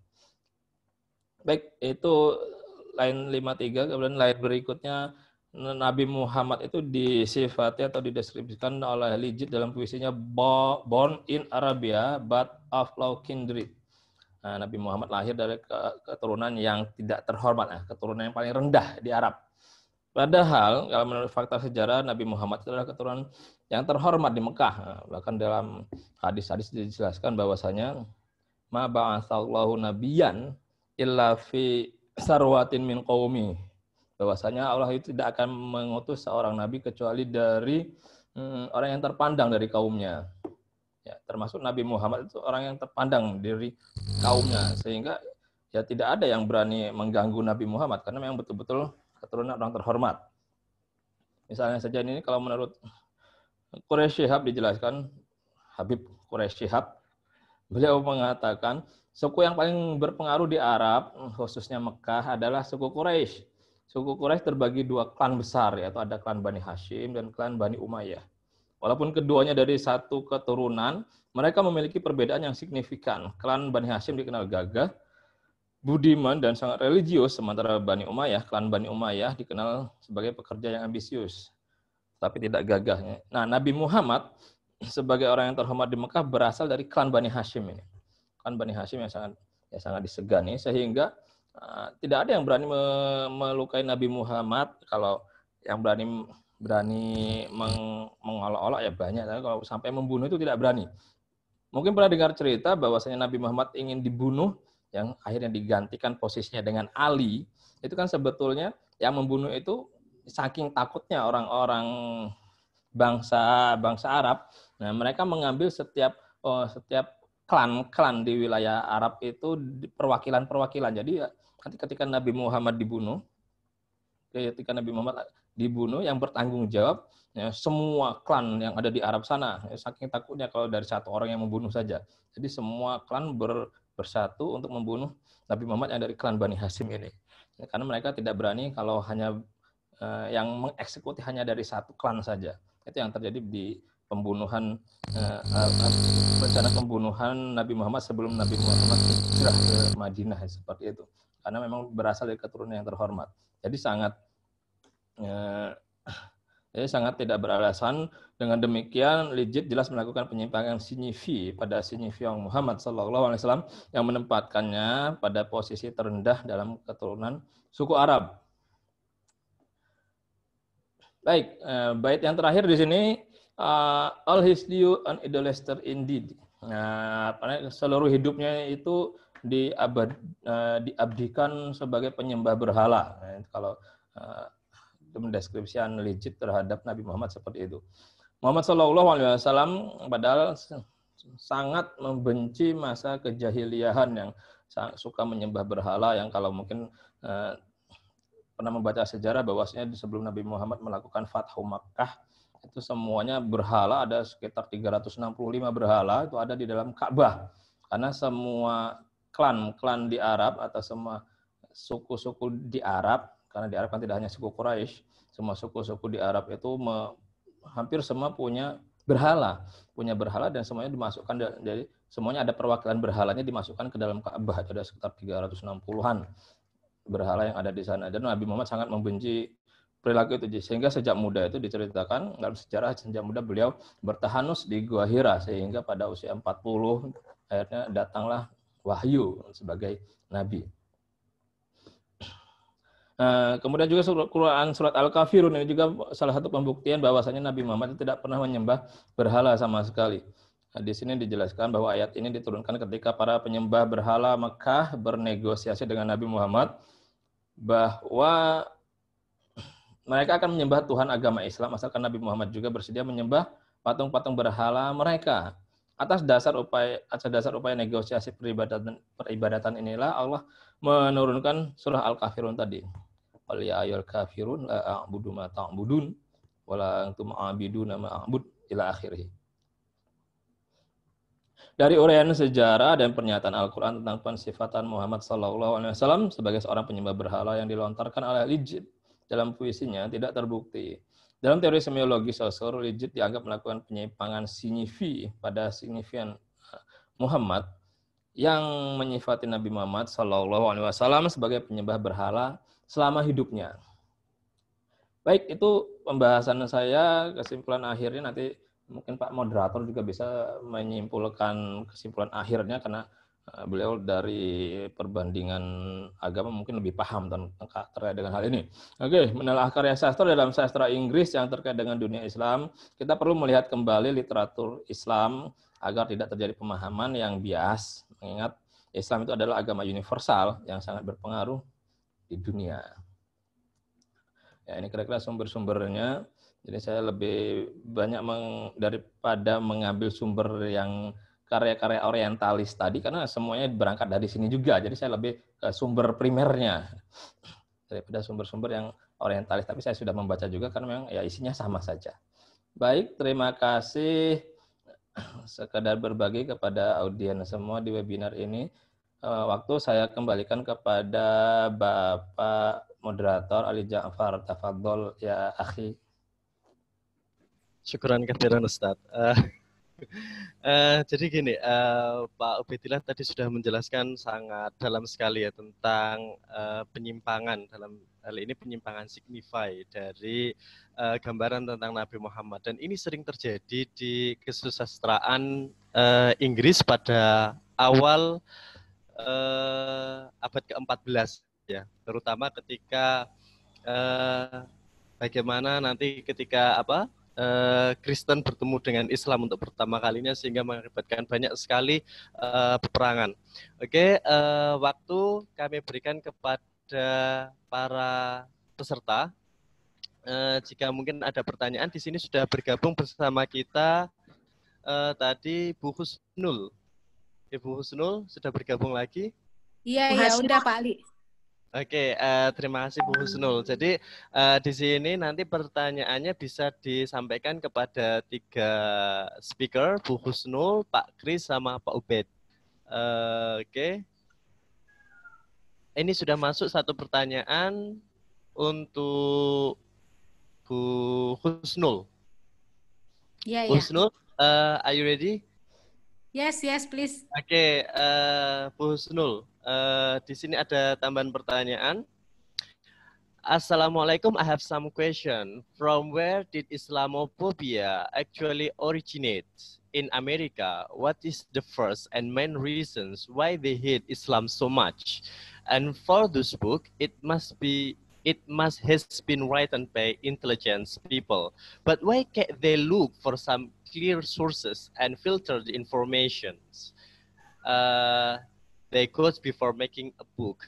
Baik, itu line lima puluh tiga. Kemudian line berikutnya, Nabi Muhammad itu disifati atau dideskripsikan oleh Lijit dalam puisinya Born in Arabia but of low kindred. Nah, Nabi Muhammad lahir dari keturunan yang tidak terhormat, nah, keturunan yang paling rendah di Arab. Padahal kalau menurut fakta sejarah, Nabi Muhammad adalah keturunan yang terhormat di Mekah. Nah, bahkan dalam hadis-hadis dijelaskan bahwasanya ma ba'atsallahu nabiyyan illa fi sarwatin min qaumi. Bahwasanya Allah itu tidak akan mengutus seorang nabi kecuali dari hmm, orang yang terpandang dari kaumnya. Ya, termasuk Nabi Muhammad itu orang yang terpandang dari kaumnya, sehingga ya tidak ada yang berani mengganggu Nabi Muhammad karena memang betul-betul keturunan orang terhormat. Misalnya saja ini kalau menurut Quraisy Shihab dijelaskan, Habib Quraisy Shihab, beliau mengatakan suku yang paling berpengaruh di Arab, khususnya Mekah, adalah suku Quraisy. Suku Quraisy terbagi dua klan besar, yaitu ada klan Bani Hashim dan klan Bani Umayyah. Walaupun keduanya dari satu keturunan, mereka memiliki perbedaan yang signifikan. Klan Bani Hashim dikenal gagah, budiman, dan sangat religius, sementara Bani Umayyah, klan Bani Umayyah dikenal sebagai pekerja yang ambisius, tapi tidak gagah. Nah, Nabi Muhammad sebagai orang yang terhormat di Mekah berasal dari klan Bani Hashim ini. Klan Bani Hashim yang sangat ya sangat disegani, sehingga uh, tidak ada yang berani melukai Nabi Muhammad. Kalau yang berani berani meng, mengolok-olok ya banyak, tapi kalau sampai membunuh itu tidak berani. Mungkin pernah dengar cerita bahwasanya Nabi Muhammad ingin dibunuh, yang akhirnya digantikan posisinya dengan Ali. Itu kan sebetulnya yang membunuh itu saking takutnya orang-orang bangsa bangsa Arab. Nah, mereka mengambil setiap oh, setiap klan-klan di wilayah Arab itu perwakilan-perwakilan. Jadi ketika Nabi Muhammad dibunuh, ketika Nabi Muhammad dibunuh, yang bertanggung jawab ya, semua klan yang ada di Arab sana. Ya, saking takutnya kalau dari satu orang yang membunuh saja. Jadi semua klan ber, bersatu untuk membunuh Nabi Muhammad yang dari klan Bani Hashim ini. Ya, karena mereka tidak berani kalau hanya eh, yang mengeksekusi hanya dari satu klan saja. Itu yang terjadi di pembunuhan eh, eh, rencana pembunuhan Nabi Muhammad sebelum Nabi Muhammad hijrah ke Madinah, seperti itu. Karena memang berasal dari keturunan yang terhormat. Jadi sangat eh, jadi sangat tidak beralasan. Dengan demikian, Lijit jelas melakukan penyimpangan signifi pada signifian Muhammad Sallallahu Alaihi Wasallam yang menempatkannya pada posisi terendah dalam keturunan suku Arab. Baik, eh, bait yang terakhir di sini, uh, all his due and idolater indeed. Nah, seluruh hidupnya itu diabad, uh, diabdikan sebagai penyembah berhala. Nah, kalau uh, mendeskripsikan legit terhadap Nabi Muhammad seperti itu. Muhammad Shallallahu Alaihi Wasallam padahal sangat membenci masa kejahiliahan yang suka menyembah berhala, yang kalau mungkin uh, pernah membaca sejarah bahwasanya sebelum Nabi Muhammad melakukan Fathu Makkah itu semuanya berhala, ada sekitar tiga ratus enam puluh lima berhala itu ada di dalam Ka'bah, karena semua klan-klan di Arab atau semua suku-suku di Arab, karena di Arab kan tidak hanya suku Quraisy, semua suku-suku di Arab itu me, hampir semua punya berhala, punya berhala dan semuanya dimasukkan, jadi semuanya ada perwakilan berhalanya dimasukkan ke dalam Ka'bah, ada sekitar tiga ratus enam puluhan berhala yang ada di sana. Dan Nabi Muhammad sangat membenci perilaku itu, sehingga sejak muda itu diceritakan dalam sejarah, sejak muda beliau bertahanus di Gua Hira, sehingga pada usia empat puluh akhirnya datanglah wahyu sebagai nabi. Nah, kemudian juga surat Quran surat Al-Kafirun ini juga salah satu pembuktian bahwasanya Nabi Muhammad itu tidak pernah menyembah berhala sama sekali. Nah, di sini dijelaskan bahwa ayat ini diturunkan ketika para penyembah berhala Mekah bernegosiasi dengan Nabi Muhammad bahwa mereka akan menyembah Tuhan agama Islam asalkan Nabi Muhammad juga bersedia menyembah patung-patung berhala mereka. Atas dasar upaya atas dasar upaya negosiasi peribadatan peribadatan inilah Allah menurunkan surah Al-Kafirun tadi. Qul ya ayyuhal kafirun la a'budu ma ta'budun wa la antum a'biduna ma a'bud ila akhirih. Dari uraian sejarah dan pernyataan Al-Qur'an tentang pensifatan Muhammad sallallahu alaihi wasallam sebagai seorang penyembah berhala yang dilontarkan oleh Ligit dalam puisinya tidak terbukti. Dalam teori semiologi sosor, Ligit dianggap melakukan penyimpangan signifi pada signifian Muhammad yang menyifati Nabi Muhammad Shallallahu Alaihi Wasallam sebagai penyembah berhala selama hidupnya. Baik, itu pembahasan saya. Kesimpulan akhirnya nanti mungkin Pak Moderator juga bisa menyimpulkan kesimpulan akhirnya, karena beliau dari perbandingan agama mungkin lebih paham tentang terkait dengan hal ini. Oke, menelaah karya sastra dalam sastra Inggris yang terkait dengan dunia Islam, kita perlu melihat kembali literatur Islam agar tidak terjadi pemahaman yang bias, mengingat Islam itu adalah agama universal yang sangat berpengaruh di dunia. Ya, ini kira-kira sumber-sumbernya. Jadi saya lebih banyak meng, daripada mengambil sumber yang karya-karya orientalis tadi, karena semuanya berangkat dari sini juga. Jadi saya lebih ke sumber primernya daripada sumber-sumber yang orientalis. Tapi saya sudah membaca juga karena memang ya isinya sama saja. Baik, terima kasih. Sekedar berbagi kepada audiens semua di webinar ini. Waktu saya kembalikan kepada Bapak Moderator Ali Ja'far. Tafadhol ya akhi. Syukran katsiran Ustaz. Uh, uh, jadi gini, uh, Pak Ubaidillah tadi sudah menjelaskan sangat dalam sekali ya tentang uh, penyimpangan, dalam hal ini penyimpangan signify dari uh, gambaran tentang Nabi Muhammad, dan ini sering terjadi di kesusastraan uh, Inggris pada awal uh, abad ke empat belas ya, terutama ketika uh, bagaimana nanti ketika apa uh, Kristen bertemu dengan Islam untuk pertama kalinya sehingga mengakibatkan banyak sekali uh, peperangan. Oke, uh, waktu kami berikan kepada para peserta. Uh, jika mungkin ada pertanyaan, di sini sudah bergabung bersama kita uh, tadi Bu Husnul. Ibu Husnul sudah bergabung lagi? Iya, ya udah Pak Ali. Oke, uh, terima kasih Bu Husnul. Jadi uh, di sini nanti pertanyaannya bisa disampaikan kepada tiga speaker, Bu Husnul, Pak Kris, sama Pak Ubed. Uh, Oke. Ini sudah masuk satu pertanyaan untuk Bu Husnul. Iya, Bu ya. Husnul, uh, are you ready? Yes, yes, please. Oke, okay, uh, Bu Husnul, uh, di sini ada tambahan pertanyaan. Assalamualaikum, I have some question. From where did Islamophobia actually originate in America? What is the first and main reasons why they hate Islam so much? And for this book, it must be it must has been written by intelligent people. But why can't they look for some clear sources and filter the informations uh, they got before making a book?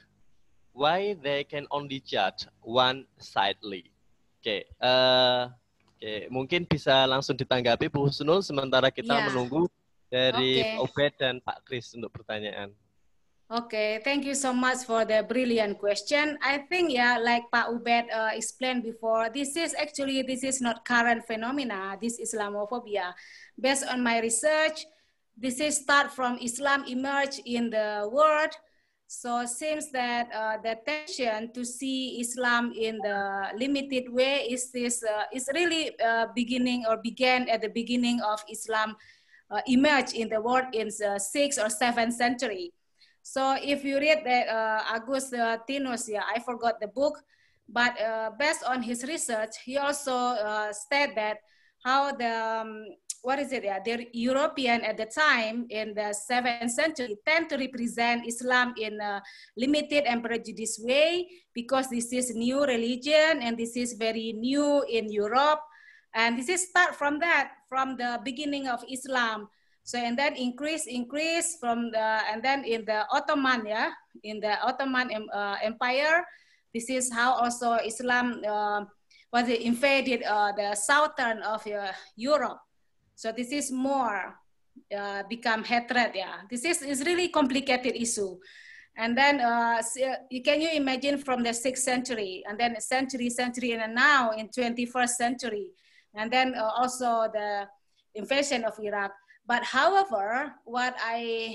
Why they can only judge one-sidedly? Oke, okay, uh, oke, okay. Mungkin bisa langsung ditanggapi Bu Husnul sementara kita Ya. menunggu dari Oke. Pak Ubed dan Pak Kris untuk pertanyaan. Okay, thank you so much for the brilliant question. I think, yeah, like Pak Ubed uh, explained before, this is actually, this is not current phenomena, this Islamophobia. Based on my research, this is start from Islam emerged in the world. So it seems that uh, the tension to see Islam in the limited way is this uh, is really uh, beginning or began at the beginning of Islam uh, emerged in the world in the sixth or seventh century. So if you read that uh, Augustinus, yeah, I forgot the book, but uh, based on his research, he also uh, said that how the, um, what is it, yeah, the European at the time in the seventh century tend to represent Islam in a limited and prejudiced way because this is new religion and this is very new in Europe. And this is start from that, from the beginning of Islam. So, and then increase, increase from the, and then in the Ottoman, yeah, in the Ottoman uh, Empire, this is how also Islam uh, was invaded uh, the southern of uh, Europe. So this is more uh, become hatred, yeah. This is, is really complicated issue. And then uh, can you imagine from the sixth century, and then century, century, and now in twenty-first century, and then uh, also the invasion of Iraq. But however, what I,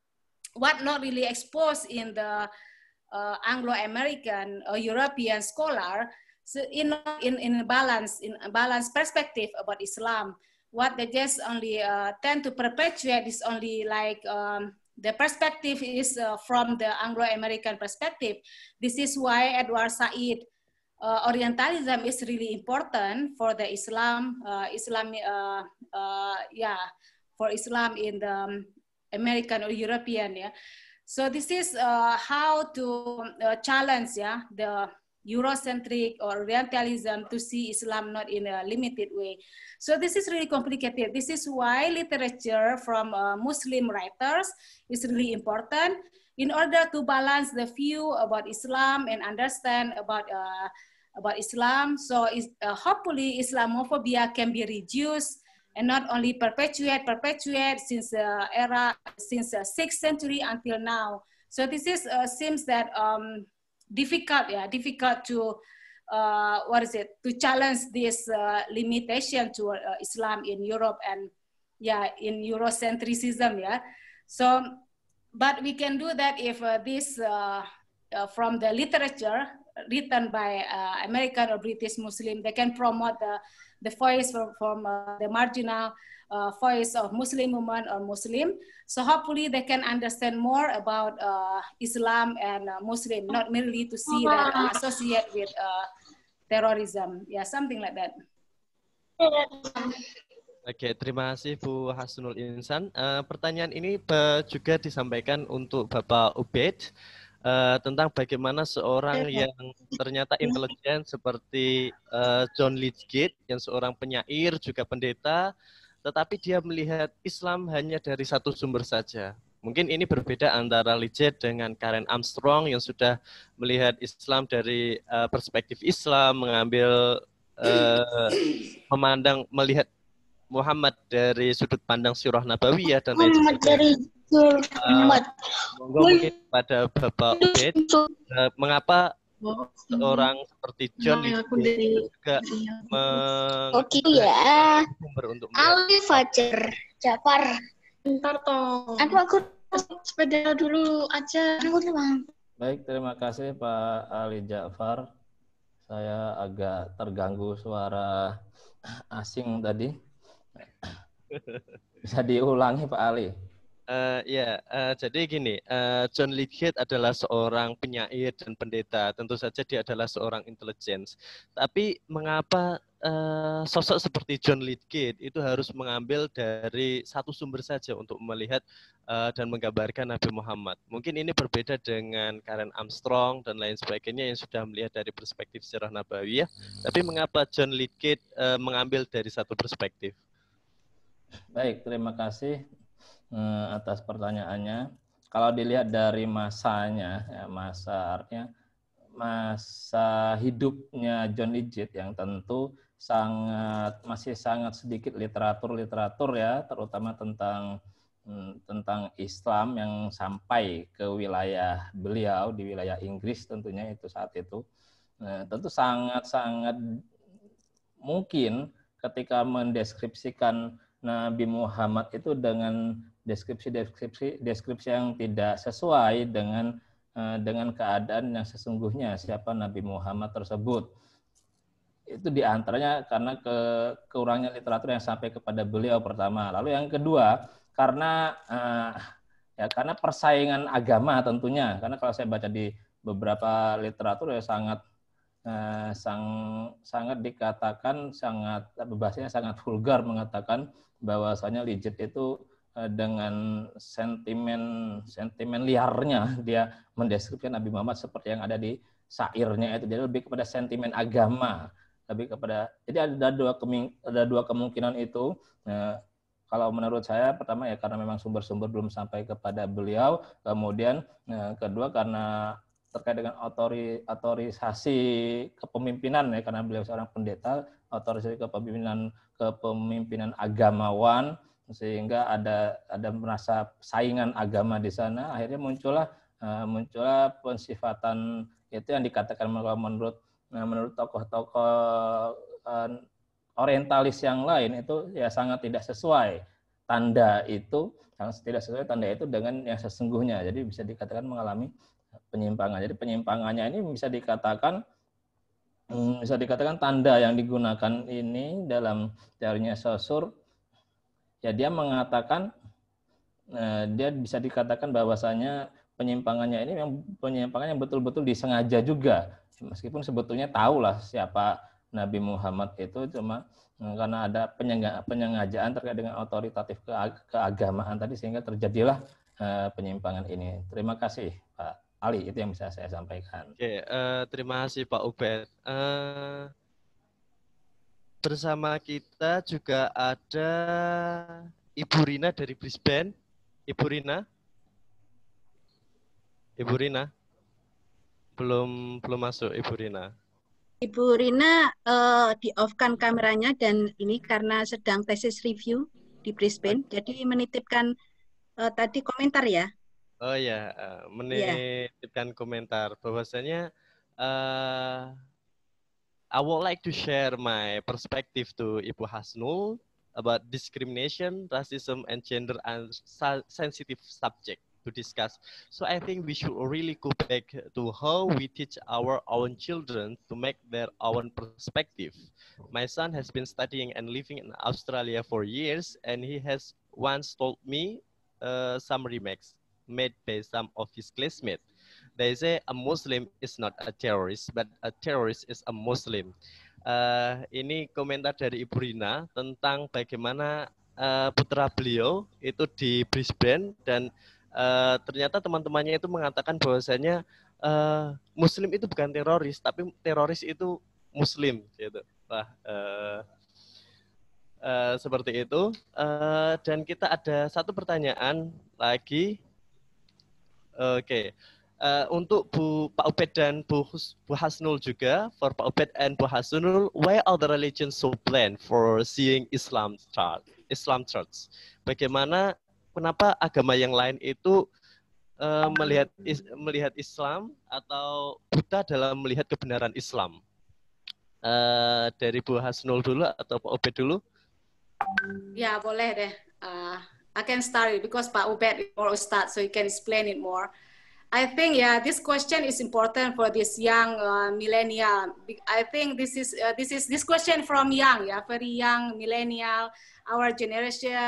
what not really exposed in the uh, Anglo-American or European scholar, so in in in balance in a balanced perspective about Islam, what they just only uh, tend to perpetuate is only like um, the perspective is uh, from the Anglo-American perspective. This is why Edward Said uh, Orientalism is really important for the Islam, uh, Islam, uh, uh, yeah. for Islam in the um, American or European, yeah. So this is uh, how to uh, challenge, yeah, the Eurocentric or Orientalism to see Islam not in a limited way. So this is really complicated. This is why literature from uh, Muslim writers is really important in order to balance the view about Islam and understand about uh, about Islam. So is, uh, hopefully Islamophobia can be reduced and not only perpetuate, perpetuate since the uh, era, since the sixth century until now. So this is uh, seems that um, difficult, yeah, difficult to, uh, what is it, to challenge this uh, limitation to uh, Islam in Europe and, yeah, in Eurocentrism, yeah. So, but we can do that if uh, this, uh, uh, from the literature written by uh, American or British Muslim, they can promote the the voice from, from uh, the marginal uh, voice of Muslim women or Muslim. So hopefully they can understand more about uh, Islam and uh, Muslim, not merely to see that uh, associate with uh, terrorism. Yeah, something like that. Oke, terima kasih Bu Hasnul Insan. Uh, pertanyaan ini uh, juga disampaikan untuk Bapak Ubed. Uh, tentang bagaimana seorang yang ternyata intelijen seperti uh, John Lydgate, yang seorang penyair juga pendeta, tetapi dia melihat Islam hanya dari satu sumber saja. Mungkin ini berbeda antara Lydgate dengan Karen Armstrong yang sudah melihat Islam dari uh, perspektif Islam, mengambil uh, memandang melihat Muhammad dari sudut pandang sirah nabawiyah dan lain sebagainya. Uh, monggo mungkin pada Bapak Ubed, uh, mengapa seorang seperti John Lydgate juga Oke ya, sumber untuk Ali Fajar Jafar. Bentar toh. Aku aku sepeda dulu aja. Baik, terima kasih Pak Ali Jafar. Saya agak terganggu suara asing tadi. Bisa diulangi Pak Ali? Uh, ya, uh, jadi gini, uh, John Lydgate adalah seorang penyair dan pendeta. Tentu saja dia adalah seorang intelligence. Tapi mengapa uh, sosok seperti John Lydgate itu harus mengambil dari satu sumber saja untuk melihat uh, dan menggambarkan Nabi Muhammad? Mungkin ini berbeda dengan Karen Armstrong dan lain sebagainya yang sudah melihat dari perspektif sejarah nabawiyah. Tapi mengapa John Lydgate uh, mengambil dari satu perspektif? Baik, terima kasih atas pertanyaannya. Kalau dilihat dari masanya, ya, masa artinya masa hidupnya John Lydgate yang tentu sangat masih sangat sedikit literatur-literatur ya, terutama tentang tentang Islam yang sampai ke wilayah beliau di wilayah Inggris tentunya itu saat itu. Nah, tentu sangat-sangat mungkin ketika mendeskripsikan Nabi Muhammad itu dengan deskripsi-deskripsi deskripsi yang tidak sesuai dengan uh, dengan keadaan yang sesungguhnya siapa Nabi Muhammad tersebut. Itu diantaranya karena ke, kurangnya literatur yang sampai kepada beliau pertama. Lalu yang kedua karena uh, ya karena persaingan agama tentunya. Karena kalau saya baca di beberapa literatur ya sangat uh, sang, sangat dikatakan sangat bahasanya sangat vulgar mengatakan bahwasanya Lydgate itu dengan sentimen sentimen liarnya dia mendeskripsikan Nabi Muhammad seperti yang ada di syairnya itu, jadi lebih kepada sentimen agama, lebih kepada jadi ada dua ada dua kemungkinan itu. Nah, kalau menurut saya pertama ya karena memang sumber-sumber belum sampai kepada beliau, kemudian nah, kedua karena terkait dengan otori, otorisasi kepemimpinan ya karena beliau seorang pendeta, otorisasi kepemimpinan kepemimpinan agamawan sehingga ada ada merasa saingan agama di sana, akhirnya muncullah uh, muncullah pensifatan itu yang dikatakan menurut menurut tokoh-tokoh uh, orientalis yang lain itu ya sangat tidak sesuai tanda itu sangat tidak sesuai tanda itu dengan yang sesungguhnya, jadi bisa dikatakan mengalami penyimpangan. Jadi penyimpangannya ini bisa dikatakan bisa dikatakan tanda yang digunakan ini dalam teorinya Saussure. Ya dia mengatakan eh, dia bisa dikatakan bahwasanya penyimpangannya ini yang penyimpangannya betul-betul disengaja juga, meskipun sebetulnya tahulah siapa Nabi Muhammad itu, cuma eh, karena ada penyengajaan terkait dengan otoritatif ke, keagamaan tadi sehingga terjadilah eh, penyimpangan ini. Terima kasih Pak Ali, itu yang bisa saya sampaikan. Oke, uh, terima kasih Pak Ubed. Uh... Bersama kita juga ada Ibu Rina dari Brisbane. Ibu Rina? Ibu Rina? Belum belum masuk Ibu Rina. Ibu Rina uh, di-off-kan kameranya dan ini karena sedang tesis review di Brisbane. Jadi menitipkan uh, tadi komentar ya. Oh ya, uh, menitipkan yeah. komentar bahwasanya uh, I would like to share my perspective to Ibu Hasnul about discrimination, racism, and gender and sensitive subject to discuss. So I think we should really go back to how we teach our own children to make their own perspective. My son has been studying and living in Australia for years, and he has once told me uh, some remarks made by some of his classmates. They say a Muslim is not a terrorist, but a terrorist is a Muslim. Uh, ini komentar dari Ibu Rina tentang bagaimana uh, putra beliau itu di Brisbane dan uh, ternyata teman-temannya itu mengatakan bahwasanya uh, Muslim itu bukan teroris, tapi teroris itu Muslim. Gitu. Wah, uh, uh, seperti itu. Uh, dan kita ada satu pertanyaan lagi. Oke. Okay. Uh, untuk Bu Pak Ubed dan Bu, Hus, Bu Hasnul juga, for Pak Ubed and Bu Hasnul, why are the religions so bland for seeing Islam church? Islam church? Bagaimana, kenapa agama yang lain itu uh, melihat is, melihat Islam atau buta dalam melihat kebenaran Islam? Uh, dari Bu Hasnul dulu atau Pak Ubed dulu? Ya, boleh deh. Uh, I can start it because Pak Ubed will start, so you can explain it more. I think, yeah, this question is important for this young uh, millennial. I think this is uh, this is this question from young, yeah, very young millennial, our generation.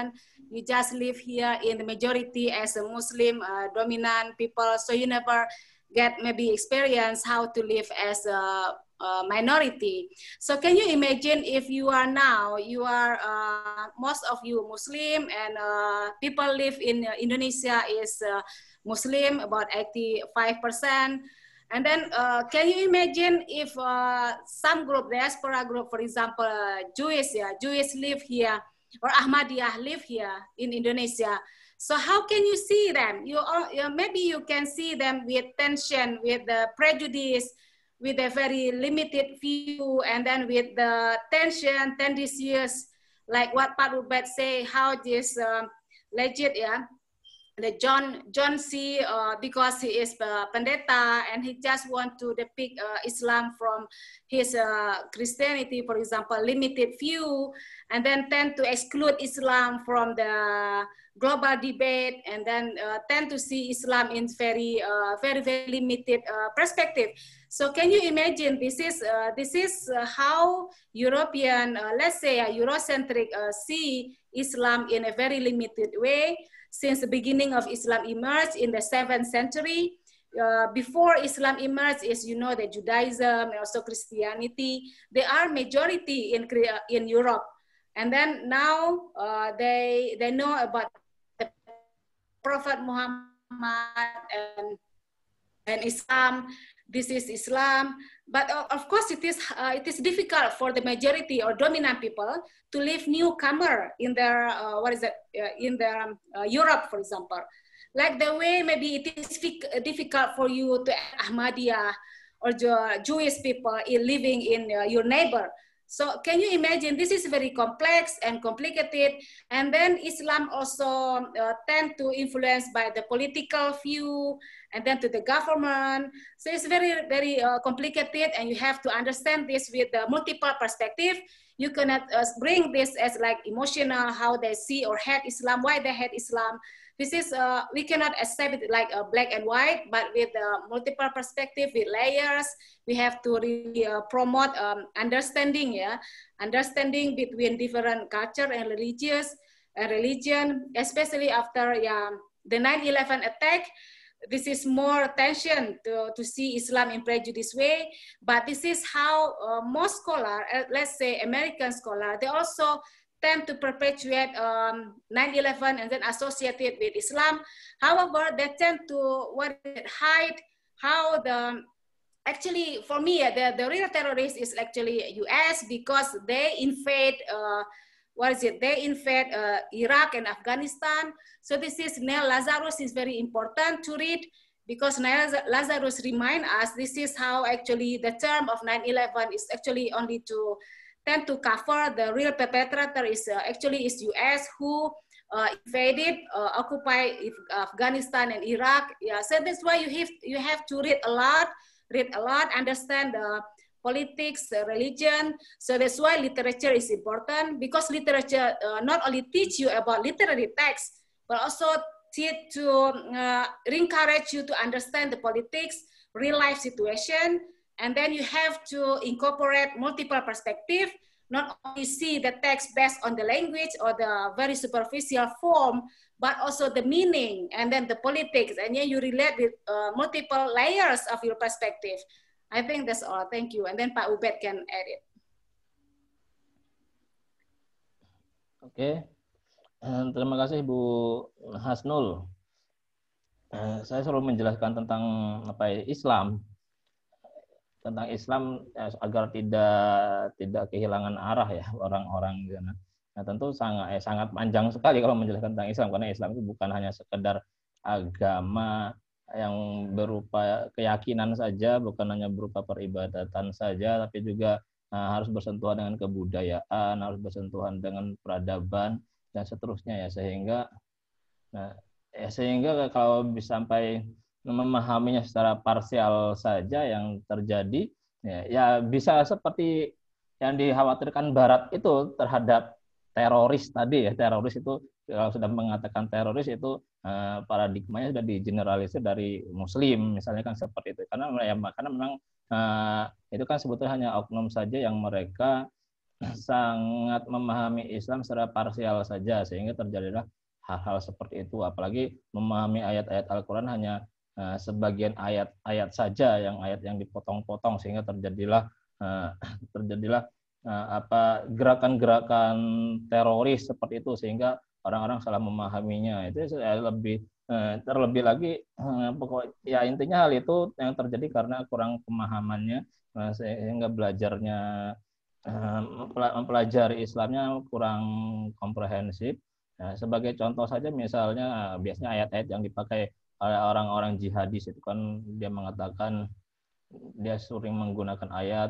you just live here in the majority as a Muslim uh, dominant people, so you never get maybe experience how to live as a, a minority. So can you imagine if you are now, you are, uh, most of you Muslim, and uh, people live in uh, Indonesia is uh, Muslim, about eighty-five percent. And then uh, can you imagine if uh, some group, diaspora group, for example, uh, Jewish, yeah, Jewish live here, or Ahmadiyah live here in Indonesia. So how can you see them? You, all, you maybe you can see them with tension, with the prejudice, with a very limited view, and then with the tension, tendencies, like what Pak Ubed say, how this um, legit, yeah, the John John C. Uh, because he is a pendeta and he just want to depict uh, Islam from his uh, Christianity, for example, limited view, and then tend to exclude Islam from the global debate, and then uh, tend to see Islam in very uh, very very limited uh, perspective. So can you imagine this is uh, this is uh, how European, uh, let's say, uh, Eurocentric uh, see Islam in a very limited way. Since the beginning of Islam emerged in the seventh century, uh, before Islam emerged is, you know, the Judaism and also Christianity. They are majority in in Europe, and then now uh, they they know about the Prophet Muhammad and and Islam. This is Islam, but uh, of course it is uh, it is difficult for the majority or dominant people to live newcomer in their uh, what is it uh, in their um, uh, Europe, for example, like the way maybe it is difficult for you to Ahmadiyah or Jewish people in living in uh, your neighbor. So can you imagine, this is very complex and complicated, and then Islam also uh, tend to influence by the political view and then to the government. So it's very, very uh, complicated, and you have to understand this with the multiple perspective. You cannot uh, bring this as like emotional, how they see or hate Islam, why they hate Islam. This is, uh, we cannot accept it like a black and white, but with uh, multiple perspective, with layers, we have to really uh, promote um, understanding, yeah, understanding between different culture and religious uh, religion, especially after yeah, the nine eleven attack. This is more tension to, to see Islam in prejudice way, but this is how uh, most scholars, uh, let's say American scholars, they also tend to perpetuate um, nine eleven and then associate it with Islam. However, they tend to what hide how the, actually for me, the, the real terrorist is actually U S because they invade, uh, what is it, they invade uh, Iraq and Afghanistan. So this is, Neil Lazarus is very important to read because Neil Lazarus remind us this is how actually the term of nine eleven is actually only to tend to cover the real perpetrator is uh, actually is U S who uh, invaded, uh, occupied Afghanistan and Iraq. Yeah, so that's why you have you have to read a lot, read a lot, understand the politics, the religion. So that's why literature is important because literature uh, not only teach you about literary texts, but also teach to uh, encourage you to understand the politics, real life situation. And then you have to incorporate multiple perspectives, not only see the text based on the language or the very superficial form, but also the meaning and then the politics. And then you relate with uh, multiple layers of your perspective. I think that's all. Thank you. And then Pak Ubed can add it. Oke, okay. Terima kasih Bu Hasnul. Uh, saya selalu menjelaskan tentang apa ya, Islam. Tentang Islam ya, agar tidak tidak kehilangan arah ya orang-orang di sana. Nah, tentu sangat eh, sangat panjang sekali kalau menjelaskan tentang Islam karena Islam itu bukan hanya sekedar agama yang berupa keyakinan saja, bukan hanya berupa peribadatan saja, tapi juga uh, harus bersentuhan dengan kebudayaan, harus bersentuhan dengan peradaban dan seterusnya ya, sehingga nah ya, sehingga kalau bisa sampai memahaminya secara parsial saja yang terjadi ya, ya bisa seperti yang dikhawatirkan Barat itu terhadap teroris tadi ya. Teroris itu kalau sudah mengatakan teroris itu eh, paradigmanya sudah digeneralisir dari Muslim misalnya kan seperti itu, karena ya, karena memang eh, itu kan sebetulnya hanya oknum saja yang mereka sangat memahami Islam secara parsial saja sehingga terjadilah hal-hal seperti itu. Apalagi memahami ayat-ayat Al-Quran hanya uh, sebagian ayat-ayat saja, yang ayat yang dipotong-potong sehingga terjadilah uh, terjadilah uh, apa gerakan-gerakan teroris seperti itu sehingga orang-orang salah memahaminya. Itu saya lebih uh, terlebih lagi uh, pokok ya intinya hal itu yang terjadi karena kurang pemahamannya uh, sehingga belajarnya mempelajari Islamnya kurang komprehensif. Nah, sebagai contoh saja misalnya biasanya ayat-ayat yang dipakai oleh orang-orang jihadis itu kan dia mengatakan dia sering menggunakan ayat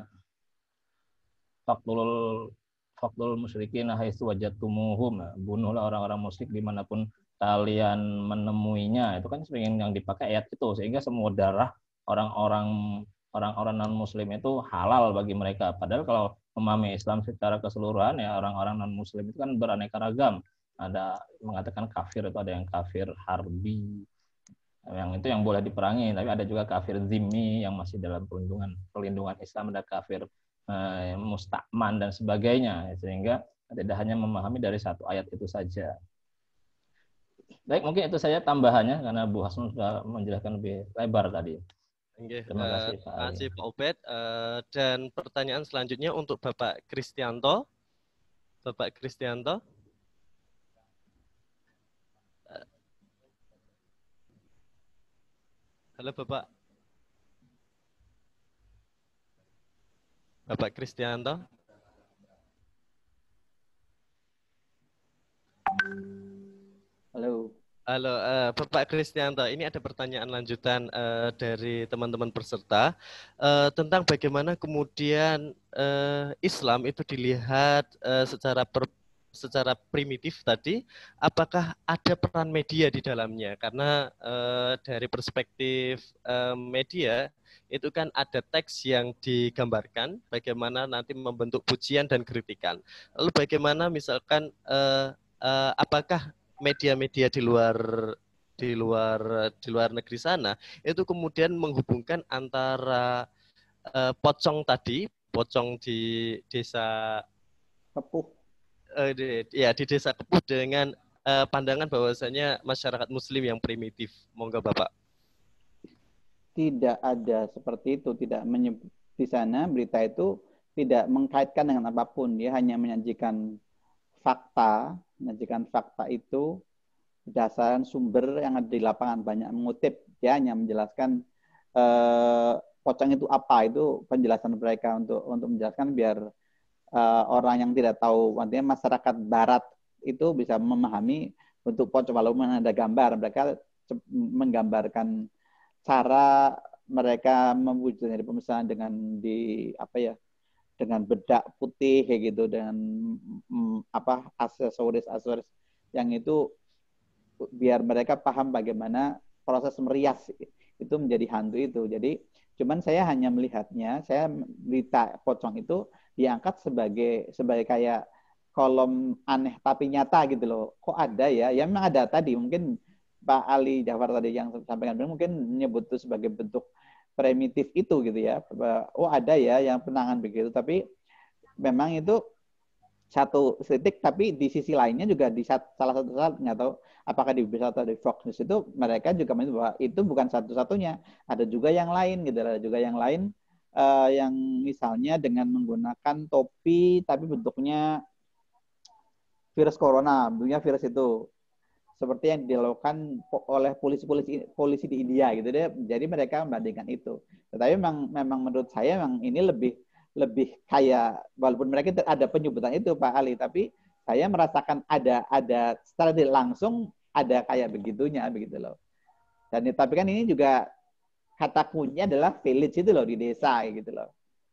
faqtulul faqtul musyrikin haitsu wajadtumuhum, bunuhlah orang-orang musyrik dimanapun kalian menemuinya. Itu kan sering yang dipakai ayat itu sehingga semua darah orang-orang orang-orang non-muslim itu halal bagi mereka. Padahal kalau memahami Islam secara keseluruhan ya orang-orang non-muslim itu kan beraneka ragam. Ada mengatakan kafir itu ada yang kafir harbi, yang itu yang boleh diperangi, tapi ada juga kafir zimmi yang masih dalam perlindungan perlindungan Islam, ada kafir eh, musta'man dan sebagainya. Sehingga tidak hanya memahami dari satu ayat itu saja. Baik, mungkin itu saja tambahannya karena Bu Hasnul sudah menjelaskan lebih lebar tadi. Okay. Terima kasih Pak Terima kasih Pak Ubed. Uh, dan pertanyaan selanjutnya untuk Bapak Kristianto. Bapak Kristianto. Uh, halo Bapak. Bapak Kristianto. Halo. Halo, uh, Bapak Kristianto. Ini ada pertanyaan lanjutan uh, dari teman-teman peserta uh, tentang bagaimana kemudian uh, Islam itu dilihat uh, secara per, secara primitif tadi. Apakah ada peran media di dalamnya? Karena uh, dari perspektif uh, media itu kan ada teks yang digambarkan, bagaimana nanti membentuk pujian dan kritikan. Lalu bagaimana misalkan uh, uh, apakah media-media di luar di luar di luar negeri sana itu kemudian menghubungkan antara uh, pocong tadi, pocong di desa Kepuh, uh, di, ya di desa Kepuh dengan uh, pandangan bahwasanya masyarakat Muslim yang primitif. Monggo Bapak. Tidak ada seperti itu, tidak menyebut di sana berita itu tidak mengkaitkan dengan apapun, dia hanya menyajikan fakta. Menyajikan fakta itu berdasarkan sumber yang ada di lapangan, banyak mengutip, dia hanya menjelaskan eh, pocong itu apa, itu penjelasan mereka untuk untuk menjelaskan biar eh, orang yang tidak tahu, artinya masyarakat barat itu bisa memahami bentuk pocong walaupun ada gambar, mereka menggambarkan cara mereka mewujudkan pemisahan dengan di apa ya dengan bedak putih kayak gitu, dengan mm, apa aksesoris-aksesoris yang itu biar mereka paham bagaimana proses merias itu menjadi hantu itu. Jadi cuman saya hanya melihatnya, saya berita pocong itu diangkat sebagai sebagai kayak kolom aneh tapi nyata gitu loh. Kok ada ya? Ya memang ada tadi, mungkin Pak Ali Jafar tadi yang sampaikan mungkin menyebut itu sebagai bentuk primitif itu gitu ya. Oh ada ya yang penangan begitu, tapi memang itu satu titik, tapi di sisi lainnya juga di salah satu saat nggak tahu apakah di B B C atau di Fox News itu mereka juga menyebut bahwa itu bukan satu-satunya, ada juga yang lain gitu, ada juga yang lain uh, yang misalnya dengan menggunakan topi tapi bentuknya virus corona, bentuknya virus itu. Seperti yang dilakukan oleh polisi-polisi polisi di India gitu deh. Jadi mereka membandingkan itu. Tetapi memang memang menurut saya memang ini lebih lebih kayak, walaupun mereka ada penyebutan itu Pak Ali, tapi saya merasakan ada ada secara tidak langsung ada kayak begitunya begitu loh. Dan tapi kan ini juga kata kuncinya adalah village itu loh, di desa gitu loh.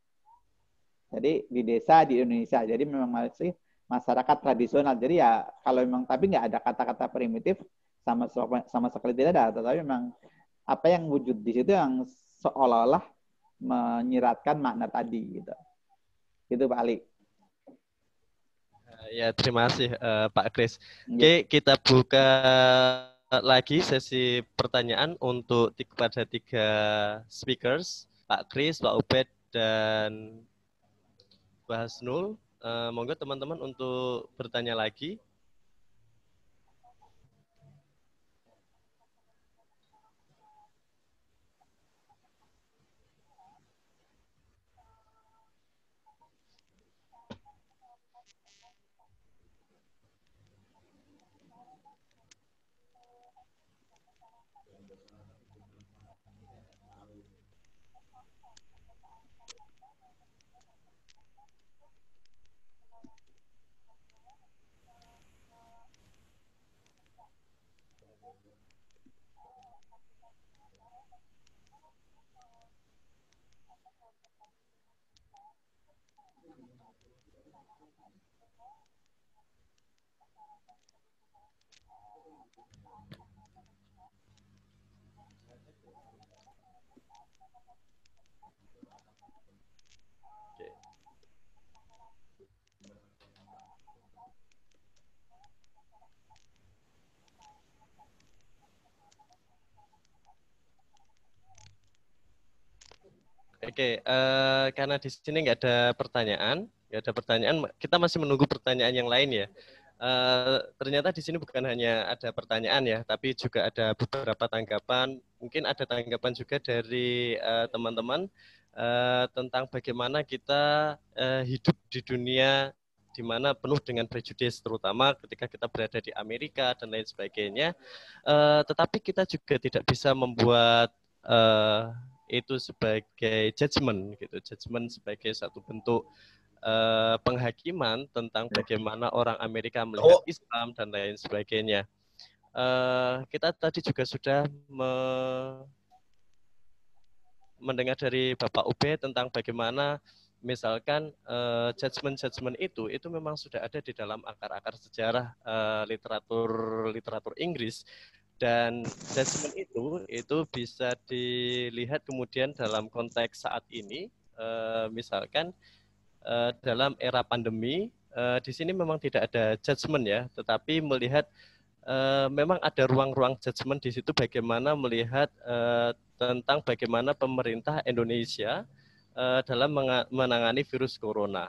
Jadi di desa di Indonesia. Jadi memang masih masyarakat tradisional. Jadi ya kalau memang tapi nggak ada kata-kata primitif sama sama sekali tidak ada. Tetapi memang apa yang wujud di situ yang seolah-olah menyiratkan makna tadi gitu. Itu Pak Ali. Ya terima kasih uh, Pak Kris. Oke, kita buka lagi sesi pertanyaan untuk kepada tiga speakers, Pak Kris, Pak Ubed, dan Pak Hasnul. Uh, monggo teman-teman untuk bertanya lagi. Oke, uh, karena di sini nggak ada pertanyaan, nggak ada pertanyaan, kita masih menunggu pertanyaan yang lain ya. Uh, ternyata di sini bukan hanya ada pertanyaan ya, tapi juga ada beberapa tanggapan. Mungkin ada tanggapan juga dari teman-teman uh, uh, tentang bagaimana kita uh, hidup di dunia di mana penuh dengan prejudis, terutama ketika kita berada di Amerika dan lain sebagainya. Uh, tetapi kita juga tidak bisa membuat uh, itu sebagai judgement gitu, judgement sebagai satu bentuk uh, penghakiman tentang bagaimana orang Amerika melihat oh. Islam dan lain sebagainya. Uh, kita tadi juga sudah me mendengar dari Bapak Ube tentang bagaimana misalkan uh, judgement-judgement itu itu memang sudah ada di dalam akar-akar sejarah uh, literatur literatur Inggris. Dan judgement itu itu bisa dilihat kemudian dalam konteks saat ini, uh, misalkan uh, dalam era pandemi, uh, di sini memang tidak ada judgement ya, tetapi melihat uh, memang ada ruang-ruang judgement di situ bagaimana melihat uh, tentang bagaimana pemerintah Indonesia uh, dalam menangani virus corona.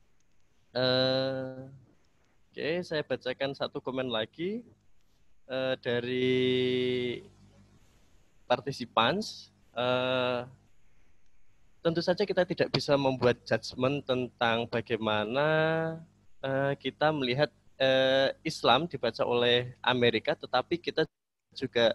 Uh, Oke, okay, saya bacakan satu komen lagi. Uh, dari participants, uh, tentu saja kita tidak bisa membuat judgement tentang bagaimana uh, kita melihat uh, Islam dibaca oleh Amerika, tetapi kita juga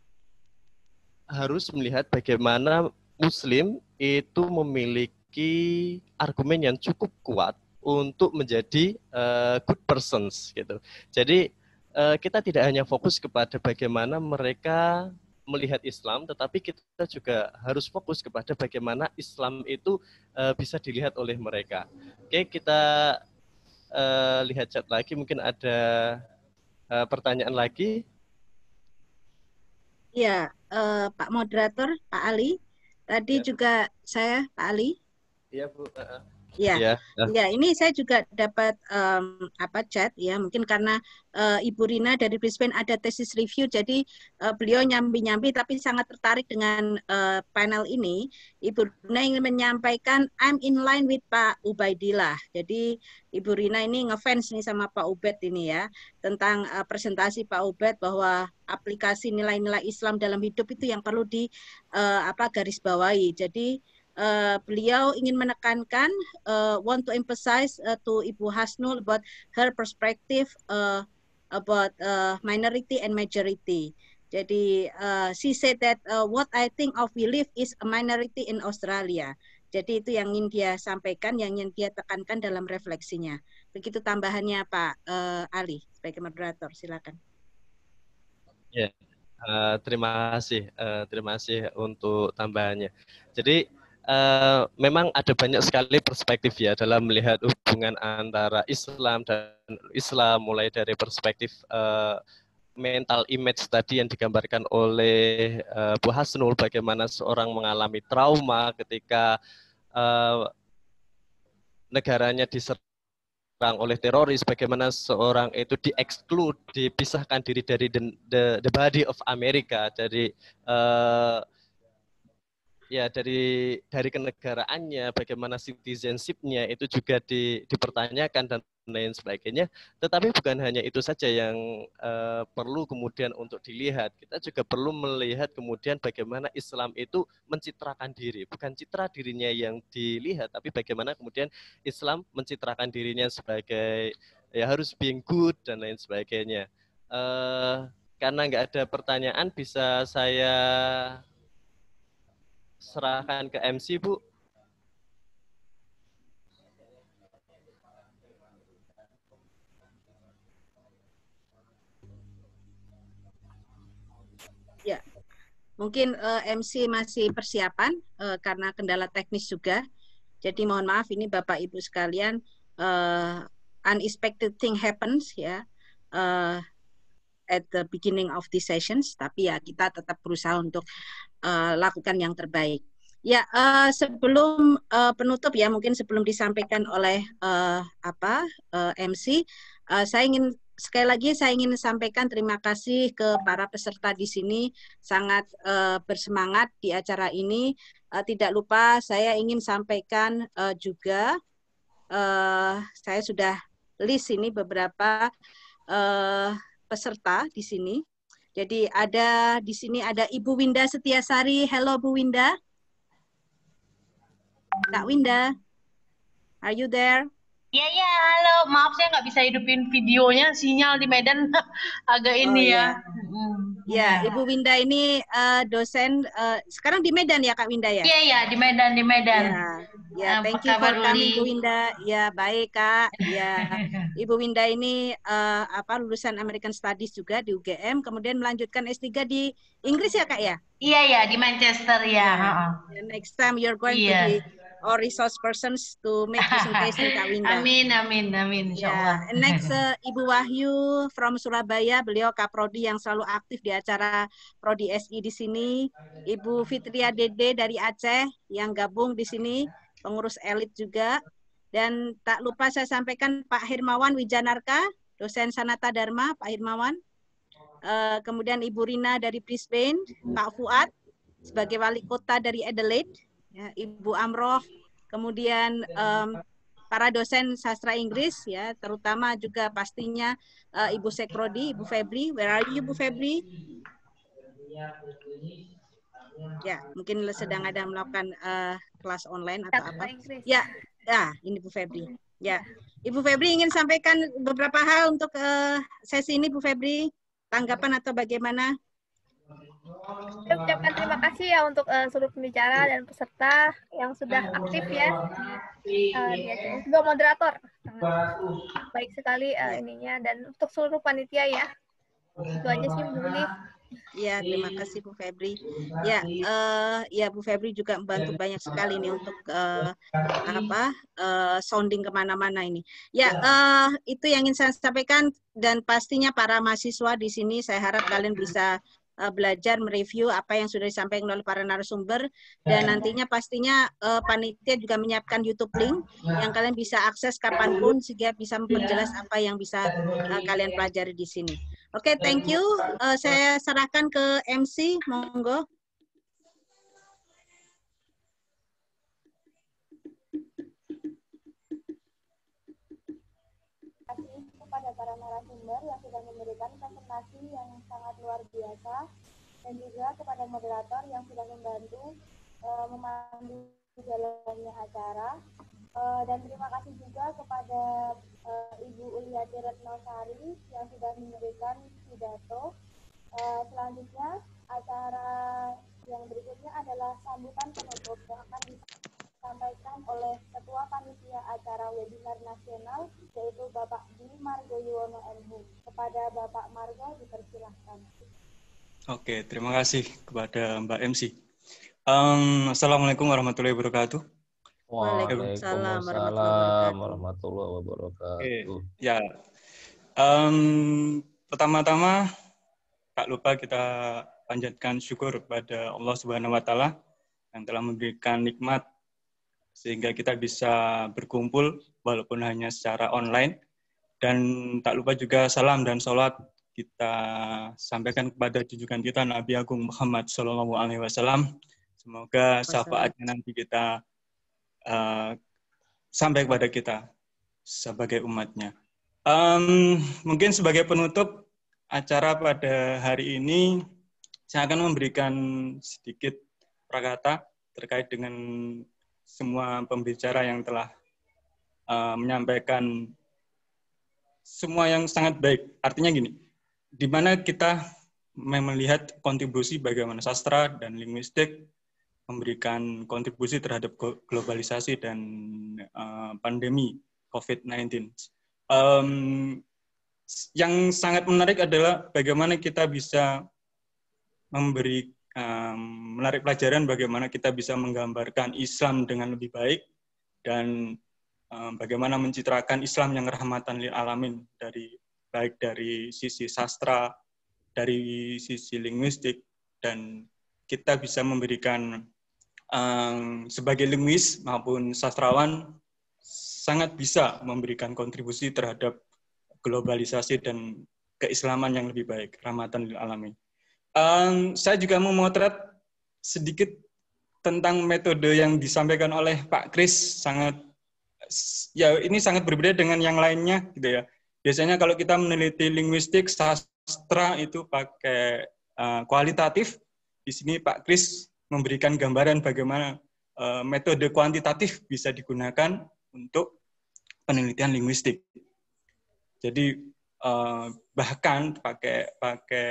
harus melihat bagaimana Muslim itu memiliki argumen yang cukup kuat untuk menjadi uh, good persons gitu. Jadi kita tidak hanya fokus kepada bagaimana mereka melihat Islam, tetapi kita juga harus fokus kepada bagaimana Islam itu uh, bisa dilihat oleh mereka. Oke, kita uh, lihat chat lagi, mungkin ada uh, pertanyaan lagi. Ya, uh, Pak Moderator, Pak Ali, tadi ya. Juga saya, Pak Ali. Iya, Bu. Uh, Ya, ya, ya, ini saya juga dapat um, apa chat ya, mungkin karena uh, Ibu Rina dari Brisbane ada tesis review, jadi uh, beliau nyambi-nyambi tapi sangat tertarik dengan uh, panel ini. Ibu Rina ingin menyampaikan I'm in line with Pak Ubaidillah. Jadi Ibu Rina ini ngefans nih sama Pak Ubed ini ya, tentang uh, presentasi Pak Ubed bahwa aplikasi nilai-nilai Islam dalam hidup itu yang perlu di uh, apa garis bawahi. Jadi Uh, beliau ingin menekankan, uh, want to emphasize uh, to Ibu Hasnul about her perspective uh, about uh, minority and majority. Jadi uh, she said that uh, what I think of we live is a minority in Australia. Jadi itu yang ingin dia sampaikan, yang ingin dia tekankan dalam refleksinya. Begitu tambahannya Pak uh, Ali sebagai moderator, silakan. Ya, uh, terima kasih, uh, terima kasih untuk tambahannya. Jadi Uh, memang ada banyak sekali perspektif ya dalam melihat hubungan antara Islam dan Islam, mulai dari perspektif uh, mental image tadi yang digambarkan oleh uh, Bu Hasnul, bagaimana seorang mengalami trauma ketika uh, negaranya diserang oleh teroris, bagaimana seorang itu di-exclude, dipisahkan diri dari the, the, the body of America, dari uh, ya dari dari kenegaraannya, bagaimana citizenship-nya itu juga di, dipertanyakan dan lain sebagainya. Tetapi bukan hanya itu saja yang uh, perlu kemudian untuk dilihat. Kita juga perlu melihat kemudian bagaimana Islam itu mencitrakan diri. Bukan citra dirinya yang dilihat, tapi bagaimana kemudian Islam mencitrakan dirinya sebagai ya harus being good dan lain sebagainya. Uh, karena nggak ada pertanyaan, bisa saya serahkan ke M C, Bu. Ya, mungkin uh, M C masih persiapan uh, karena kendala teknis juga. Jadi mohon maaf ini Bapak Ibu sekalian, uh, unexpected thing happens ya uh, at the beginning of the sessions. Tapi ya kita tetap berusaha untuk uh, lakukan yang terbaik. Ya, uh, sebelum uh, penutup ya, mungkin sebelum disampaikan oleh uh, apa uh, M C, uh, saya ingin sekali lagi saya ingin sampaikan terima kasih ke para peserta di sini, sangat uh, bersemangat di acara ini. Uh, tidak lupa saya ingin sampaikan uh, juga, uh, saya sudah list ini beberapa uh, peserta di sini. Jadi ada di sini ada Ibu Winda Setiasari. Halo Bu Winda. Kak Winda, are you there? Iya, ya, halo. Maaf saya nggak bisa hidupin videonya, sinyal di Medan agak ini oh, ya. Ya, ya, Ibu Winda ini uh, dosen, uh, sekarang di Medan ya Kak Winda ya? Iya, ya, di Medan, di Medan. Ya, ya thank you for coming Bu Winda. Ya, baik Kak. Ya, Ibu Winda ini uh, apa lulusan American Studies juga di U G M, kemudian melanjutkan S tiga di Inggris ya Kak ya? Iya, ya, di Manchester ya. Ya. Next time you're going yeah. to be or resource persons to make presentation Kak Winda. Amin, amin, amin. Ya, yeah. Next uh, Ibu Wahyu from Surabaya, beliau Kaprodi yang selalu aktif di acara Prodi S I di sini. Ibu Fitria Dede dari Aceh yang gabung di sini, pengurus elit juga. Dan tak lupa saya sampaikan Pak Hirmawan Wijanarka, dosen Sanata Dharma, Pak Hirmawan. Uh, kemudian Ibu Rina dari Brisbane, Pak Fuad sebagai wali kota dari Adelaide. Ya, Ibu Amroh, kemudian um, para dosen sastra Inggris, ya, terutama juga pastinya uh, Ibu Sekrodi, Ibu Febri. Where are you, Ibu Febri? Ya, mungkin sedang ada melakukan uh, kelas online atau apa? Ya, ya, ini Ibu Febri. Ya, Ibu Febri ingin sampaikan beberapa hal untuk uh, sesi ini, Bu Febri. Tanggapan atau bagaimana? Saya ucapkan terima kasih ya untuk uh, seluruh pembicara dan peserta yang sudah aktif ya. Uh, ya juga moderator. Sangat baik sekali uh, ininya dan untuk seluruh panitia ya. Itu aja sih Bu Uli. Ya, terima kasih Bu Febri. Ya, uh, ya Bu Febri juga membantu banyak sekali nih untuk uh, apa uh, sounding kemana-mana ini. Ya, uh, itu yang ingin saya sampaikan dan pastinya para mahasiswa di sini saya harap kalian bisa Uh, belajar mereview apa yang sudah disampaikan oleh para narasumber dan nantinya pastinya uh, panitia juga menyiapkan YouTube link yang kalian bisa akses kapanpun sehingga bisa memperjelas apa yang bisa uh, kalian pelajari di sini. Oke, okay, thank you. Uh, saya serahkan ke M C, monggo. Kepada para narasumber yang sudah memberikan presentasi yang sangat luar biasa dan juga kepada moderator yang sudah membantu uh, memandu jalannya acara uh, dan terima kasih juga kepada uh, Ibu Uliati Retnosari yang sudah memberikan pidato. Uh, selanjutnya acara yang berikutnya adalah sambutan penutup yang akan disampaikan oleh Ketua Panitia Acara Webinar Nasional, yaitu Bapak Dwi Margo Yuwono M Hu. Kepada Bapak Margo, dipersilahkan. Oke, terima kasih kepada Mbak M C. Um, Assalamualaikum warahmatullahi wabarakatuh. Waalaikumsalam warahmatullahi wabarakatuh. Oke, ya. Um, pertama-tama, tak lupa kita panjatkan syukur kepada Allah Subhanahu Wa Taala yang telah memberikan nikmat sehingga kita bisa berkumpul walaupun hanya secara online. Dan tak lupa juga salam dan sholat kita sampaikan kepada junjungan kita Nabi Agung Muhammad Shallallahu Alaihi Wasallam Semoga syafaatnya nanti kita uh, sampai kepada kita sebagai umatnya. Um, mungkin sebagai penutup acara pada hari ini, saya akan memberikan sedikit prakata terkait dengan semua pembicara yang telah uh, menyampaikan semua yang sangat baik. Artinya gini, di mana kita melihat kontribusi bagaimana sastra dan linguistik memberikan kontribusi terhadap globalisasi dan uh, pandemi COVID sembilan belas. Um, yang sangat menarik adalah bagaimana kita bisa memberi um, menarik pelajaran bagaimana kita bisa menggambarkan Islam dengan lebih baik dan um, bagaimana mencitrakan Islam yang rahmatan lil alamin dari baik dari sisi sastra, dari sisi linguistik, dan kita bisa memberikan um, sebagai linguis maupun sastrawan sangat bisa memberikan kontribusi terhadap globalisasi dan keislaman yang lebih baik, rahmatan lil alamin. Um, saya juga memotret sedikit tentang metode yang disampaikan oleh Pak Kris, sangat ya ini sangat berbeda dengan yang lainnya gitu ya. Biasanya kalau kita meneliti linguistik sastra itu pakai uh, kualitatif, di sini Pak Kris memberikan gambaran bagaimana uh, metode kuantitatif bisa digunakan untuk penelitian linguistik. Jadi uh, bahkan pakai pakai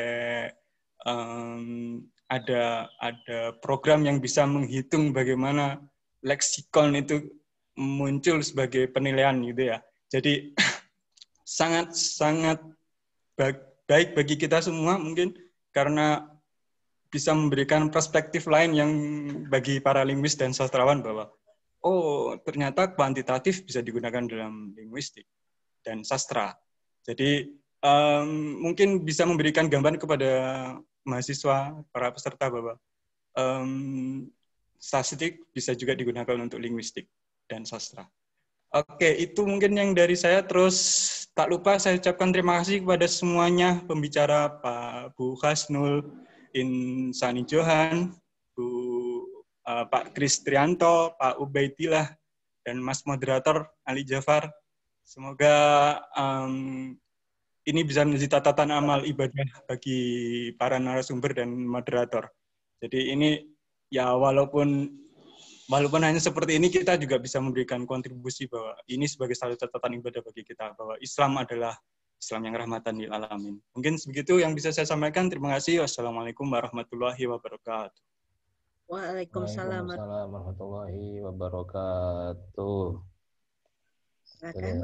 um, ada ada program yang bisa menghitung bagaimana leksikon itu muncul sebagai penilaian gitu ya. Jadi sangat sangat baik bagi kita semua mungkin karena bisa memberikan perspektif lain yang bagi para linguis dan sastrawan bahwa oh, ternyata kuantitatif bisa digunakan dalam linguistik dan sastra. Jadi, um, mungkin bisa memberikan gambaran kepada mahasiswa, para peserta bahwa um, statistik bisa juga digunakan untuk linguistik dan sastra. Oke, itu mungkin yang dari saya. Terus, tak lupa saya ucapkan terima kasih kepada semuanya, pembicara Pak Bu Hasnul, Insani Johan, Bu Uh, Pak Kris Trianto, Pak Ubaidillah, dan Mas Moderator Ali Jafar. Semoga um, ini bisa menjadi catatan amal ibadah bagi para narasumber dan moderator. Jadi ini ya walaupun walaupun hanya seperti ini kita juga bisa memberikan kontribusi bahwa ini sebagai salah satu catatan ibadah bagi kita bahwa Islam adalah Islam yang rahmatan lil alamin. Mungkin sebegitu yang bisa saya sampaikan. Terima kasih. Wassalamualaikum warahmatullahi wabarakatuh. Waalaikumsalam warahmatullahi wabarakatuh. Silakan.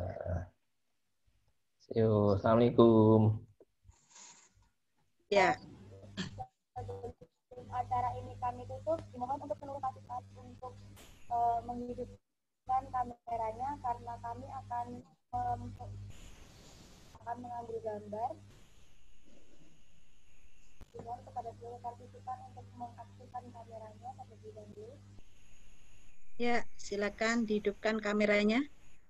Yo, assalamualaikum. Ya. Acara ini kami tutup. Dimohon untuk seluruh partisipasi untuk uh, menghidupkan kameranya karena kami akan um, akan mengambil gambar. Dimohon kepada seluruh partisipan untuk mengaktifkan kameranya terlebih dahulu. Ya, silakan dihidupkan kameranya.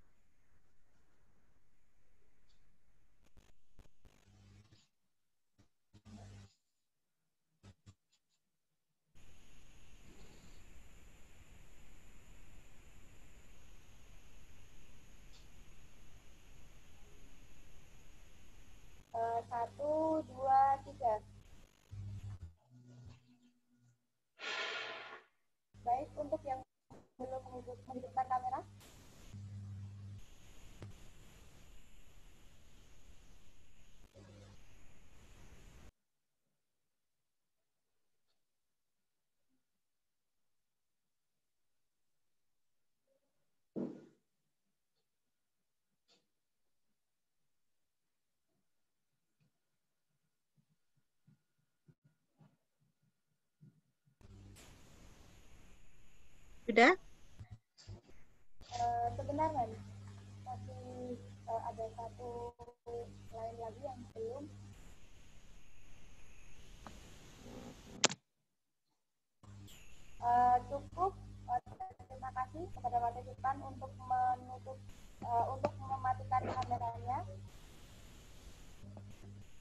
Uh, satu, dua, tiga. Baik, untuk yang belum menghidupkan kamera. Sudah? Uh, sebentar, Man. Masih uh, ada satu lain lagi yang belum. Uh, cukup. Uh, terima kasih kepada partisipan untuk menutup, uh, untuk mematikan kameranya.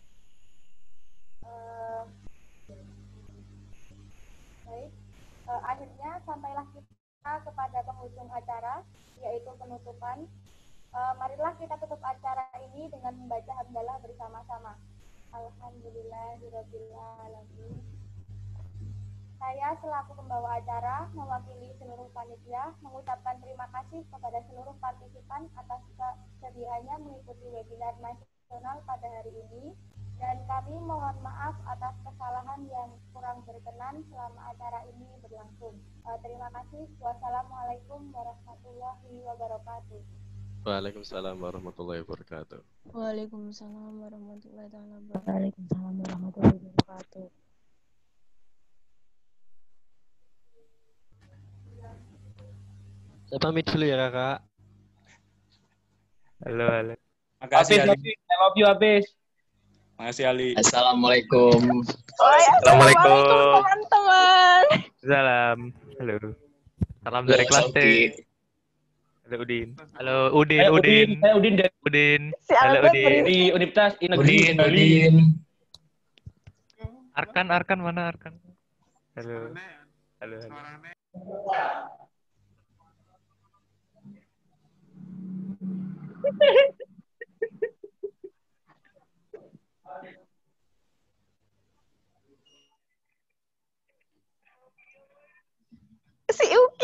Uh, baik. Uh, Uh, marilah kita tutup acara ini dengan membaca hamdalah bersama-sama. Alhamdulillahirabbil alamin. Saya selaku pembawa acara mewakili seluruh panitia mengucapkan terima kasih kepada seluruh partisipan atas kesediaannya mengikuti webinar nasional pada hari ini, dan kami mohon maaf atas kesalahan yang kurang berkenan selama acara ini berlangsung. Uh, terima kasih. Wassalamualaikum warahmatullahi wabarakatuh. Waalaikumsalam warahmatullahi wabarakatuh. Waalaikumsalam warahmatullahi wabarakatuh. Waalaikumsalam warahmatullahi wabarakatuh. Saya pamit dulu ya kakak. Halo, halo. Makasih Habis, Ali. habis. I love you, habis. Makasih Ali. Assalamualaikum. Assalamualaikum teman-teman. Salam. Halo. Salam Halo, dari kelas T. Sauki. Halo Udin. Halo Udin, Saya Udin. Udin, saya Udin dari Udin. Si Halo Albert Udin. di Universitas Negeri Udin, Bali. Udin. Arkan, Arkan mana Arkan? Halo. Halo. halo. Si U